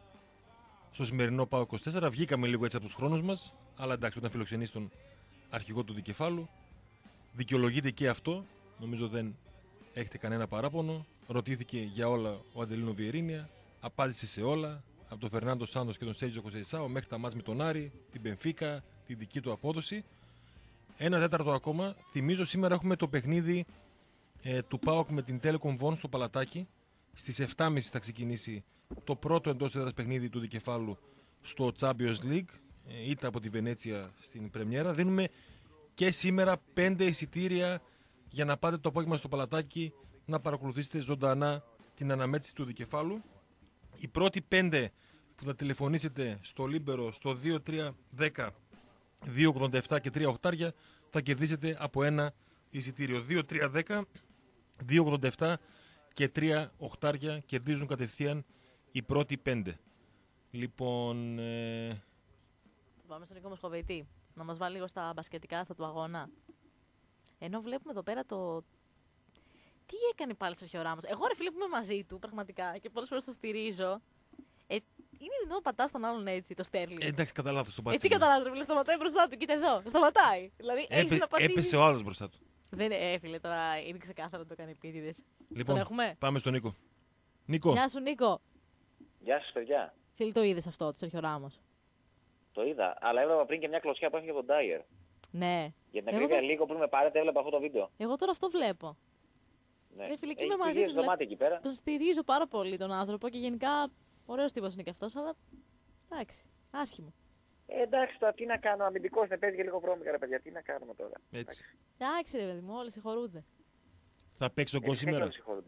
Speaker 2: στο σημερινό ΠΑΟ είκοσι τέσσερα. Βγήκαμε λίγο έτσι από τους χρόνους μας. Αλλά εντάξει, όταν φιλοξενείς τον αρχηγό του δικεφάλου, δικαιολογείται και αυτό. Νομίζω δεν έχετε κανένα παράπονο. Ρωτήθηκε για όλα ο Αντελίνο Βιερίνια. Απάντησε σε όλα. Από τον Φερνάντο Σάντος και τον Σέιτζο Κοσεϊσάο μέχρι τα μάτς με τον Άρη, την Μπενφίκα, τη δική του απόδοση. Ένα τέταρτο ακόμα. Θυμίζω σήμερα έχουμε το παιχνίδι ε, του ΠΑΟΚ με την Telecom Von στο Παλατάκι. Στις επτά και μισή θα ξεκινήσει το πρώτο εντός έδρας παιχνίδι του δικεφάλου στο Champions League. Ε, είτε από τη Βενέτσια στην πρεμιέρα. Δίνουμε και σήμερα πέντε εισιτήρια για να πάτε το απόγευμα στο Παλατάκι να παρακολουθήσετε ζωντανά την αναμέτρηση του δικεφάλου. Οι πρώτοι πέντε που θα τηλεφωνήσετε στο Λίμπερο στο δύο τρία δέκα δύο ογδόντα επτά και τρία οχτάρια θα κερδίσετε από ένα εισιτήριο. δύο τρία δέκα δύο ογδόντα επτά και τρία οχτάρια κερδίζουν κατευθείαν οι πρώτοι πέντε. Λοιπόν, ε,
Speaker 3: Θα πάμε στον Νίκο Μοσχοβητή να μας βάλει λίγο στα μπασκετικά, στα του αγώνα. Ενώ βλέπουμε εδώ πέρα το. Τι έκανε πάλι στο Χιοράμος. Εγώ ρε φίλε που είμαι μαζί του πραγματικά και πολλές φορές το στηρίζω. Ε, είναι δυνατόν να πατά στον άλλον έτσι, το Στέρλινγκ.
Speaker 2: ε, εντάξει, κατά λάθος το
Speaker 3: Ε,
Speaker 2: πάτησε.
Speaker 3: τι καταλάβει, ρε φίλε, σταματάει μπροστά του, κοίτα εδώ. Σταματάει. Δηλαδή, έχεις
Speaker 2: Έπε,
Speaker 3: να πατήσεις.
Speaker 2: έπεσε ο άλλος μπροστά του.
Speaker 3: Δεν είναι, ε, φίλε, τώρα είναι ξεκάθαρο ότι το κάνει επίτηδες.
Speaker 2: Λοιπόν,
Speaker 3: Τον έχουμε.
Speaker 2: πάμε στον Νίκο. Νίκο,
Speaker 3: Γεια σου, Νίκο.
Speaker 5: Γεια σας παιδιά.
Speaker 3: Φίλε, το είδες αυτό, το Σέρχιο Ράμος.
Speaker 5: Το είδα, αλλά έβλεπα πριν και μια κλωσιά που έχει από τον Ντάιερ.
Speaker 3: Ναι.
Speaker 5: Για την
Speaker 3: Εγώ
Speaker 5: ακρίβεια
Speaker 3: το-
Speaker 5: λίγο πριν με πάρετε έβλεπα αυτό το βίντεο.
Speaker 3: Εγώ τώρα αυτό βλέπω.
Speaker 5: Ναι.
Speaker 3: Ρε φίλε, και
Speaker 5: Έχει
Speaker 3: είμαι μαζί
Speaker 5: πληγές
Speaker 3: του.
Speaker 5: δωμάτια εκεί πέρα.
Speaker 3: Τον στηρίζω πάρα πολύ τον άνθρωπο και γενικά ωραίος τύπος είναι και αυτός, αλλά εντάξει, άσχημο.
Speaker 5: Ε, εντάξει, τώρα τι να κάνω, αμυντικός δεν παίζει και λίγο βρώμικα ρε παιδιά, τι να κάνουμε τώρα.
Speaker 2: έτσι.
Speaker 3: Εντάξει, ρε παιδί μου, όλοι συγχωρούνται.
Speaker 2: Θα παίξει ο γκολ
Speaker 5: Έτσι
Speaker 2: σήμερα.
Speaker 5: φαίνεται, συγχωρούνται.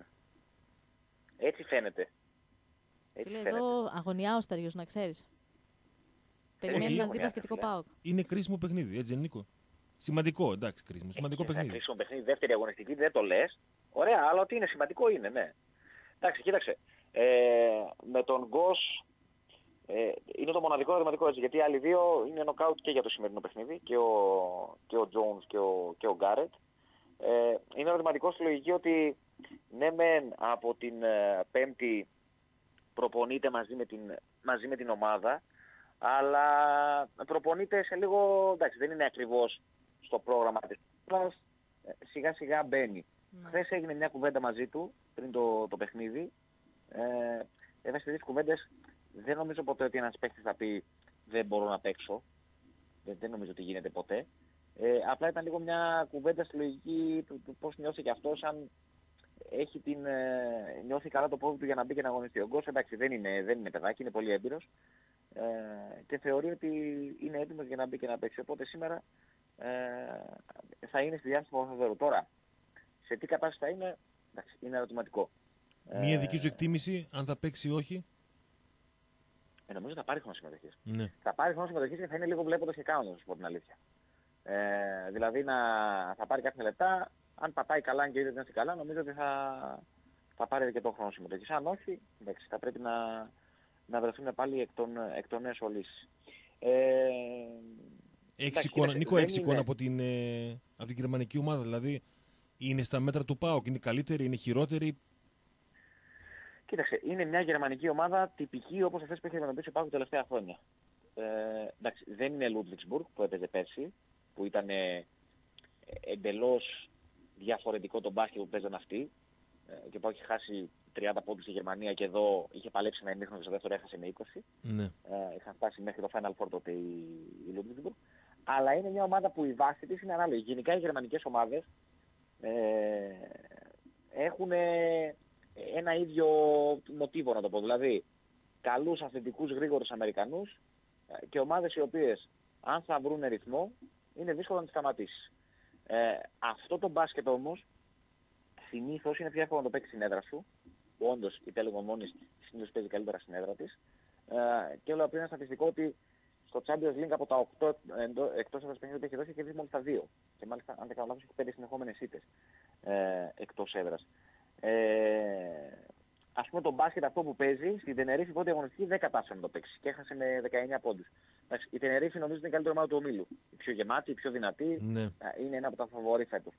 Speaker 5: Έτσι φαίνεται. Έτσι
Speaker 3: Φίλε,
Speaker 5: φαίνεται.
Speaker 3: εδώ αγωνιά ο Σταριός, να ξέρεις. Περιμένει
Speaker 5: Όχι,
Speaker 3: να δει
Speaker 5: αγωνιά,
Speaker 3: μπασκετικό
Speaker 5: φίλε.
Speaker 3: ΠΑΟΚ.
Speaker 2: Είναι κρίσιμο παιχνίδι, έτσι, Νίκο. Σημαντικό, εντάξει, κρίσιμο. Σημαντικό
Speaker 5: Ε, θα
Speaker 2: παιχνίδι.
Speaker 5: κλείσουμε παιχνίδι δεύτερη αγωνιστική, δεν το λες. Ωραία, αλλά ότι είναι σημαντικό είναι, ναι. Εντάξει, κοίταξε. Ε, με τον Γκος ε, είναι το μοναδικό ερωτηματικό έτσι, γιατί οι άλλοι δύο είναι νοκάουτ και για το σημερινό παιχνίδι, και ο, και ο Jones και ο, και ο Γκάρετ. Ε, είναι ερωτηματικό στη λογική ότι ναι μεν από την ε, Πέμπτη προπονείται μαζί με την, μαζί με την ομάδα, αλλά προπονείται σε λίγο, εντάξει δεν είναι ακριβώς στο πρόγραμμα της πλάς, σιγά σιγά μπαίνει.
Speaker 3: Ναι.
Speaker 5: Χθες έγινε μια κουβέντα μαζί του πριν το, το παιχνίδι. Ε, βέβαια σε τέτοιες κουβέντες δεν νομίζω ποτέ ότι ένας παίκτης θα πει δεν μπορώ να παίξω. Δεν, δεν νομίζω ότι γίνεται ποτέ. Ε, απλά ήταν λίγο μια κουβέντα στη λογική του, του πώς νιώθει και αυτός, αν έχει την, ε, νιώθει καλά το πόδι του για να μπει και να αγωνιστεί. Ο Γκος εντάξει δεν είναι, δεν είναι παιδάκι, είναι πολύ έμπειρος ε, και θεωρεί ότι είναι έτοιμος για να μπει και να παίξει. Οπότε σήμερα ε, θα είναι στη διάθεση του ποδοσφαίρου. Τώρα, σε τι κατάσταση θα είναι, εντάξει, είναι ερωτηματικό.
Speaker 2: Μία δική σου εκτίμηση, αν θα παίξει ή όχι.
Speaker 5: Ε, νομίζω θα πάρει χρόνο συμμετοχής.
Speaker 2: Ναι.
Speaker 5: Θα πάρει χρόνο συμμετοχής και θα είναι λίγο βλέποντας και κάνοντας, να σου πω την αλήθεια. Ε, δηλαδή να, θα πάρει κάποια λεπτά, αν πατάει καλά, αν και είδε ότι είναι καλά, νομίζω ότι θα, θα πάρει και το χρόνο συμμετοχής. Αν όχι, εντάξει, θα πρέπει να, να βρεθούν πάλι εκ των, εκ των έσω λύσεις. Ε,
Speaker 2: Έχεις εικόνα, Νίκο, έχεις εικόνα από την, ε, από την γερμανική ομάδα, δηλαδή είναι στα μέτρα του ΠΑΟΚ, είναι καλύτερη, είναι χειρότερη.
Speaker 5: Κοίταξε, είναι μια γερμανική ομάδα τυπική όπως αυτές που έχει αντιμετωπίσει ο ΠΑΟΚ τα τελευταία χρόνια. Ε, εντάξει, δεν είναι Ludwigsburg που έπαιζε πέρσι, που ήταν ε, εντελώς διαφορετικό το μπάσκετ που παίζαν αυτοί. Ε, και που έχει χάσει τριάντα πόντους στη Γερμανία και εδώ είχε παλέψει ένα ημίχρονο και στο δεύτερο έχασε με είκοσι.
Speaker 2: Ναι.
Speaker 5: Ε, είχαν φτάσει μέχρι το Final Four τότε η, η Ludwigsburg. Αλλά είναι μια ομάδα που η βάση της είναι ανάλογη. Γενικά οι γερμανικές ομάδες ε, έχουν ένα ίδιο μοτίβο, να το πω. Δηλαδή καλούς αθλητικούς γρήγορους Αμερικανούς και ομάδες οι οποίες αν θα βρουν ρυθμό είναι δύσκολο να τις σταματήσεις. Ε, αυτό το μπάσκετ όμως συνήθως είναι πιο εύκολο να το παίξει στην έδρα σου. Όντως η Τελεγομόνης συνήθως παίζει καλύτερα στην έδρα της. Ε, και όλο αυτό είναι στατιστικό ότι στο Champions League από τα οκτώ εκτός έδρας παιχνίδια που έχει δώσει έχει δει μόλις τα δύο. Και μάλιστα αν δεν κάνω λάθος έχει πέντε συνεχόμενες ήττες ε, εκτός έδρας. Ε, ας πούμε το μπάσκετ αυτό που παίζει στην Τενερίφη πρώτη αγωνιστική δεν κατάφερε να το παίξει και έχασε με δεκαεννιά πόντους. Η Τενερίφη νομίζω είναι η καλύτερη ομάδα του ομίλου. Η πιο γεμάτη, η πιο δυνατή,
Speaker 2: Ναι.
Speaker 5: είναι ένα από τα φαβορί φέτος.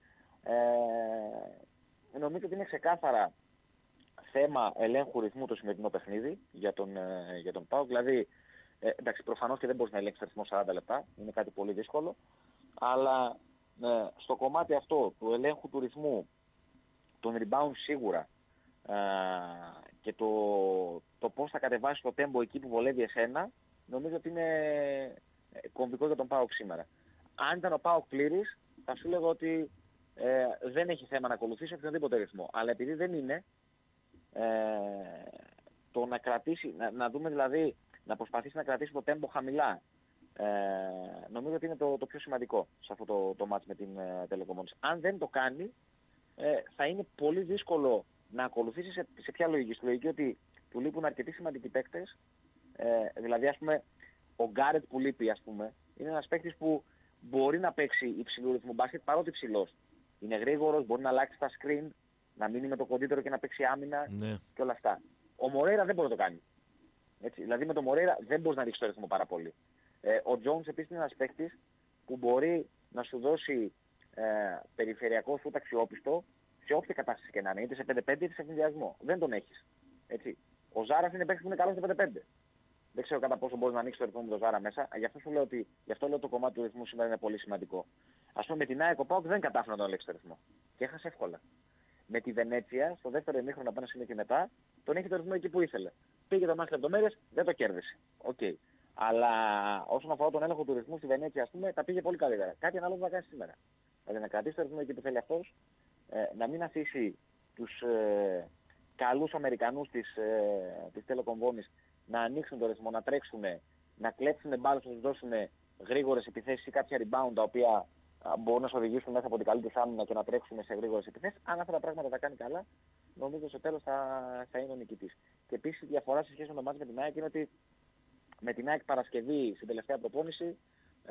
Speaker 5: Ε, νομίζω ότι είναι ξεκάθαρα θέμα ελέγχου ρυθμού το σημερινό παιχνίδι για τον, ε, για τον ΠΑΟΚ. Δηλαδή, ε, εντάξει, προφανώς και δεν μπορείς να ελέγξεις ρυθμό σαράντα λεπτά, είναι κάτι πολύ δύσκολο, αλλά ε, στο κομμάτι αυτό του ελέγχου του ρυθμού, τον rebound σίγουρα, ε, και το, το πώς θα κατεβάσεις το tempo εκεί που βολεύει εσένα, νομίζω ότι είναι κομβικό για τον ΠΑΟΚ σήμερα. Αν ήταν ο ΠΑΟΚ πλήρης, θα σου λέγω ότι ε, δεν έχει θέμα να ακολουθήσει οποιονδήποτε ρυθμό. Αλλά επειδή δεν είναι, ε, το να κρατήσει, να, να δούμε δηλαδή, να προσπαθήσει να κρατήσει το tempo χαμηλά, ε, νομίζω ότι είναι το, το πιο σημαντικό σε αυτό το, το match με την ε, Τελεκομόνηση. Αν δεν το κάνει, ε, θα είναι πολύ δύσκολο να ακολουθήσει σε, σε ποια λογική. Στη λογική ότι του λείπουν αρκετοί σημαντικοί παίκτες, ε, δηλαδή ας πούμε ο Γκάρετ που λείπει, ας πούμε, είναι ένας παίκτης που μπορεί να παίξει υψηλού ρυθμού μπάσκετ παρότι ψηλός. Είναι γρήγορος, μπορεί να αλλάξει τα screen, να μείνει με το κοντύτερο και να παίξει άμυνα,
Speaker 2: Ναι.
Speaker 5: και όλα αυτά. Ο Μορέιρα δεν μπορεί να το κάνει. Έτσι, δηλαδή με τον Μορέιρα δεν μπορείς να ρίξεις το ρυθμό πάρα πολύ. Ε, ο Jones επίσης είναι ένας παίκτης που μπορεί να σου δώσει ε, περιφερειακό σούτ αξιόπιστο σε όποια κατάσταση και να είναι, είτε σε πέντε πέντε είτε σε συνδυασμό. Δεν τον έχεις. Έτσι. Ο Ζάρας είναι παίκτης που είναι καλός στο πέντε πέντε. Δεν ξέρω κατά πόσο μπορεί να ανοίξει το ρυθμό με τον Ζάρα μέσα. Γι' αυτό σου λέω ότι γι' αυτό λέω το κομμάτι του ρυθμού σήμερα είναι πολύ σημαντικό. Ας πούμε με την ΑΕΚ ο ΠΑΟΚ δεν κατάφερε να τον ελέγξει το ρυθμό. Και έχασε εύκολα. Με τη Βενέτσια, στο δεύτερο ημίχρονο από ένα σημείο και μετά, τον έχει το ρυθμό εκεί που ήθελε. Πήγε το μάχη λεπτομέρειες, δεν το κέρδισε. Οκ. Okay. Αλλά όσον αφορά τον έλεγχο του ρυθμού στη Βενέτσια, ας πούμε, τα πήγε πολύ καλύτερα. Κάτι ανάλογο να κάνει σήμερα. Δηλαδή να κρατήσει το ρυθμό εκεί που θέλει αυτός, ε, να μην αφήσει τους ε, καλούς Αμερικανούς της, ε, της Τελεκομβόνης να ανοίξουν το ρυθμό, να τρέξουν, να κλέψουν μπάλες, να τους δώσουν γρήγορες επιθέσεις ή κάποια rebound τα οποία α, μπορούν να σου οδηγήσουν μέσα από την καλή τους άμυνα και να τρέξουν σε γρήγορες επιθέσεις. Αν αυτά τα πράγματα τα κάνει καλά, νομίζω στο τέλος θα, θα είναι ο νικητής. Και επίσης η διαφορά σε σχέση με το μάτς με την ΑΕΚ είναι ότι με την ΑΕΚ Παρασκευή στην τελευταία προπόνηση ε,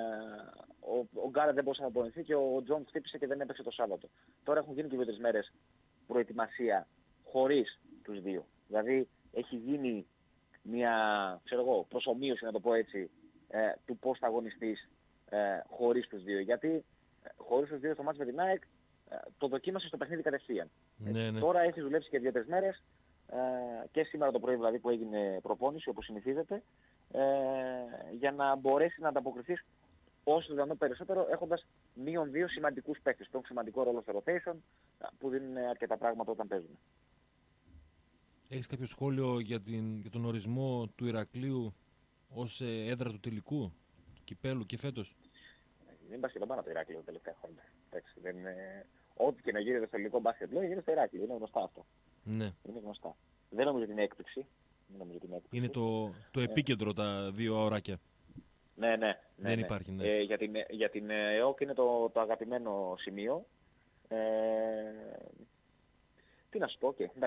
Speaker 5: ο, ο Γκάρετ δεν μπορούσε να προπονηθεί και ο Τζον χτύπησε και δεν έπαιξε το Σάββατο. Τώρα έχουν γίνει και δύο τρεις μέρες προετοιμασία χωρίς τους δύο. Δηλαδή έχει γίνει μια, ξέρω εγώ, προσομοίωση, να το πω έτσι, ε, του πώς θα αγωνιστείς ε, χωρίς τους δύο. Γιατί ε, χωρίς τους δύο στο μάτς με την ΑΕΚ ε, το δοκίμασε στο παιχνίδι κατευθείαν.
Speaker 2: Ναι, ναι.
Speaker 5: Τώρα έχει δουλέψει και δύο τρεις μέρες ε, και σήμερα το πρωί δηλαδή που έγινε προπόνηση όπως συνηθίζεται ε, για να μπορέσει να ανταποκριθείς όσο δυνατόν περισσότερο έχοντας μείον δύο σημαντικούς παίκτες. Τον σημαντικό ρόλο στο rotation που δίνουν αρκετά πράγματα όταν παίζουν.
Speaker 2: Έχεις κάποιο σχόλιο για, την, για τον ορισμό του Ηρακλείου ως ε, έδρα του τελικού, του κυπέλου και φέτος?
Speaker 5: Δεν πας και το πάνω από το Ηράκλειο τα τελευταία χρόνια. Εντάξει, δεν είναι... Ό,τι και να γίνεται στο ελληνικό μπάσκετ λέει γίνεται στο Ηράκλειο. Είναι γνωστά αυτό.
Speaker 2: Ναι.
Speaker 5: Είναι γνωστά. Δεν νομίζω ότι είναι έκπληξη. Δεν νομίζω ότι είναι έκπληξη.
Speaker 2: Είναι το, το επίκεντρο τα δύο αωράκια.
Speaker 5: Ναι, ναι. ναι
Speaker 2: δεν
Speaker 5: ναι.
Speaker 2: υπάρχει, ναι.
Speaker 5: Ε, για την, για την ΕΟΚ είναι το, το αγαπημένο σημείο. Ε, τι να σου πω, okay, εντάξει.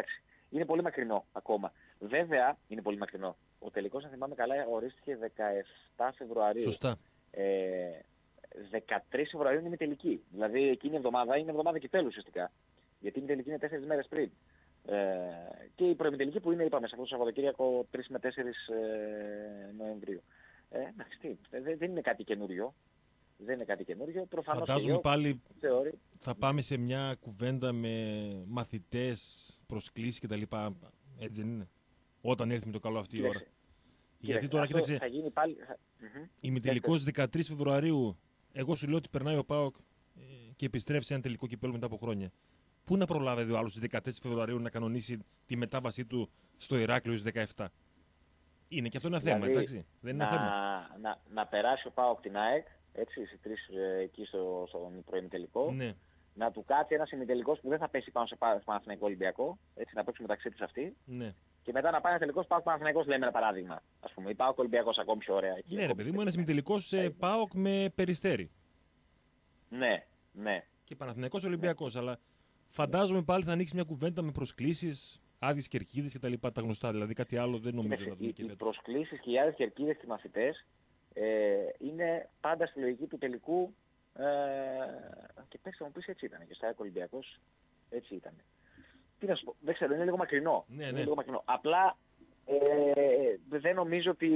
Speaker 5: είναι πολύ μακρινό ακόμα. Βέβαια, είναι πολύ μακρινό. Ο τελικός, αν θυμάμαι καλά, ορίστηκε δεκαεπτά Φεβρουαρίου.
Speaker 2: Σωστά.
Speaker 5: Ε, δεκατρείς Φεβρουαρίου είναι η τελική. Δηλαδή εκείνη η εβδομάδα είναι εβδομάδα κυπέλου ουσιαστικά. Γιατί η τελική είναι τέσσερις μέρες πριν. Ε, και η προημιτελική που είναι, είπαμε, σε αυτό το Σαββατοκύριακο τρεις με τέσσερις ε, Νοεμβρίου. Ε, εντάξει, τι, δεν είναι κάτι καινούριο. Δεν είναι κάτι καινούριο. Προφανώς
Speaker 2: Φαντάζομαι
Speaker 5: και
Speaker 2: πάλι
Speaker 5: θεωρεί...
Speaker 2: θα πάμε σε μια κουβέντα με μαθητές, προσκλήσεις κτλ. Έτσι δεν είναι? Όταν έρθει με το καλό αυτή η ώρα.
Speaker 5: Κοίταξε.
Speaker 2: Γιατί τώρα, κοίταξε,
Speaker 5: θα γίνει πάλι... θα...
Speaker 2: ημιτελικός δεκατρείς Φεβρουαρίου, εγώ σου λέω ότι περνάει ο ΠΑΟΚ ε, και επιστρέφει σε ένα τελικό κυπέλλο μετά από χρόνια. Πού να προλάβει ο άλλος στις δεκατέσσερις Φεβρουαρίου να κανονίσει τη μετάβασή του στο Ηράκλειο στις δεκαεπτά? Είναι και αυτό ένα
Speaker 5: δηλαδή,
Speaker 2: θέμα, εντάξει. Δεν είναι
Speaker 5: να,
Speaker 2: θέμα.
Speaker 5: Να, να περάσει ο ΠΑΟΚ την ΑΕΚ, έτσι, σε τρεις ε, εκεί στο, στον προημιτελικό.
Speaker 2: Ναι.
Speaker 5: Να του κάτσει ένας ημιτελικός που δεν θα πέσει πάνω σε Παναθηναϊκό Ολυμπιακό, έτσι, να παίξουν μεταξύ τους αυτοί.
Speaker 2: Ναι.
Speaker 5: Και μετά να πάει ένα τελικός ΠΑΟΚ Παναθηναϊκός, λέμε ένα παράδειγμα. Ας πούμε, ή ΠΑΟΚ Ολυμπιακός ακόμη πιο ωραία. Εκεί,
Speaker 2: Ναι, ρε παιδί μου, ένας ημιτελικός ε, ΠΑΟΚ με Περιστέρι.
Speaker 5: Ναι, ναι.
Speaker 2: Και Παναθηναϊκός Ολυμπιακός. Ναι. Αλλά φαντάζομαι πάλι θα ανοίξει μια κουβέντα με προσκλήσεις, άδειες κερκίδες κτλ. Τα, τα γνωστά. Δηλαδή κάτι άλλο δεν νομίζω να δούμε και
Speaker 5: οι,
Speaker 2: φέτος.
Speaker 5: οι προσκλήσεις και οι άδειες κερκίδες και οι μαθητές ε, είναι πάντα στη λογική του τελικού. Ε, και πες θα μου πεις, έτσι ήταν. Και στα ΑΕΚ Ολυμπιακός έτσι ήταν. Τι να σου πω, δεν ξέρω, είναι λίγο μακρινό.
Speaker 2: Ναι,
Speaker 5: είναι
Speaker 2: ναι.
Speaker 5: λίγο μακρινό. Απλά ε, δεν νομίζω ότι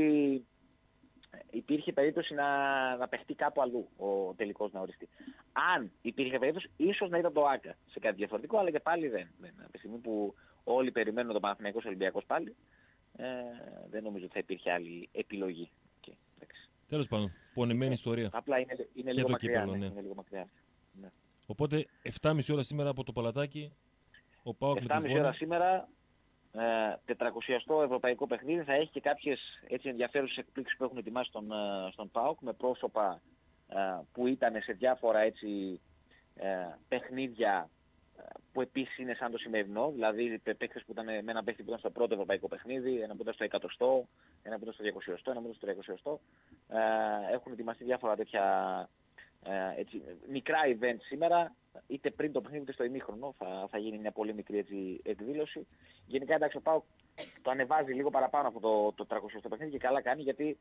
Speaker 5: υπήρχε περίπτωση να, να παιχτεί κάπου αλλού ο τελικός να οριστεί. Αν υπήρχε περίπτωση, ίσως να ήταν το ΆΚΑ σε κάτι διαφορετικό, αλλά και πάλι δεν. δεν. Από τη στιγμή που όλοι περιμένουν τον Παναθηναϊκός Ολυμπιακός πάλι, ε, δεν νομίζω ότι θα υπήρχε άλλη επιλογή. Okay,
Speaker 2: τέλος πάντων, πονεμένη ιστορία.
Speaker 5: Απλά είναι, είναι,
Speaker 2: και
Speaker 5: λίγο,
Speaker 2: το
Speaker 5: μακριά,
Speaker 2: κύπελλο,
Speaker 5: ναι.
Speaker 2: ναι.
Speaker 5: Είναι λίγο μακριά. Ναι.
Speaker 2: Οπότε, επτά και μισή ώρα σήμερα από το Παλατάκι, ο ΠΑΟΚ με τη
Speaker 5: επτά και μισή
Speaker 2: Βόλο.
Speaker 5: ώρα σήμερα, ε, τετρακοσιαστό ευρωπαϊκό παιχνίδι, θα έχει και κάποιες έτσι ενδιαφέρουσες εκπλήξεις που έχουν ετοιμάσει στον, ε, στον ΠΑΟΚ με πρόσωπα ε, που ήταν σε διάφορα έτσι ε, παιχνίδια ε, που επίσης είναι σαν το σημερινό, δηλαδή παίκτες που ήταν με έναν παίκτη που ήταν στο πρώτο ευρωπαϊκό παιχνίδι, ένα που ήταν στο εκατοστό, ένα που ήταν στο διακοσιοστό, ένα που ήταν στο τριακοσιοστό. Ε, έχουν ετοιμαστεί διάφορα τέτοια ε, έτσι, μικρά event σήμερα, είτε πριν το παιχνίδι είτε στο ημίχρονο θα, θα γίνει μια πολύ μικρή έτσι, εκδήλωση. Γενικά εντάξει, ο ΠΑΟΚ το ανεβάζει λίγο παραπάνω από το, το τριακοσιοστό παιχνίδι και καλά κάνει, γιατί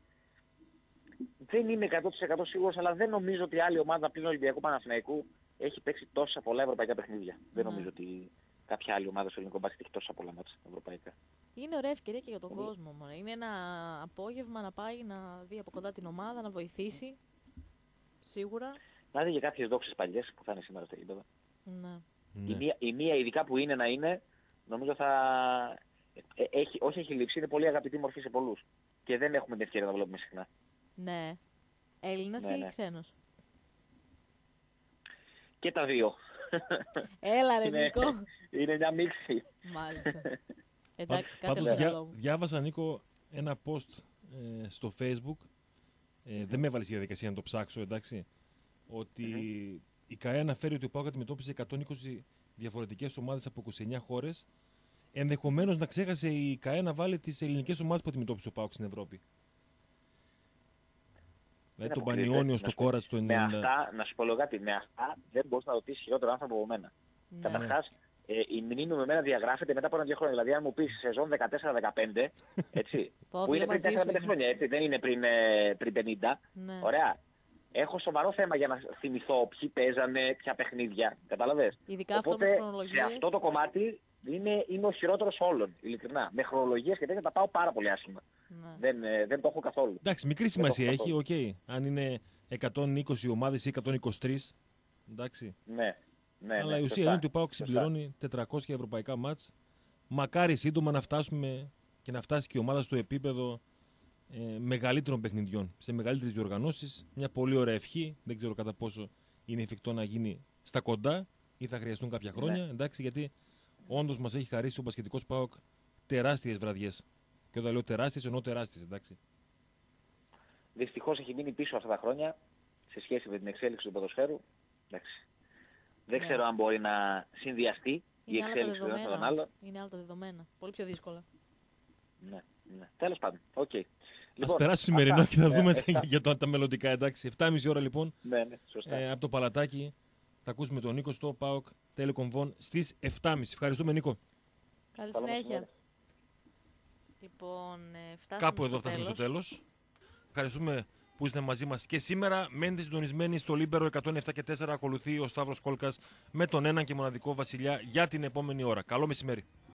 Speaker 5: δεν είμαι εκατό τοις εκατό σίγουρος, αλλά δεν νομίζω ότι άλλη ομάδα πλην Ολυμπιακού Παναθηναϊκού έχει παίξει τόσα πολλά ευρωπαϊκά παιχνίδια. Mm. Δεν νομίζω ότι κάποια άλλη ομάδα στο ελληνικό μπάσκετ έχει τόσα πολλά μάτσα ευρωπαϊκά.
Speaker 3: Είναι ωραία ευκαιρία και για τον mm. κόσμο. Μωρέ. Είναι ένα απόγευμα να πάει να δει από κοντά την ομάδα, να βοηθήσει. Σίγουρα.
Speaker 5: Να δει και κάποιες δόξες παλιές που θα είναι σήμερα στο γήπεδο.
Speaker 3: Ναι.
Speaker 2: Ναι.
Speaker 5: Η, μία, η μία ειδικά που είναι να είναι, νομίζω θα... Ε, έχει, όχι έχει λείψει, είναι πολύ αγαπητή μορφή σε πολλούς. Και δεν έχουμε την ευκαιρία να βλέπουμε συχνά.
Speaker 3: Ναι. Έλληνας
Speaker 5: ναι,
Speaker 3: ή
Speaker 5: ναι.
Speaker 3: ξένος?
Speaker 5: Και τα δύο.
Speaker 3: Έλα ρε
Speaker 5: είναι,
Speaker 3: Νίκο.
Speaker 5: Είναι μια μίξη.
Speaker 3: Μάλιστα. Εντάξει, κάτι
Speaker 2: Πάντως,
Speaker 3: στο
Speaker 2: διά,
Speaker 3: μυαλό μου.
Speaker 2: διάβασα, Νίκο, ένα post ε, στο Facebook. Ε, δεν με έβαλε στη διαδικασία να το ψάξω, εντάξει. Ότι mm-hmm. η ΚΑΕ αναφέρει ότι ο ΠΑΟΚ αντιμετώπισε εκατόν είκοσι διαφορετικές ομάδες από είκοσι εννέα χώρες. Ενδεχομένως να ξέχασε η ΚΑΕ να βάλει τις ελληνικές ομάδες που αντιμετώπισε ο ΠΑΟΚ στην Ευρώπη. Δηλαδή τον Πανιόνιο στο Κόρατς το ενενήντα.
Speaker 5: Με αυτά, να σου πω λίγο κάτι, με αυτά δεν μπορείς να ρωτήσεις χειρότερο άνθρωπο από μένα.
Speaker 3: Ναι.
Speaker 5: Καταρχάς, ε, η μνήμη με μένα διαγράφεται μετά από ένα δύο χρόνια. Δηλαδή, αν μου πεις σεζόν δεκατέσσερα δεκαπέντε, έτσι, που είναι πριν τέσσερα πέντε χρόνια, έτσι, δεν είναι πριν, ε, πριν πενήντα,
Speaker 3: ναι.
Speaker 5: Ωραία. Έχω σοβαρό θέμα για να θυμηθώ ποιοι παίζανε, ποια παιχνίδια. Κατάλαβες?
Speaker 3: Ειδικά αυτό
Speaker 5: Οπότε,
Speaker 3: με τις χρονολογίες.
Speaker 5: σε αυτό το κομμάτι είμαι, είμαι ο χειρότερος όλων, ειλικρινά. Με χρονολογίες και τέτοια τα πάω πάρα πολύ άσχημα.
Speaker 3: Ναι.
Speaker 5: Δεν, ε, δεν το έχω καθόλου.
Speaker 2: Εντάξει, μικρή σημασία έχει, οκ. Okay. Αν είναι εκατόν είκοσι ομάδες ή εκατόν είκοσι τρεις, εντάξει.
Speaker 5: Ναι. Ναι,
Speaker 2: αλλά
Speaker 5: ναι,
Speaker 2: η ουσία
Speaker 5: σωστά,
Speaker 2: είναι ότι ο ΠΑΟΚ συμπληρώνει τετρακόσια ευρωπαϊκά μάτς. Μακάρι σύντομα να φτάσουμε και να φτάσει και η ομάδα στο επίπεδο ε, μεγαλύτερων παιχνιδιών, σε μεγαλύτερες διοργανώσεις. Μια πολύ ωραία ευχή. Δεν ξέρω κατά πόσο είναι εφικτό να γίνει στα κοντά ή θα χρειαστούν κάποια χρόνια. Ναι. Εντάξει, γιατί όντως μας έχει χαρίσει ο μπασκετικός ΠΑΟΚ τεράστιες βραδιές. Και όταν λέω τεράστιες, εννοώ τεράστιες, εντάξει.
Speaker 5: Δυστυχώς έχει μείνει πίσω αυτά τα χρόνια σε σχέση με την εξέλιξη του ποδοσφαίρου. Εντάξει. Δεν ναι. ξέρω αν μπορεί να συνδυαστεί είναι η εξέλιξη του ένα τον άλλο.
Speaker 3: Είναι άλλα τα δεδομένα. Πολύ πιο δύσκολα.
Speaker 5: Ναι, ναι. Τέλος πάντων. Okay.
Speaker 2: Ας
Speaker 5: Λοιπόν,
Speaker 2: περάσει το σημερινό και θα δούμε
Speaker 5: ε,
Speaker 2: τα, για το, τα μελλοντικά. Εντάξει. επτά και μισή ώρα λοιπόν.
Speaker 5: Ναι, ναι, σωστά.
Speaker 2: Ε, από το Παλατάκι θα ακούσουμε τον Νίκο στο ΠΑΟΚ Telecom Von στις επτά και μισή. Ευχαριστούμε, Νίκο.
Speaker 3: Καλή
Speaker 5: Καλό
Speaker 3: συνέχεια.
Speaker 5: μεσημέρι.
Speaker 3: Λοιπόν, ε, φτάσαμε
Speaker 2: Κάπου εδώ
Speaker 3: στο
Speaker 2: φτάσαμε στο
Speaker 3: τέλος.
Speaker 2: τέλος. Ευχαριστούμε που είστε μαζί μας και σήμερα. Μένετε συντονισμένοι στο Λίμπερο εκατόν επτά και τέσσερα. Ακολουθεί ο Σταύρος Κόλκας με τον έναν και μοναδικό Βασιλιά για την επόμενη ώρα. Καλό μεσημέρι.